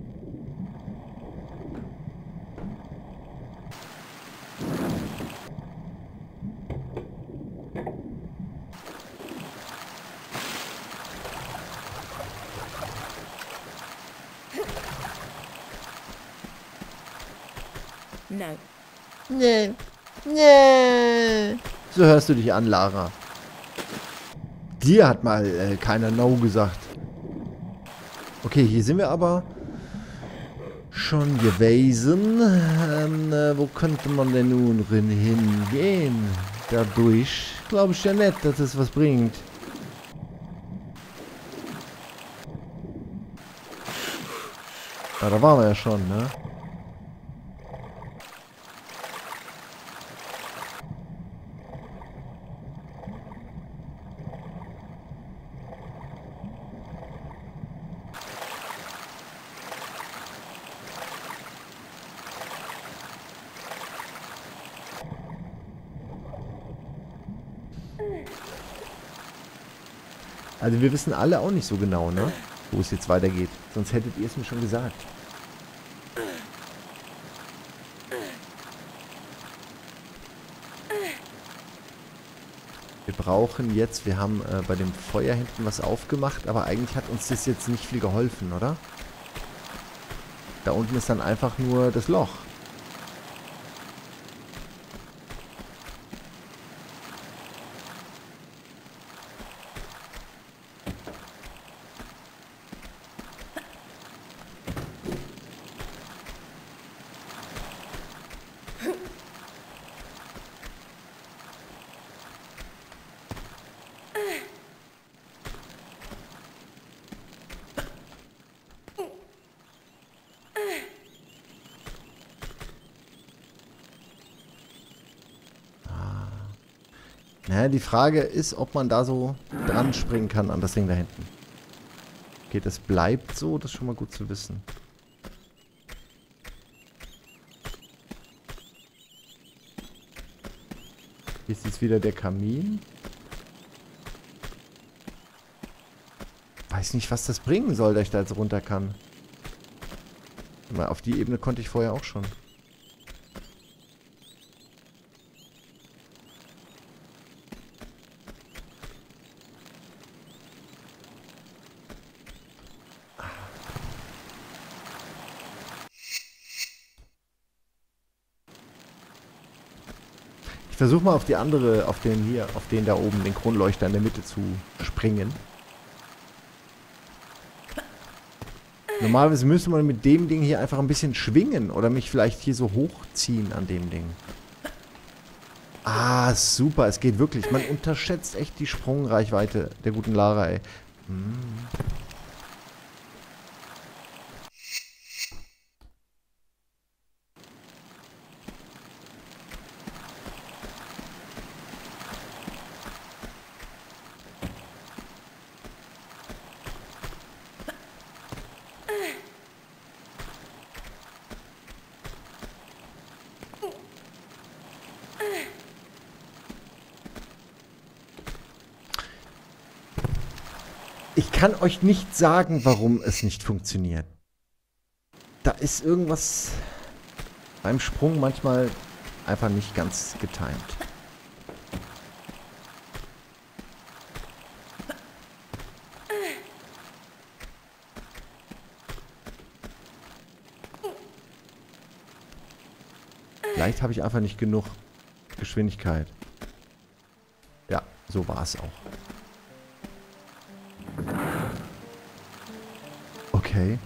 No. Nee. Nee. So hörst du dich an, Lara. Dir hat mal keiner No gesagt. Okay, hier sind wir aber schon gewesen. Wo könnte man denn nun hingehen? Dadurch glaube ich ja nicht, dass es was bringt. Ja, da waren wir ja schon, ne? Also wir wissen alle auch nicht so genau, ne? Wo es jetzt weitergeht. Sonst hättet ihr es mir schon gesagt. brauchen jetzt, wir haben bei dem Feuer hinten was aufgemacht, aber eigentlich hat uns das jetzt nicht viel geholfen, oder? Da unten ist dann einfach nur das Loch. Naja, die Frage ist, ob man da so dran springen kann an das Ding da hinten. Okay, das bleibt so, das ist schon mal gut zu wissen. Hier ist jetzt wieder der Kamin. Weiß nicht, was das bringen soll, dass ich da jetzt runter kann. Aber auf die Ebene konnte ich vorher auch schon. Ich versuche mal auf die andere, auf den da oben, den Kronleuchter in der Mitte zu springen. Normalerweise müsste man mit dem Ding hier einfach ein bisschen schwingen oder mich vielleicht hier so hochziehen an dem Ding. Ah, super, es geht wirklich. Man unterschätzt echt die Sprungreichweite der guten Lara, ey. Ich kann euch nicht sagen, warum es nicht funktioniert. Da ist irgendwas beim Sprung manchmal einfach nicht ganz getimt. Vielleicht habe ich einfach nicht genug Geschwindigkeit. Ja, so war es auch. Okay.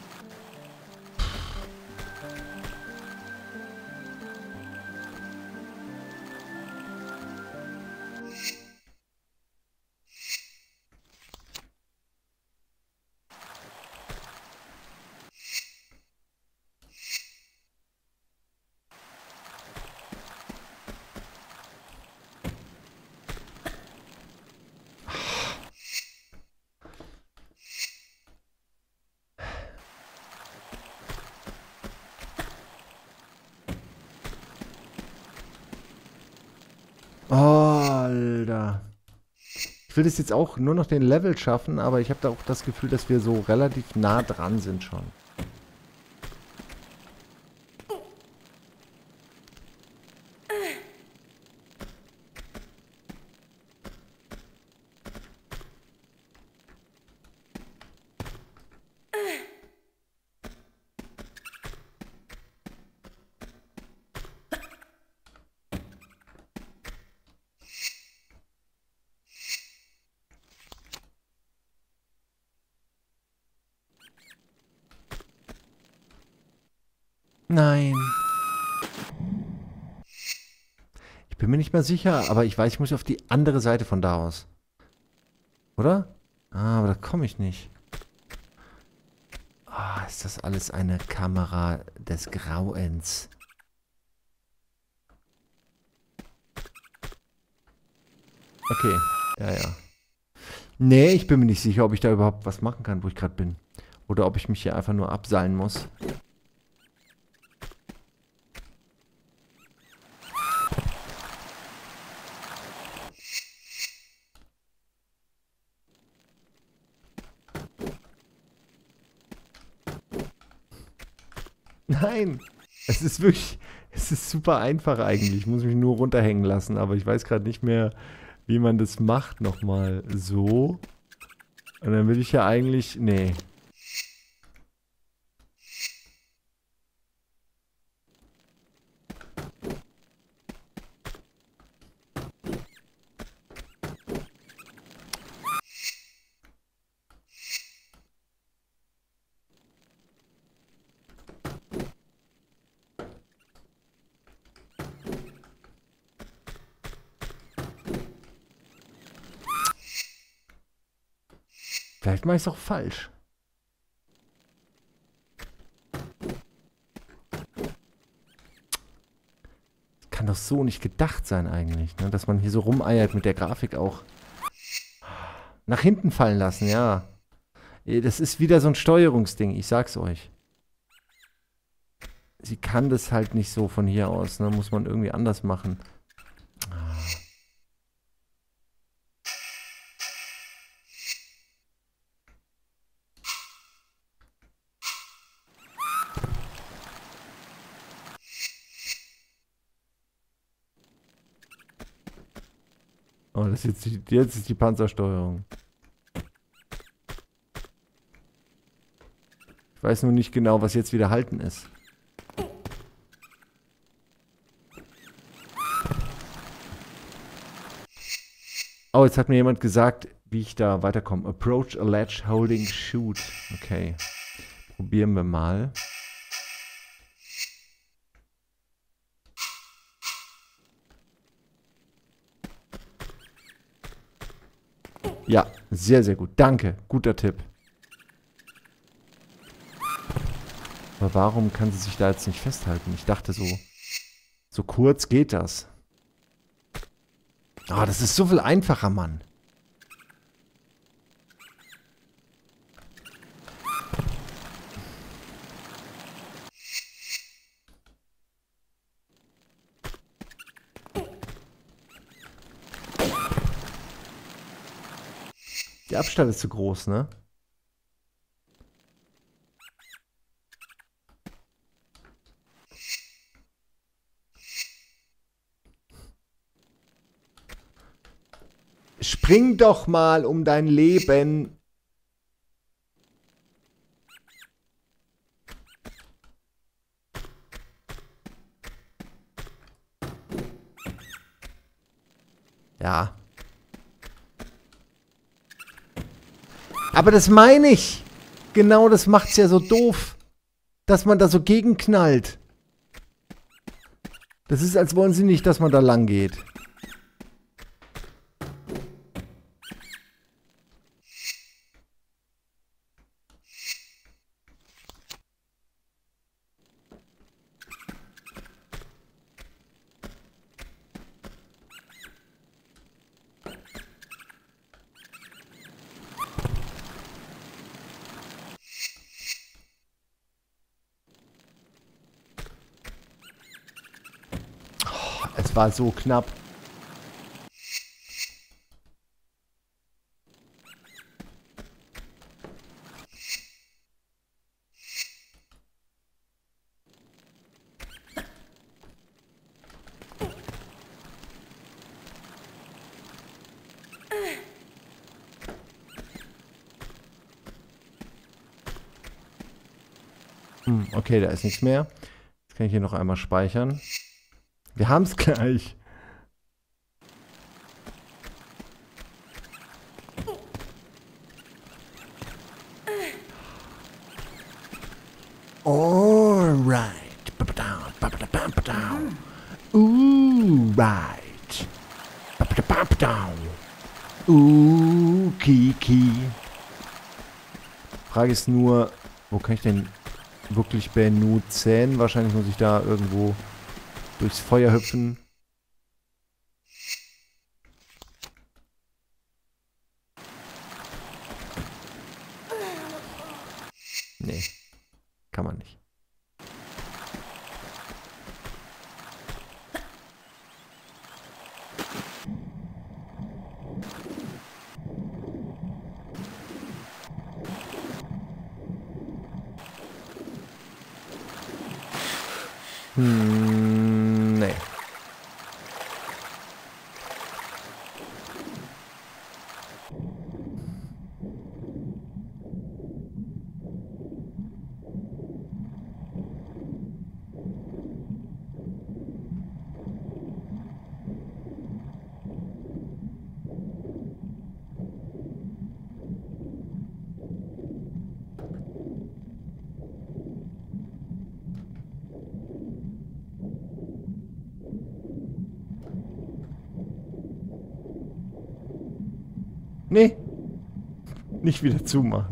Oh, Alter. Ich will das jetzt auch nur noch den Level schaffen, aber ich habe da auch das Gefühl, dass wir so relativ nah dran sind schon. Nein. Ich bin mir nicht mehr sicher, aber ich weiß, ich muss auf die andere Seite von da aus. Oder? Ah, aber da komme ich nicht. Ah, ist das alles eine Kamera des Grauens. Okay, ja. Nee, ich bin mir nicht sicher, ob ich da überhaupt was machen kann, wo ich gerade bin. Oder ob ich mich hier einfach nur abseilen muss. Nein, es ist wirklich, es ist super einfach eigentlich. Ich muss mich nur runterhängen lassen, aber ich weiß gerade nicht mehr, wie man das macht nochmal. So. Und dann will ich ja eigentlich... Nee. Vielleicht mache ich es auch falsch. Das kann doch so nicht gedacht sein eigentlich, ne? Dass man hier so rumeiert mit der Grafik auch. Nach hinten fallen lassen, ja. Das ist wieder so ein Steuerungsding, ich sag's euch. Sie kann das halt nicht so von hier aus, ne? Muss man irgendwie anders machen. Oh, das ist jetzt ist die Panzersteuerung. Ich weiß nur nicht genau, was jetzt wieder halten ist. Oh, jetzt hat mir jemand gesagt, wie ich da weiterkomme. Approach a ledge holding shoot. Okay. Probieren wir mal. Ja, sehr, sehr gut. Danke. Guter Tipp. Aber warum kann sie sich da jetzt nicht festhalten? Ich dachte so kurz geht das. Ah, das ist so viel einfacher, Mann. Der Abstand ist zu groß, ne? Spring doch mal um dein Leben. Ja. Aber das meine ich. Genau das macht's ja so doof. Dass man da so gegenknallt. Das ist, als wollen sie nicht, dass man da lang geht. Es war so knapp. Okay, da ist nichts mehr. Jetzt kann ich hier noch einmal speichern. Wir haben es gleich. Alright. Right. Kiki. Frage ist nur, wo kann ich denn wirklich benutzen? Wahrscheinlich muss ich da irgendwo durchs Feuer hüpfen. Nee, kann man nicht. Nee. Nee. Nicht wieder zumachen.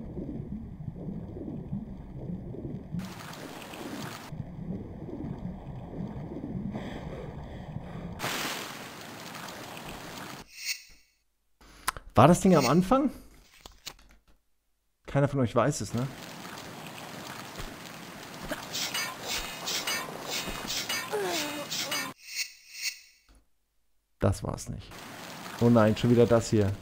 War das Ding am Anfang? Keiner von euch weiß es, ne? Das war's nicht. Oh nein, schon wieder das hier.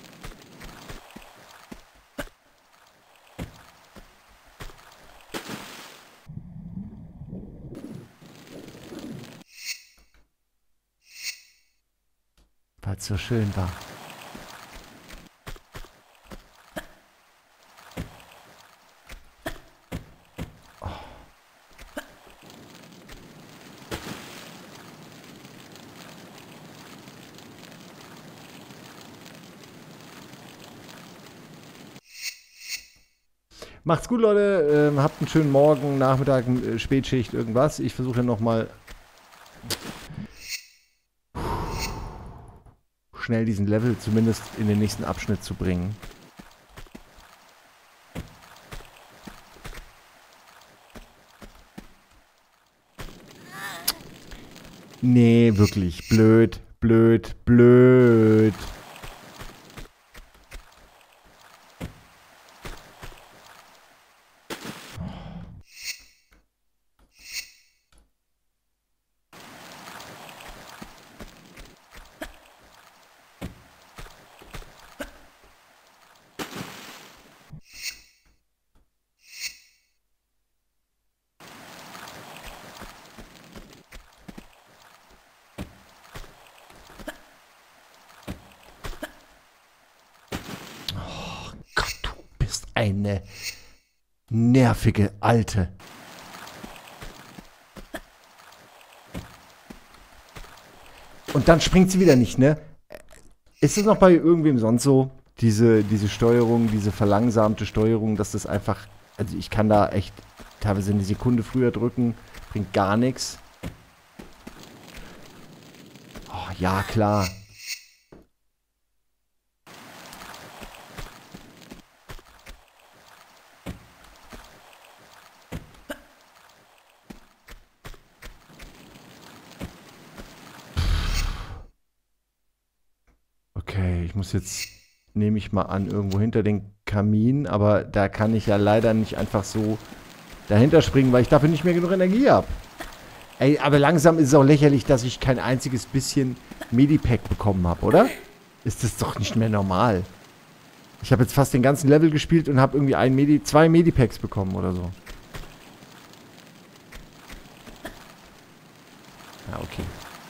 Weil es so schön war. Macht's gut, Leute. Habt einen schönen Morgen, Nachmittag, Spätschicht, irgendwas. Ich versuche nochmal schnell diesen Level zumindest in den nächsten Abschnitt zu bringen. Nee, wirklich. Blöd, blöd, blöd. Eine nervige Alte. Und dann springt sie wieder nicht, ne? Ist es noch bei irgendwem sonst so, diese Steuerung, diese verlangsamte Steuerung, dass das einfach, also ich kann da echt teilweise eine Sekunde früher drücken, bringt gar nichts. Oh, ja, klar. Okay, ich muss jetzt, nehme ich mal an, irgendwo hinter den Kamin, aber da kann ich ja leider nicht einfach so dahinter springen, weil ich dafür nicht mehr genug Energie habe. Ey, aber langsam ist es auch lächerlich, dass ich kein einziges bisschen Medipack bekommen habe, oder? Ist das doch nicht mehr normal. Ich habe jetzt fast den ganzen Level gespielt und habe irgendwie zwei Medipacks bekommen oder so. Ja, okay.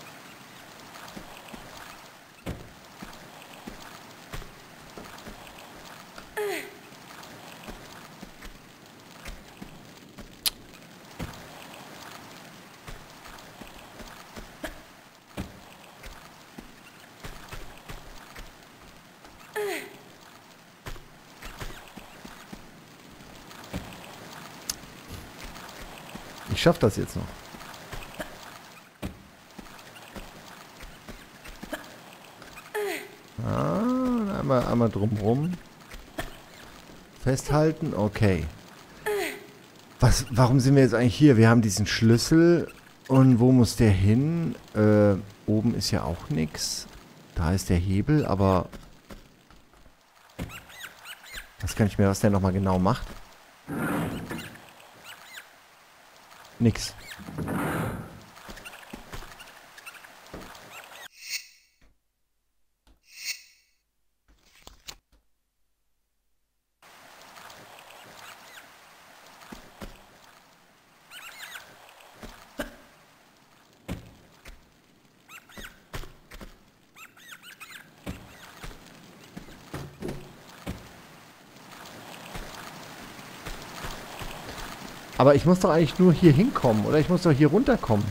Ich schaffe das jetzt noch. Einmal drumrum. Festhalten, okay. Warum sind wir jetzt eigentlich hier? Wir haben diesen Schlüssel. Und wo muss der hin? Oben ist ja auch nichts. Da ist der Hebel, aber... Ich weiß gar nicht mehr, was der nochmal genau macht. Nix. Aber ich muss doch eigentlich nur hier hinkommen, oder? Ich muss doch hier runterkommen.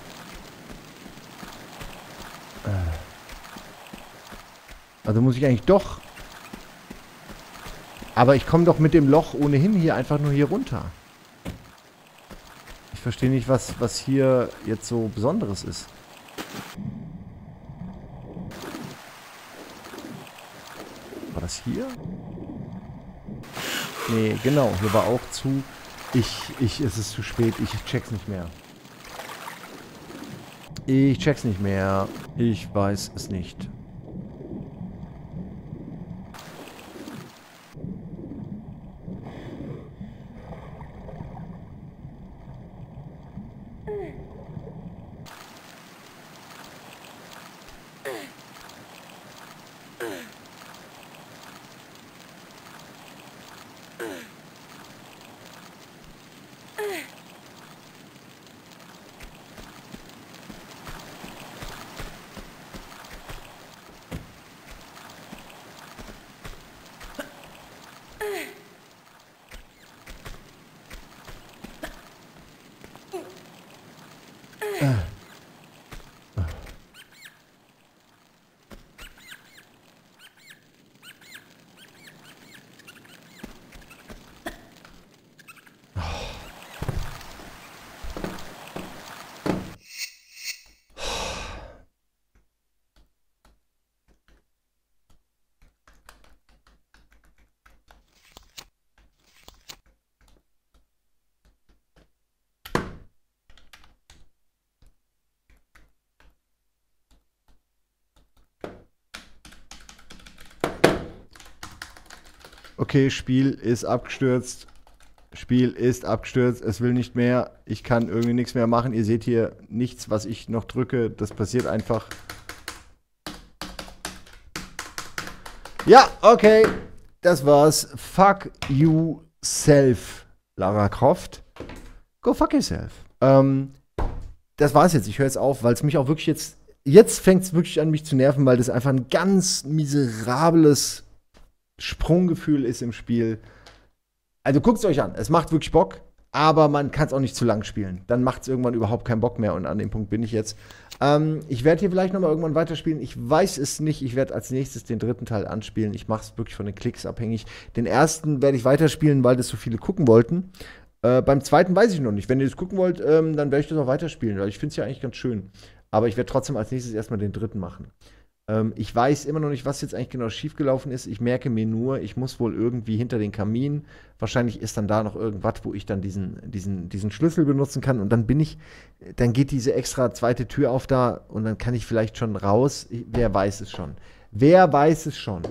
Also muss ich eigentlich doch... Aber ich komme doch mit dem Loch ohnehin hier einfach nur hier runter. Ich verstehe nicht, was hier jetzt so Besonderes ist. das hier? Nee, genau, hier war auch zu. Es ist zu spät, ich check's nicht mehr. Ich check's nicht mehr. Ich weiß es nicht. Okay, Spiel ist abgestürzt. Spiel ist abgestürzt. Es will nicht mehr. Ich kann irgendwie nichts mehr machen. Ihr seht hier nichts, was ich noch drücke. Das passiert einfach. Ja, okay. Das war's. Fuck you self, Lara Croft. Go fuck yourself. Das war's jetzt. Ich höre jetzt auf, weil es mich auch wirklich jetzt... Jetzt fängt es wirklich an, mich zu nerven, weil das einfach ein ganz miserables Sprunggefühl ist im Spiel. Also guckt es euch an. Es macht wirklich Bock, aber man kann es auch nicht zu lang spielen. Dann macht es irgendwann überhaupt keinen Bock mehr und an dem Punkt bin ich jetzt. Ich werde hier vielleicht nochmal irgendwann weiterspielen. Ich weiß es nicht. Ich werde als nächstes den dritten Teil anspielen. Ich mache es wirklich von den Klicks abhängig. Den ersten werde ich weiterspielen, weil das so viele gucken wollten. Beim zweiten weiß ich noch nicht. Wenn ihr das gucken wollt, dann werde ich das auch weiterspielen, weil ich finde es ja eigentlich ganz schön. Aber ich werde trotzdem als nächstes erstmal den dritten machen. Ich weiß immer noch nicht, was jetzt eigentlich genau schiefgelaufen ist. Ich merke mir nur, ich muss wohl irgendwie hinter den Kamin. Wahrscheinlich ist dann da noch irgendwas, wo ich dann diesen Schlüssel benutzen kann. Und dann dann geht diese extra zweite Tür auf da und dann kann ich vielleicht schon raus. Wer weiß es schon. Wer weiß es schon.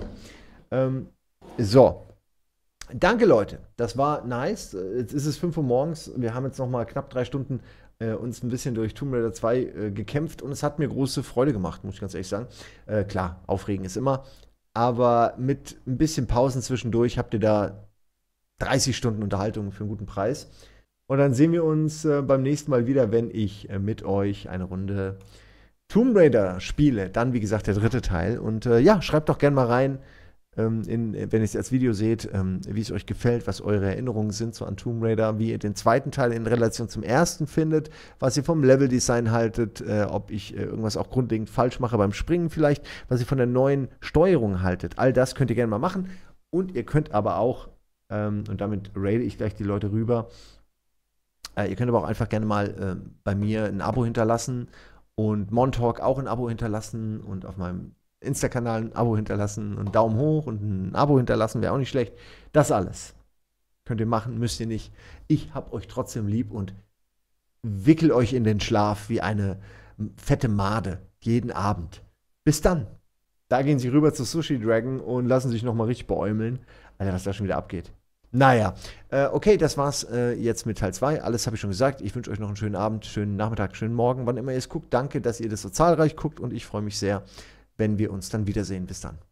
So. Danke, Leute. Das war nice. Jetzt ist es 5 Uhr morgens. Wir haben jetzt noch mal knapp 3 Stunden uns ein bisschen durch Tomb Raider 2 gekämpft und es hat mir große Freude gemacht, muss ich ganz ehrlich sagen. Klar, aufregen ist immer, aber mit ein bisschen Pausen zwischendurch habt ihr da 30 Stunden Unterhaltung für einen guten Preis. Und dann sehen wir uns beim nächsten Mal wieder, wenn ich mit euch eine Runde Tomb Raider spiele. Dann, wie gesagt, der dritte Teil. Und ja, schreibt doch gerne mal rein, wenn ihr es als Video seht, wie es euch gefällt, was eure Erinnerungen sind so an Tomb Raider, wie ihr den zweiten Teil in Relation zum ersten findet, was ihr vom Leveldesign haltet, ob ich irgendwas auch grundlegend falsch mache beim Springen vielleicht, was ihr von der neuen Steuerung haltet. All das könnt ihr gerne mal machen. Und ihr könnt aber auch, und damit raide ich gleich die Leute rüber, ihr könnt aber auch einfach gerne mal bei mir ein Abo hinterlassen und Montalk auch ein Abo hinterlassen und auf meinem Insta-Kanal ein Abo hinterlassen und einen Daumen hoch und ein Abo hinterlassen, wäre auch nicht schlecht. Das alles könnt ihr machen, müsst ihr nicht. Ich hab euch trotzdem lieb und wickel euch in den Schlaf wie eine fette Made jeden Abend. Bis dann. Da gehen sie rüber zu Sushi Dragon und lassen sich nochmal richtig beäumeln. Alter, was da schon wieder abgeht. Naja, okay, das war's jetzt mit Teil 2. Alles habe ich schon gesagt. Ich wünsche euch noch einen schönen Abend, schönen Nachmittag, schönen Morgen, wann immer ihr es guckt. Danke, dass ihr das so zahlreich guckt und ich freue mich sehr, wenn wir uns dann wiedersehen. Bis dann.